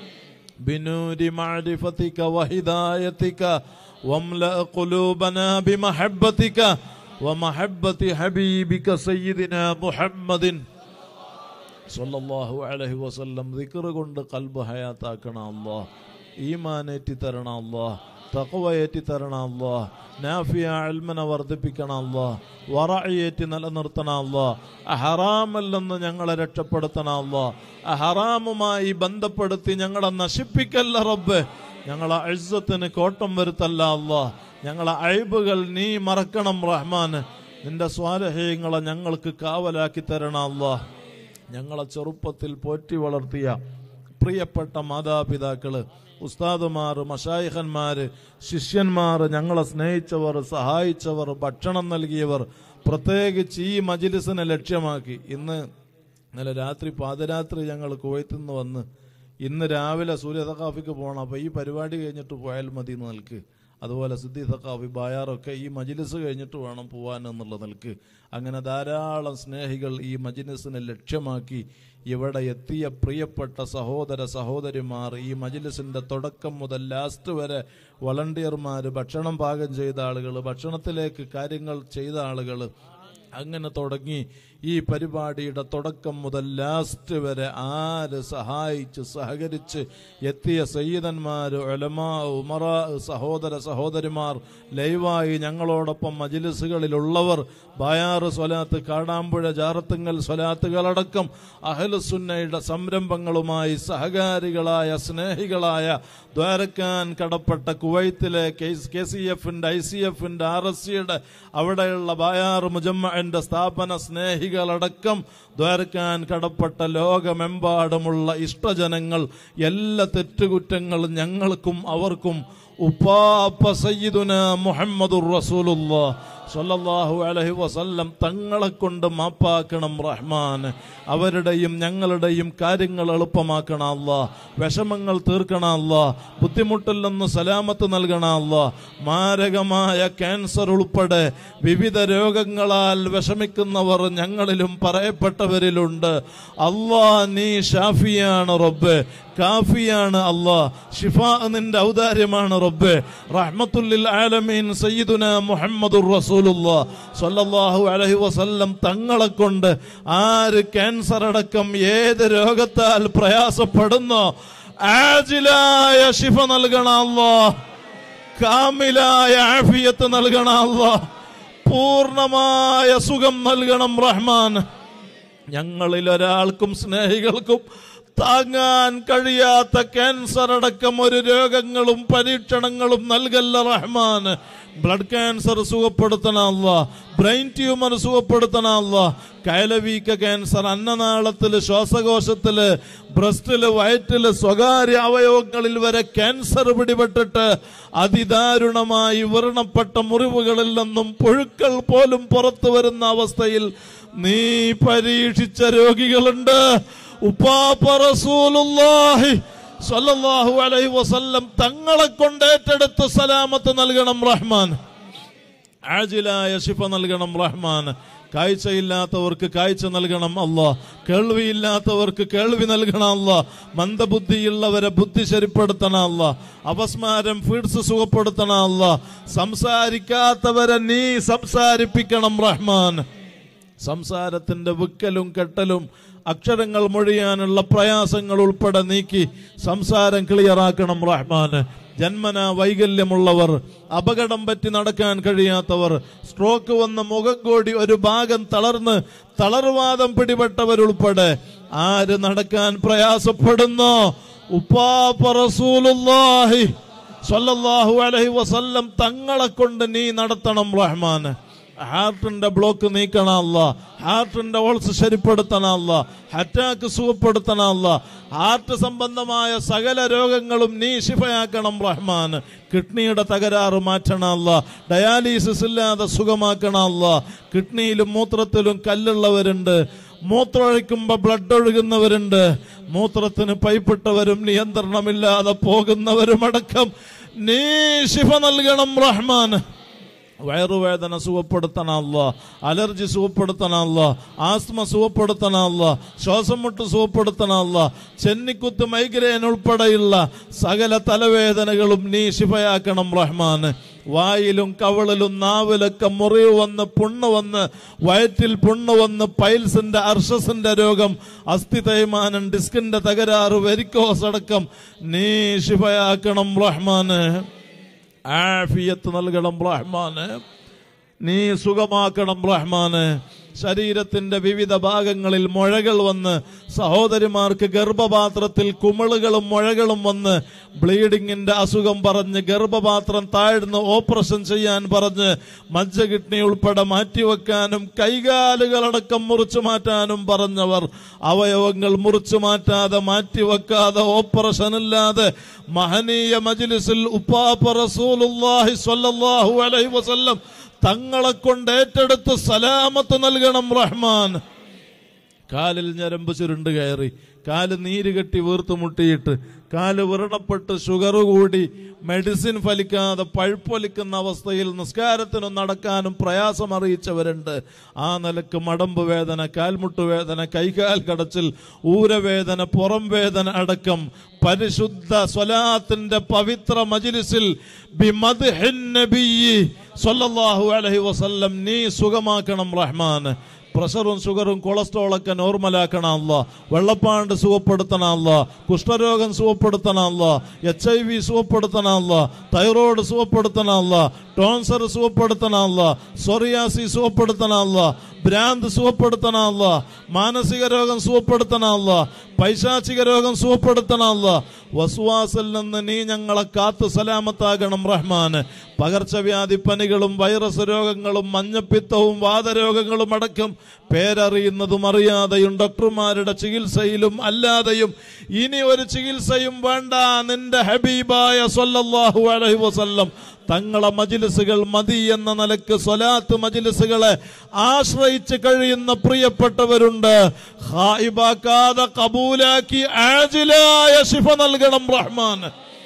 [SPEAKER 2] بنور معرفتك وهدايتك، واملأ قلوبنا بمحبتك ومحبة حبيبك سيدنا محمد صلى الله عليه وسلم. ذكر കൊണ്ട് ഖൽബ് ഹയാത്താക്കണം അല്ലാഹ്. ഈമാനേറ്റി തരണം അല്ലാഹ്. തഖ്വയേറ്റി തരണം അല്ലാഹ്. നാഫിയ ഇൽമിനെ വർദ്ധിപ്പിക്കണം അല്ലാഹ്. വറഇയേറ്റി നിലനിർത്തണം അല്ലാഹ്. ഹറാമിൽ നിന്ന് ഞങ്ങളെ രക്ഷപ്പെടുത്തണം അല്ലാഹ്. ഹറാമുമായി ബന്ധപ്പെടുത്തി ഞങ്ങളെ നശിപ്പിക്കല്ല റബ്ബ്. ഞങ്ങളെ ഇസ്സത്തിന് കോട്ടം വരുത്തല്ല അല്ലാഹ്. ഞങ്ങളെ അയ്ബുകൾ നീ മറക്കണം റഹ്മാൻ. നിന്റെ സ്വാലിഹീങ്ങളെ ഞങ്ങൾക്ക് കാവലാക്കി തരണം അല്ലാഹ്. ഞങ്ങളെ ചെറുപ്പത്തിൽ പോറ്റി വളർത്തിയ പ്രിയപ്പെട്ട മാതാപിതാക്കള്, ഉസ്താദുമാർ, മശായിഖന്മാർ, ശിഷ്യന്മാർ, ഞങ്ങളെ സ്നേഹിച്ചവർ, സഹായിച്ചവർ, ഭക്ഷണം നൽകിയവർ, പ്രത്യേകിച്ച് ഈ മജ്ലിസിനെ ലക്ഷ്യമാക്കി ഇന്നലെ രാത്രി പാതിരാത്രി ഞങ്ങൾ കുവൈത്തിൽ നിന്ന് വന്ന് ഇന്ന് രാവിലെ സൂര്യ സഖാഫിക്ക് പോകണം. അപ്പോൾ ഈ പരിപാടി കഴിഞ്ഞിട്ട് പോയാൽ മതി എന്ന് നിൽക്ക്. അതുപോലെ സിദ്ദി സഖാഫി, ബായാറൊക്കെ ഈ മജ്ലിസ് കഴിഞ്ഞിട്ട് വേണം പോകാൻ എന്നുള്ള നിൽക്ക്. അങ്ങനെ ധാരാളം സ്നേഹികൾ ഈ മജ്ലിസിനെ ലക്ഷ്യമാക്കി ഇവിടെ എത്തിയ പ്രിയപ്പെട്ട സഹോദര സഹോദരിമാർ, ഈ മജ്ലിസിന്റെ തുടക്കം മുതൽ ലാസ്റ്റ് വരെ വളണ്ടിയർമാർ, ഭക്ഷണം പാകം ചെയ്ത ആളുകൾ, ഭക്ഷണത്തിലേക്ക് കാര്യങ്ങൾ ചെയ്ത ആളുകൾ, അങ്ങനെ തുടങ്ങി ഈ പരിപാടിയുടെ തുടക്കം മുതൽ ലാസ്റ്റ് വരെ ആര് സഹായിച്ച് സഹകരിച്ച് എത്തിയ സയ്യിദന്മാർ, ഉലമാ, ഉമറാ, സഹോദര സഹോദരിമാർ, ലൈവായി ഞങ്ങളോടൊപ്പം മജ്ലിസുകളിലുള്ളവർ, ബായാറ് സ്വലാത്ത്, കാടാമ്പുഴ, ജാറത്തുങ്ങൽ സ്വലാത്തുകളടക്കം അഹ്ലുസുന്നയുടെ സംരംഭങ്ങളുമായി സഹകാരികളായ സ്നേഹികളായ ദ്വാരക്കാൻ കടപ്പെട്ട കുവൈത്തിലെ KCF-ന്റെ, ICF-ന്റെ, RSCയുടെ അവിടെയുള്ള ബായാറ് മുജമ്മഅന്റെ സ്ഥാപന സ്നേഹികളടക്കം ദ്വാരക്കാൻ കടപ്പെട്ട ലോകമെമ്പാടുമുള്ള ഇഷ്ടജനങ്ങൾ, എല്ലാ തെറ്റുകുറ്റങ്ങളും ഞങ്ങൾക്കും അവർക്കും ഉപ്പാപ്പ സയ്യിദുന മുഹമ്മദുർ റസൂലുള്ളാഹ് സ്വല്ലല്ലാഹു അലൈഹി വസല്ലം തങ്ങളെ കൊണ്ട് മാപ്പാക്കണം റഹ്മാൻ. അവരുടെയും ഞങ്ങളുടെയും കാര്യങ്ങൾ എളുപ്പമാക്കണം അല്ലാഹ്. വിഷമങ്ങൾ തീർക്കണം അല്ലാഹ്. ബുദ്ധിമുട്ടിൽ നിന്ന് സലാമത്ത് നൽകണം അല്ലാഹ്. മാരകമായ ക്യാൻസർ ഉൾപ്പെടെ വിവിധ രോഗങ്ങളാൽ വിഷമിക്കുന്നവർ ഞങ്ങളിലും പറയപ്പെട്ടവരിലുണ്ട്. അല്ലാഹ് നീ ഷാഫിയാണ് റബ്ബ്, കാഫിയാണ് അല്ലാഹ്. ഷിഫാ നിന്റെ ഔദാര്യമാണ് റബ്ബ്. റഹ്മത്തുല്ലിൽ ആലമീൻ സയ്യിദുനാ മുഹമ്മദുർ റസൂലുള്ളാഹ് സ്വല്ലല്ലാഹു അലൈഹി വസല്ലം തങ്ങളെ കൊണ്ട് ആര് ക്യാൻസർ അടക്കം ഏത് രോഗത്താൽ പ്രയാസപ്പെടുന്നോ ആജിലായ ഷിഫ നൽകണം അല്ലാഹ്. കാമിലായ ആഫിയത്ത് നൽകണം അല്ലാഹ്. പൂർണ്ണമായ സുഖം നൽകണം റഹ്മാൻ. ഞങ്ങളിൽ ഒരാൾക്കും സ്നേഹികൾക്കും താങ്ങാൻ കഴിയാത്ത ക്യാൻസർ അടക്കം ഒരു രോഗങ്ങളും പരീക്ഷണങ്ങളും നൽകല്ല റഹ്മാൻ. ബ്ലഡ് ക്യാൻസർ സുഖപ്പെടുത്തണം അല്ലാഹ്. ബ്രെയിൻ ട്യൂമർ സുഖപ്പെടുത്തണം അല്ലാഹ്. കയലവീക്ക ക്യാൻസർ, അന്നനാളത്തില്, ശ്വാസകോശത്തില്, ബ്രസ്റ്റില്, വയറ്റില്, സ്വകാര്യ അവയവങ്ങളിൽ വരെ ക്യാൻസർ പിടിപെട്ടിട്ട് അതിദാരുണമായി വ്രണപ്പെട്ട മുറിവുകളിൽ നിന്നും പുഴുക്കൾ പോലും പുറത്തു വരുന്ന അവസ്ഥയിൽ നീ പരീക്ഷിച്ച രോഗികളുണ്ട്. ഉപ്പാപ്പ റസൂലുള്ളാഹി സ്വല്ലല്ലാഹു അലൈഹി വസല്ലം തങ്ങളെ കൊണ്ട് ഏറ്റെടുത്ത് സലാമത്ത് നൽകണം റഹ്മാൻ. ആജിലായ ശിഫ നൽകണം റഹ്മാൻ. കാഴ്ചയില്ലാത്തവർക്ക് കാഴ്ച നൽകണം അല്ലാഹ്. കേൾവിയില്ലാത്തവർക്ക് കേൾവി നൽകണം അല്ലാഹ്. മന്ദബുദ്ധിയുള്ളവരെ ബുദ്ധി ശരിപ്പെടുത്തണം അല്ലാഹ്. അപസ്മാരം ഫീഡ്സ് സുഖപ്പെടുത്തണം അല്ലാഹ്. സംസാരിക്കാത്തവരെ നീ സംസാരിപ്പിക്കണം റഹ്മാൻ. സംസാരത്തിന്റെ വിക്കലും കെട്ടലും അക്ഷരങ്ങൾ മൊഴിയാനുള്ള പ്രയാസങ്ങൾ ഉൾപ്പെടെ നീക്കി സംസാരം ക്ലിയറാക്കണം റഹ്മാന്. ജന്മന വൈകല്യമുള്ളവർ, അപകടം പറ്റി നടക്കാൻ കഴിയാത്തവർ, സ്ട്രോക്ക് വന്ന മുഖംകോടി ഒരു ഭാഗം തളർന്ന് തളർവാദം പിടിപെട്ടവരുൾപ്പെടെ ആര് നടക്കാൻ പ്രയാസപ്പെടുന്നോ ഉപ്പാപ്പ റസൂലുള്ളാഹി സ്വല്ലല്ലാഹു അലൈഹി വസല്ലം തങ്ങളെ കൊണ്ട് നീ നടത്തണം റഹ്മാന്. ഹാർട്ടിന്റെ ബ്ലോക്ക് നീക്കണം അല്ലാഹ്. ഹാർട്ടിന്റെ ഓൾസ് ശരിപ്പെടുത്തണം അല്ലാഹ്. അറ്റാക്ക് സുഖപ്പെടുത്തണം അല്ലാഹ്. ഹാർട്ട് സംബന്ധമായ സകല രോഗങ്ങളും നീ ശിഫയാക്കണം റഹ്മാൻ. കിഡ്നിയുടെ തകരാറ് മാറ്റണം അല്ലാഹ്. ഡയാലിസിസ് ഇല്ലാതെ സുഖമാക്കണം അല്ലാഹ്. കിഡ്നിയിലും മൂത്രത്തിലും കല്ലുള്ളവരുണ്ട്, മൂത്രമൊഴിക്കുമ്പോ ബ്ലഡ് ഒഴുകുന്നവരുണ്ട്, മൂത്രത്തിന് പൈപ്പിട്ടവരും നിയന്ത്രണമില്ലാതെ പോകുന്നവരുമടക്കം നീ ശിഫ നൽകണം റഹ്മാൻ. വയറുവേദന സുഖപ്പെടുത്തണം അല്ലാഹ്. അലർജി സുഖപ്പെടുത്തണം അല്ലാഹ്. ആസ്മ സുഖപ്പെടുത്തണം അല്ലാഹ്. ശ്വാസം മുട്ട് സുഖപ്പെടുത്തണം അല്ലാഹ്. ചെന്നിക്കുത്ത്, മൈഗ്രെയിൻ ഉൾപ്പെടെയുള്ള സകല തലവേദനകളും നീ ശിഫയാക്കണം റഹ്മാൻ. വായിലും കവളിലും നാവിലൊക്കെ മുറിവ് വന്ന് പുണ്ണ് വന്ന് വയറ്റിൽ പുണ്ണ് വന്ന് പൈൽസിന്റെ അർഷസിന്റെ രോഗം, അസ്ഥി തേയ്മാനം, ഡിസ്കിന്റെ തകരാറ്, വെരിക്കോസ് അടക്കം നീ ശിഫയാക്കണം റഹ്മാന്. ആഫിയത്ത് നൽകണം റഹ്മാന്. നീ സുഖമാക്കണം റഹ്മാന്. ശരീരത്തിന്റെ വിവിധ ഭാഗങ്ങളിൽ മുഴകൾ വന്ന് സഹോദരിമാർക്ക് ഗർഭപാത്രത്തിൽ കുമിളുകളും മുഴകളും വന്ന് ബ്ലീഡിങ്ങിന്റെ അസുഖം പറഞ്ഞ് ഗർഭപാത്രം താഴ്ന്ന് ഓപ്പറേഷൻ ചെയ്യാൻ പറഞ്ഞ് മജ്ജ കിഡ്നി ഉൾപ്പെടെ മാറ്റിവെക്കാനും കൈകാലുകളടക്കം മുറിച്ചു മാറ്റാനും പറഞ്ഞവർ അവയവങ്ങൾ മുറിച്ചു മാറ്റാതെ മാറ്റിവെക്കാതെ ഓപ്പറേഷൻ ഇല്ലാതെ മഹനീയ മജ്ലിസിൽ ഉപ്പാപ്പ റസൂലുള്ളാഹി സ്വല്ലല്ലാഹു അലൈഹി വസല്ലം തങ്ങളെ കൊണ്ട് ഏറ്റെടുത്ത് സലാമത്ത് നൽകണം റഹ്മാൻ. കാലിൽ ഞരമ്പ് ചുരുണ്ട് കയറി, കാല് നീര് കെട്ടി വീർത്ത് മുട്ടിയിട്ട്, കാല് വ്രണപ്പെട്ട് ഷുഗർ കൂടി മെഡിസിൻ ഫലിക്കാതെ പഴുപ്പൊലിക്കുന്ന അവസ്ഥയിൽ നിസ്കാരത്തിനും നടക്കാനും പ്രയാസം അറിയിച്ചവരുണ്ട്. ആ നിലക്ക് മടമ്പ് വേദന, കാൽമുട്ടുവേദന, കൈകാൽ കടച്ചിൽ, ഊരവേദന, പുറം വേദന അടക്കം പരിശുദ്ധ സ്വലാത്തിന്റെ പവിത്ര മജ്ലിസിൽ ബിമദ്ഹിൻ നബിയ്യി സ്വല്ലല്ലാഹു അലൈഹി വസല്ലം നീ സുഖമാക്കണം റഹ്മാൻ. പ്രഷറും ഷുഗറും കൊളസ്ട്രോളൊക്കെ നോർമലാക്കണം അല്ലാഹ്. വെള്ളപ്പാണ്ട് സുഖപ്പെടുത്തണം അല്ലാഹ്. കുഷ്ഠരോഗം സുഖപ്പെടുത്തണം അല്ലാഹ്. HIV സുഖപ്പെടുത്തണം അല്ലാഹ്. തൈറോയ്ഡ് സുഖപ്പെടുത്തണം അല്ലാഹ്. ടോൺസർ സുഖപ്പെടുത്തണം അല്ലാഹ്. സോറിയാസിസ് സുഖപ്പെടുത്തണം അല്ലാഹ്. ഭ്രാന്ത് സുഖപ്പെടുത്തണം അല്ലാഹ്. മാനസിക രോഗം സുഖപ്പെടുത്തണം അല്ലാഹ്. പൈശാചിക രോഗം സുഖപ്പെടുത്തണം അല്ലാഹ്. വസ്വാസിൽ നിന്ന് നീ ഞങ്ങളെ കാത്തു സലാമത്താകണം റഹ്മാന്. പകർച്ചവ്യാധി പനികളും വൈറസ് രോഗങ്ങളും മഞ്ഞപ്പിത്തവും വാതരോഗങ്ങളും അടക്കം പേരറിയുന്നതും അറിയാതെയും ഡോക്ടർമാരുടെ ചികിത്സയിലും അല്ലാതെയും ഇനി ഒരു ചികിത്സയും വേണ്ട, നിന്റെ ഹബീബായ സ്വല്ലല്ലാഹു അലൈഹി വസല്ലം തങ്ങളെ മജ്ലിസുകൾ മതി എന്ന നിലക്ക് സ്വലാത്ത് മജ്ലിസുകളെ ആശ്രയിച്ച് കഴിയുന്ന പ്രിയപ്പെട്ടവരുണ്ട്. ഖായിബാക്കാതെ കബൂലാക്കി ആജിലായ ശിഫ നൽകണം റഹ്മാൻ.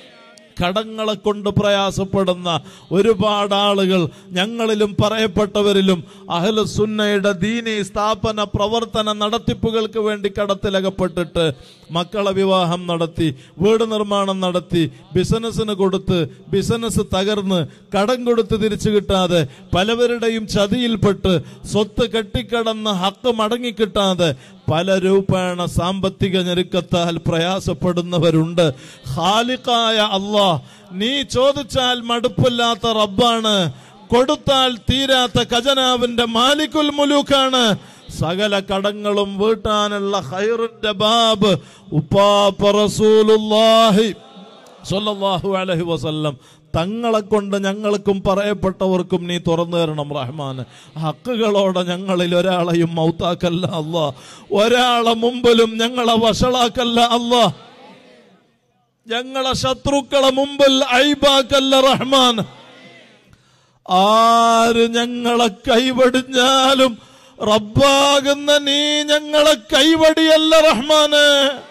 [SPEAKER 2] കടങ്ങളെ കൊണ്ട് പ്രയാസപ്പെടുന്ന ഒരുപാട് ആളുകൾ ഞങ്ങളിലും പറയപ്പെട്ടവരിലും അഹ്ലുസുന്നയുടെ ദീനി സ്ഥാപന പ്രവർത്തന നടത്തിപ്പുകൾക്ക് വേണ്ടി കടത്തിലകപ്പെട്ടിട്ട് മക്കളെ വിവാഹം നടത്തി, വീട് നിർമ്മാണം നടത്തി, ബിസിനസ്സിന് കൊടുത്ത് ബിസിനസ് തകർന്ന് കടം കൊടുത്ത് തിരിച്ചു കിട്ടാതെ പലവരുടെയും ചതിയിൽപ്പെട്ട് സ്വത്ത് കെട്ടിക്കടന്ന് ഹക്ക് മടങ്ങിക്കിട്ടാതെ പല രൂപേണ സാമ്പത്തിക ഞെരുക്കത്താൽ പ്രയാസപ്പെടുന്നവരുണ്ട്. ഖാലിഖായ അല്ലാഹ് നീ ചോദിച്ചാൽ മടുപ്പില്ലാത്ത റബ്ബാണ്, കൊടുത്താൽ തീരാത്ത ഖജനാവിന്റെ മാലിക്കുൽ മുലൂക്കാണ്. സകല കടങ്ങളും വീട്ടാനുള്ള ഖൈറിന്റെ ബാബ് ഉപ്പാപ്പ റസൂലുള്ളാഹി സ്വല്ലല്ലാഹു അലൈഹി വസല്ലം തങ്ങളെ കൊണ്ട് ഞങ്ങൾക്കും പറയപ്പെട്ടവർക്കും നീ തുറന്നു തരണം റഹ്മാൻ. ഹക്കുകളോടെ ഞങ്ങളിൽ ഒരാളെയും മൗത്താക്കല്ല അല്ലാ. ഒരാളെ മുമ്പിലും ഞങ്ങളെ വഷളാക്കല്ല അല്ലാ. ഞങ്ങളെ ശത്രുക്കളെ മുമ്പിൽ ഐബാക്കല്ല റഹ്മാൻ. ആര് ഞങ്ങളെ കൈവടിഞ്ഞാലും റബ്ബാകുന്ന നീ ഞങ്ങളെ കൈവടിയല്ല റഹ്മാന്.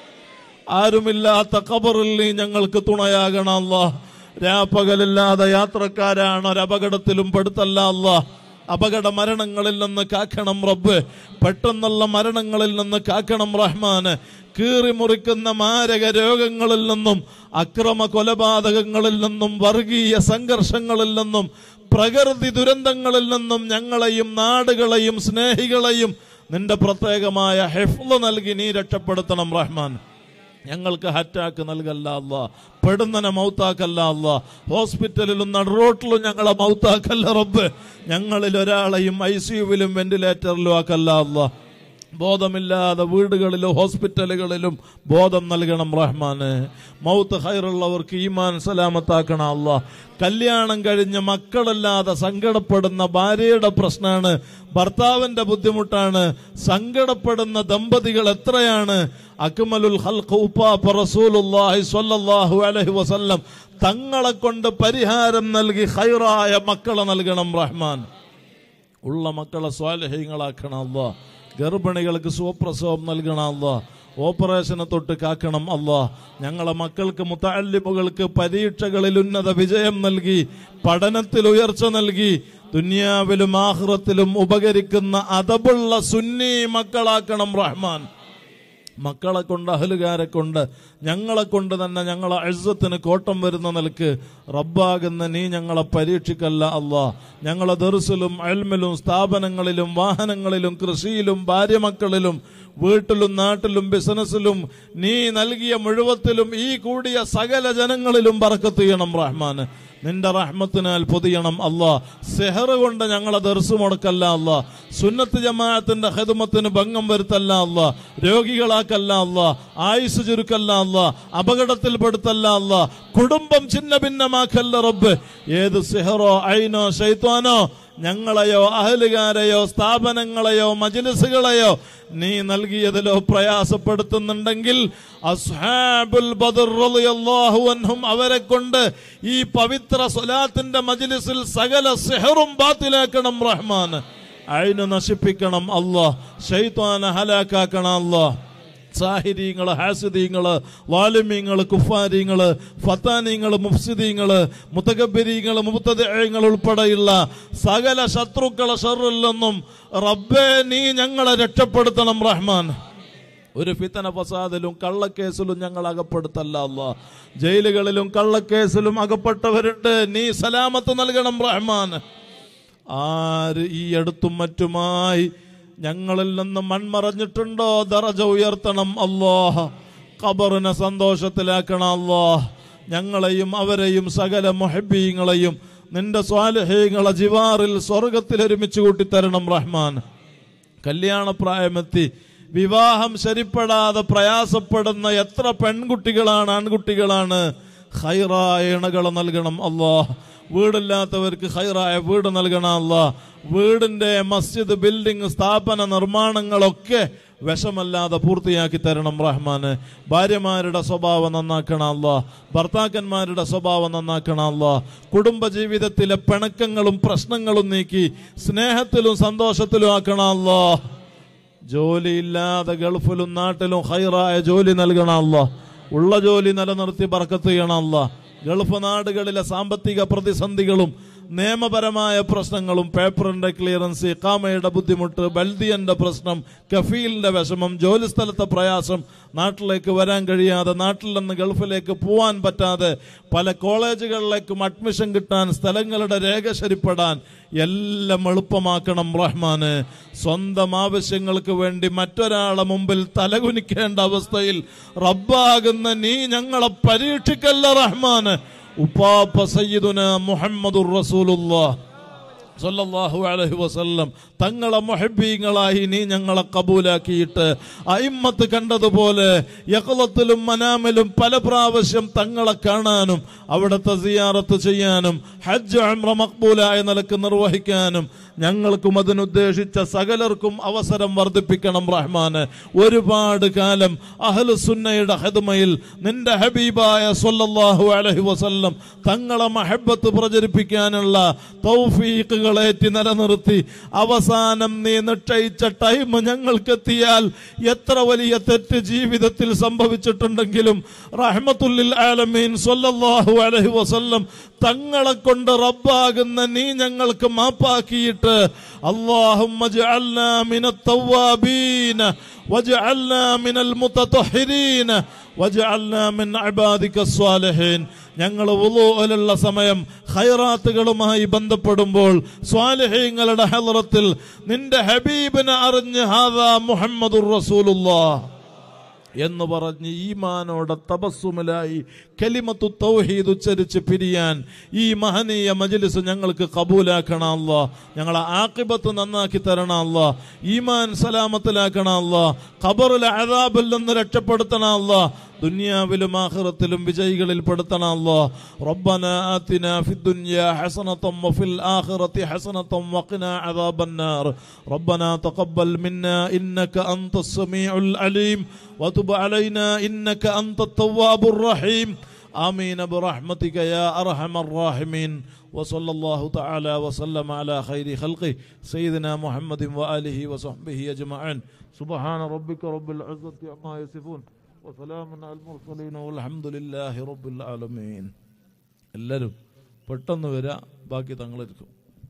[SPEAKER 2] ആരുമില്ലാത്ത ഖബറിൽ നീ ഞങ്ങൾക്ക് തുണയാകണം അല്ലാഹ്. രാപ്പകലില്ലാതെ യാത്രക്കാരാണ്, ഒരപകടത്തിലും പെടുത്തല്ല അല്ലാഹ്. അപകട മരണങ്ങളിൽ നിന്ന് കാക്കണം റബ്ബ്. പെട്ടെന്നുള്ള മരണങ്ങളിൽ നിന്ന് കാക്കണം റഹ്മാന്. കീറി മുറിക്കുന്ന മാരക രോഗങ്ങളിൽ നിന്നും, അക്രമ കൊലപാതകങ്ങളിൽ നിന്നും, വർഗീയ സംഘർഷങ്ങളിൽ നിന്നും, പ്രകൃതി ദുരന്തങ്ങളിൽ നിന്നും ഞങ്ങളെയും നാടുകളെയും സ്നേഹികളെയും നിന്റെ പ്രത്യേകമായ ഹിഫ്ള് നൽകി നീ രക്ഷപ്പെടുത്തണം റഹ്മാൻ. ഞങ്ങൾക്ക് അറ്റാക്ക് നൽകല്ല അല്ലാ, പെടുന്നനെ മൗത്താക്കല്ല അല്ലാ, ഹോസ്പിറ്റലിലും നടുറോട്ടിലും ഞങ്ങളെ മൗത്താക്കല്ല റബ്ബ്. ഞങ്ങളിൽ ഒരാളെയും ICUവിലും വെന്റിലേറ്ററിലും ആക്കല്ല അല്ലാ. ബോധമില്ലാതെ വീടുകളിലും ഹോസ്പിറ്റലുകളിലും ബോധം നൽകണം റഹ്മാന്. മൗത്ത് ഹൈറുള്ളവർക്ക് ഈമാൻ സലാമത്താക്കണം അല്ലാ. കല്യാണം കഴിഞ്ഞ് മക്കളില്ലാതെ സങ്കടപ്പെടുന്ന ഭാര്യയുടെ പ്രശ്നമാണ്, ഭർത്താവിന്റെ ബുദ്ധിമുട്ടാണ്. സങ്കടപ്പെടുന്ന ദമ്പതികൾ എത്രയാണ്. അക്മലുൽ ഖൽഖ് ഉപ്പാപ്പ റസൂലുള്ളാഹി സ്വല്ലല്ലാഹു അലൈഹി വസല്ലം തങ്ങളെ കൊണ്ട് പരിഹാരം നൽകി ഖൈറായ മക്കളെ നൽകണം റഹ്മാൻ. ഉള്ള മക്കളെ സ്വാലിഹീങ്ങളാക്കണം അല്ലാ. ഗർഭിണികൾക്ക് സുപ്രസവം നൽകണം അല്ലാ. ഓപ്പറേഷനെ തൊട്ട് കാക്കണം അല്ലാ. ഞങ്ങളെ മക്കൾക്ക് മുതഅല്ലിമുകൾക്ക് പരീക്ഷകളിൽ ഉന്നത വിജയം നൽകി, പഠനത്തിൽ ഉയർച്ച നൽകി, ദുനിയാവിലും ആഖിറത്തിലും ഉപകരിക്കുന്ന അദബുള്ള സുന്നി മക്കളാക്കണം റഹ്മാൻ. മക്കളെ കൊണ്ട്, അഹലുകാരെ കൊണ്ട്, ഞങ്ങളെ കൊണ്ട് തന്നെ ഞങ്ങളെ ഇസ്സത്തിന് കോട്ടം വരുന്ന നിലക്ക് റബ്ബാകുന്ന നീ ഞങ്ങളെ പരീക്ഷിക്കല്ല അല്ലാ. ഞങ്ങളെ ദർസിലും ഇൽമിലും സ്ഥാപനങ്ങളിലും വാഹനങ്ങളിലും കൃഷിയിലും ഭാര്യമക്കളിലും വീട്ടിലും നാട്ടിലും ബിസിനസ്സിലും നീ നൽകിയ മുഴുവത്തിലും ഈ കൂടിയ സകല ജനങ്ങളിലും ബറക്കത്ത് ചെയ്യണം റഹ്മാന്. നിന്റെ റഹ്മത്തിനാൽ പൊതിയണം അല്ലാ. സെഹർ കൊണ്ട് ഞങ്ങളെ ദർസ് മുടക്കല്ല അല്ലാ. സുന്നത്ത് ജമാഅത്തിന്റെ ഖിദ്മത്തിന് ഭംഗം വരുത്തല്ല അല്ലാ. രോഗികളാക്കല്ല അല്ലാ. ആയുസ് ചുരുക്കല്ല അല്ലാ. അപകടത്തിൽ പെടുത്തല്ല അല്ലാ. കുടുംബം ഛിന്ന ഭിന്നമാക്കല്ല റബ്ബ്. ഏത് സിഹറോ ഐനോ ശൈത്വാനോ ഞങ്ങളെയോ അഹലുകാരെയോ സ്ഥാപനങ്ങളെയോ മജ്ലിസുകളെയോ നീ നൽകിയതിലോ പ്രയാസപ്പെടുത്തുന്നുണ്ടെങ്കിൽ അസ്ഹാബുൽ ബദർ റളിയല്ലാഹു അൻഹും അവരെ കൊണ്ട് ഈ പവിത്ര സ്വലാത്തിന്റെ മജ്ലിസിൽ സകല സിഹറും ബാത്തിലാക്കണം റഹ്മാൻ. ഐന് നശിപ്പിക്കണം അല്ലാഹ്. ശൈത്വാനെ ഹലാക്കാക്കണം അല്ലാഹ്. സാഹിരീങ്ങള്, ഹാസിദീങ്ങള്, വാലിമീങ്ങള്, കുഫാരീങ്ങള്, ഫത്താനീങ്ങള്, മുഫ്സിദീങ്ങള്, മുതകബ്ബിരീങ്ങള്, മുബ്തദിഈങ്ങൾ ഉൾപ്പെടെയുള്ള സകല ശത്രുക്കളെ ശർറിൽ നിന്നും റബ്ബേ നീ ഞങ്ങളെ രക്ഷപ്പെടുത്തണം റഹ്മാൻ. ഒരു ഫിത്തന ഫസാദിലും കള്ളക്കേസിലും ഞങ്ങൾ അകപ്പെടുത്തല്ല അല്ലാഹ്. ജയിലുകളിലും കള്ളക്കേസിലും അകപ്പെട്ടവരുണ്ട്, നീ സലാമത്ത് നൽകണം റഹ്മാൻ. ആര് ഈ അടുത്തും മറ്റുമായി ഞങ്ങളിൽ നിന്ന് മൺമറഞ്ഞിട്ടുണ്ടോ ദറജ ഉയർത്തണം അല്ലാഹ്. ഖബറിനെ സന്തോഷത്തിലാക്കണം അല്ലാഹ്. ഞങ്ങളെയും അവരെയും സകല മുഹബ്ബീങ്ങളെയും നിന്റെ സ്വാലിഹീങ്ങളെ ജിവാറിൽ സ്വർഗത്തിൽ ഒരുമിച്ച് കൂട്ടിത്തരണം റഹ്മാൻ. കല്യാണപ്രായമെത്തി വിവാഹം ശരിപ്പെടാതെ പ്രയാസപ്പെടുന്ന എത്ര പെൺകുട്ടികളാണ്, ആൺകുട്ടികളാണ്. ഖൈറായ ഇണകളെ നൽകണം അല്ലാഹ്. വീടില്ലാത്തവർക്ക് ഖൈറായ വീട് നൽകണം അല്ലാഹ്. വീടിന്റെ മസ്ജിദ്, ബിൽഡിംഗ്, സ്ഥാപന നിർമ്മാണങ്ങളൊക്കെ വിഷമല്ലാതെ പൂർത്തിയാക്കി തരണം റഹ്മാന്. ഭാര്യമാരുടെ സ്വഭാവം നന്നാക്കണം അല്ലാഹ്. ഭർത്താക്കന്മാരുടെ സ്വഭാവം നന്നാക്കണം അല്ലാഹ്. കുടുംബജീവിതത്തിലെ പിണക്കങ്ങളും പ്രശ്നങ്ങളും നീക്കി സ്നേഹത്തിലും സന്തോഷത്തിലും ആക്കണം അല്ലാഹ്. ജോലിയില്ലാതെ ഗൾഫിലും നാട്ടിലും ഖൈറായ ജോലി നൽകണം അല്ലാഹ്. ഉള്ള ജോലി നിലനിർത്തി ബർക്കത്ത് ചെയ്യണം അല്ലാഹ്. ഗൾഫ് നാടുകളിലെ സാമ്പത്തിക പ്രതിസന്ധികളും നിയമപരമായ പ്രശ്നങ്ങളും, പേപ്പറിന്റെ ക്ലിയറൻസ്, ഇഖാമയുടെ ബുദ്ധിമുട്ട്, ബൽദിയന്റെ പ്രശ്നം, കഫീലിന്റെ വിഷമം, ജോലിസ്ഥലത്തെ പ്രയാസം, നാട്ടിലേക്ക് വരാൻ കഴിയാതെ, നാട്ടിൽ നിന്ന് ഗൾഫിലേക്ക് പോവാൻ പറ്റാതെ, പല കോളേജുകളിലേക്കും അഡ്മിഷൻ കിട്ടാൻ, സ്ഥലങ്ങളുടെ രേഖ ശരിപ്പെടാൻ എല്ലാം എളുപ്പമാക്കണം റഹ്മാന്. സ്വന്തം ആവശ്യങ്ങൾക്ക് വേണ്ടി മറ്റൊരാളെ മുമ്പിൽ തലകുനിക്കേണ്ട അവസ്ഥയിൽ റബ്ബാകുന്ന നീ ഞങ്ങളെ പരീക്ഷിക്കല്ല റഹ്മാന്. ഉപ്പാപ്പ സയ്യിദുനാ മുഹമ്മദുർ റസൂലുള്ളാഹ് സ്വല്ലല്ലാഹു അലൈഹി വസല്ലം തങ്ങളെ മുഹബ്ബീങ്ങളായി നീ ഞങ്ങളെ കബൂലാക്കിയിട്ട് അയിമ്മത്ത് കണ്ടതുപോലെ യഖ്ലത്തിലും മനാമിലും പല പ്രാവശ്യം തങ്ങളെ കാണാനും അവിടുത്തെ സിയാറത്ത് ചെയ്യാനും ഹജ്ജ് ഉംറ മഖ്ബൂലായ നിലക്ക് നിർവഹിക്കാനും ഞങ്ങൾക്കും അതിനുദ്ദേശിച്ച സകലർക്കും അവസരം വർദ്ധിപ്പിക്കണം റഹ്മാന്. ഒരുപാട് കാലം അഹ്ലു സുന്നയുടെ ഖിദ്മയിൽ നിന്റെ ഹബീബായ സ്വല്ലല്ലാഹു അലൈഹി വസല്ലം തങ്ങളെ മഹബ്ബത്ത് പ്രചരിപ്പിക്കാനുള്ള തൗഫീഖുകൾ മുറിവുകളേറ്റി നിലനിർത്തി അവസാനം നീ നിശ്ചയിച്ച ടൈം ഞങ്ങൾക്കെത്തിയാൽ എത്ര വലിയ തെറ്റ് ജീവിതത്തിൽ സംഭവിച്ചിട്ടുണ്ടെങ്കിലും റഹ്മത്തുല്ലിൽ ആലമീൻ സ്വല്ലല്ലാഹു അലൈഹി വസല്ലം തങ്ങളെ കൊണ്ട് റബ്ബാകുന്ന നീ ഞങ്ങൾക്ക് മാപ്പാക്കിയിട്ട് അല്ലാഹുമ്മ ജഅൽനാ മിനത്ത് തവ്വാബീന വജഅൽനാ മിനൽ മുതതഹിരീന വജഅൽനാ മിൻ ഇബാദിക സ്വാലിഹീൻ. ഞങ്ങൾ വുളൂഇലുള്ള സമയം ഖൈറാത്തുകളുമായി ബന്ധപ്പെടുമ്പോൾ സ്വാലിഹീങ്ങളുടെ ഹളറത്തിൽ നിന്റെ ഹബീബിനെ അറിഞ്ഞ് ഹാദാ മുഹമ്മദുർ റസൂലുള്ളാഹ് എന്ന് പറഞ്ഞ് ഈമാനോടെ തബസ്സുമിലായി കലിമത്തു തൗഹീദ് ഉച്ചരിച്ച് പിരിയാൻ ഈ മഹനീയ മജ്ലിസ് ഞങ്ങൾക്ക് കബൂലാക്കണം അല്ലാഹ്. ഞങ്ങളെ ആഖിബത്ത് നന്നാക്കി തരണം അല്ലാഹ്. ഈമാൻ സലാമത്തിലാക്കണം അല്ലാഹ്. ഖബറിലെ അദാബിൽ നിന്ന് രക്ഷപ്പെടുത്തണം അല്ലാഹ്. ദുനിയാവിലും ആഖിറത്തിലും വിജയികളിൽ പെടുത്തണം അല്ലാഹ്. റബ്ബനാ ആതിനാ ഫിദ്ദുനിയാ ഹസനതൻ വഫിൽ ആഖിറതി ഹസനതൻ വഖിനാ അദാബന്നാർ. റബ്ബനാ തഖബ്ബൽ മിന്നാ ഇന്നക അൻതസ് സമീഉൽ അലീം വതുബ് അലൈനാ ഇന്നക അൻതത് തവ്വാബുർ റഹീം. آمين برحمتك يا أرحم الراحمين. وصلى الله تعالى وسلم على خير خلقه سيدنا محمد وآله وصحبه أجمعين. سبحان ربك رب العزة عما يصفون وسلام على المرسلين والحمد لله رب العالمين. എല്ലാവരും പെട്ടെന്ന് വരാ, ബാക്കി തങ്ങളെടുക്കും.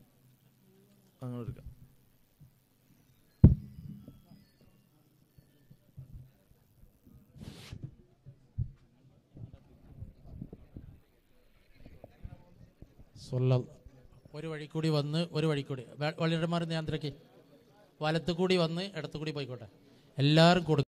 [SPEAKER 3] ഒരു വഴി കൂടി വന്ന് ഒരു വഴി കൂടി വള്ളിയന്മാർ നിയന്ത്രിക്ക് വലത്തു കൂടി വന്ന് ഇടത്തു കൂടി പോയിക്കോട്ടെ. എല്ലാവരും കൊടുക്കും.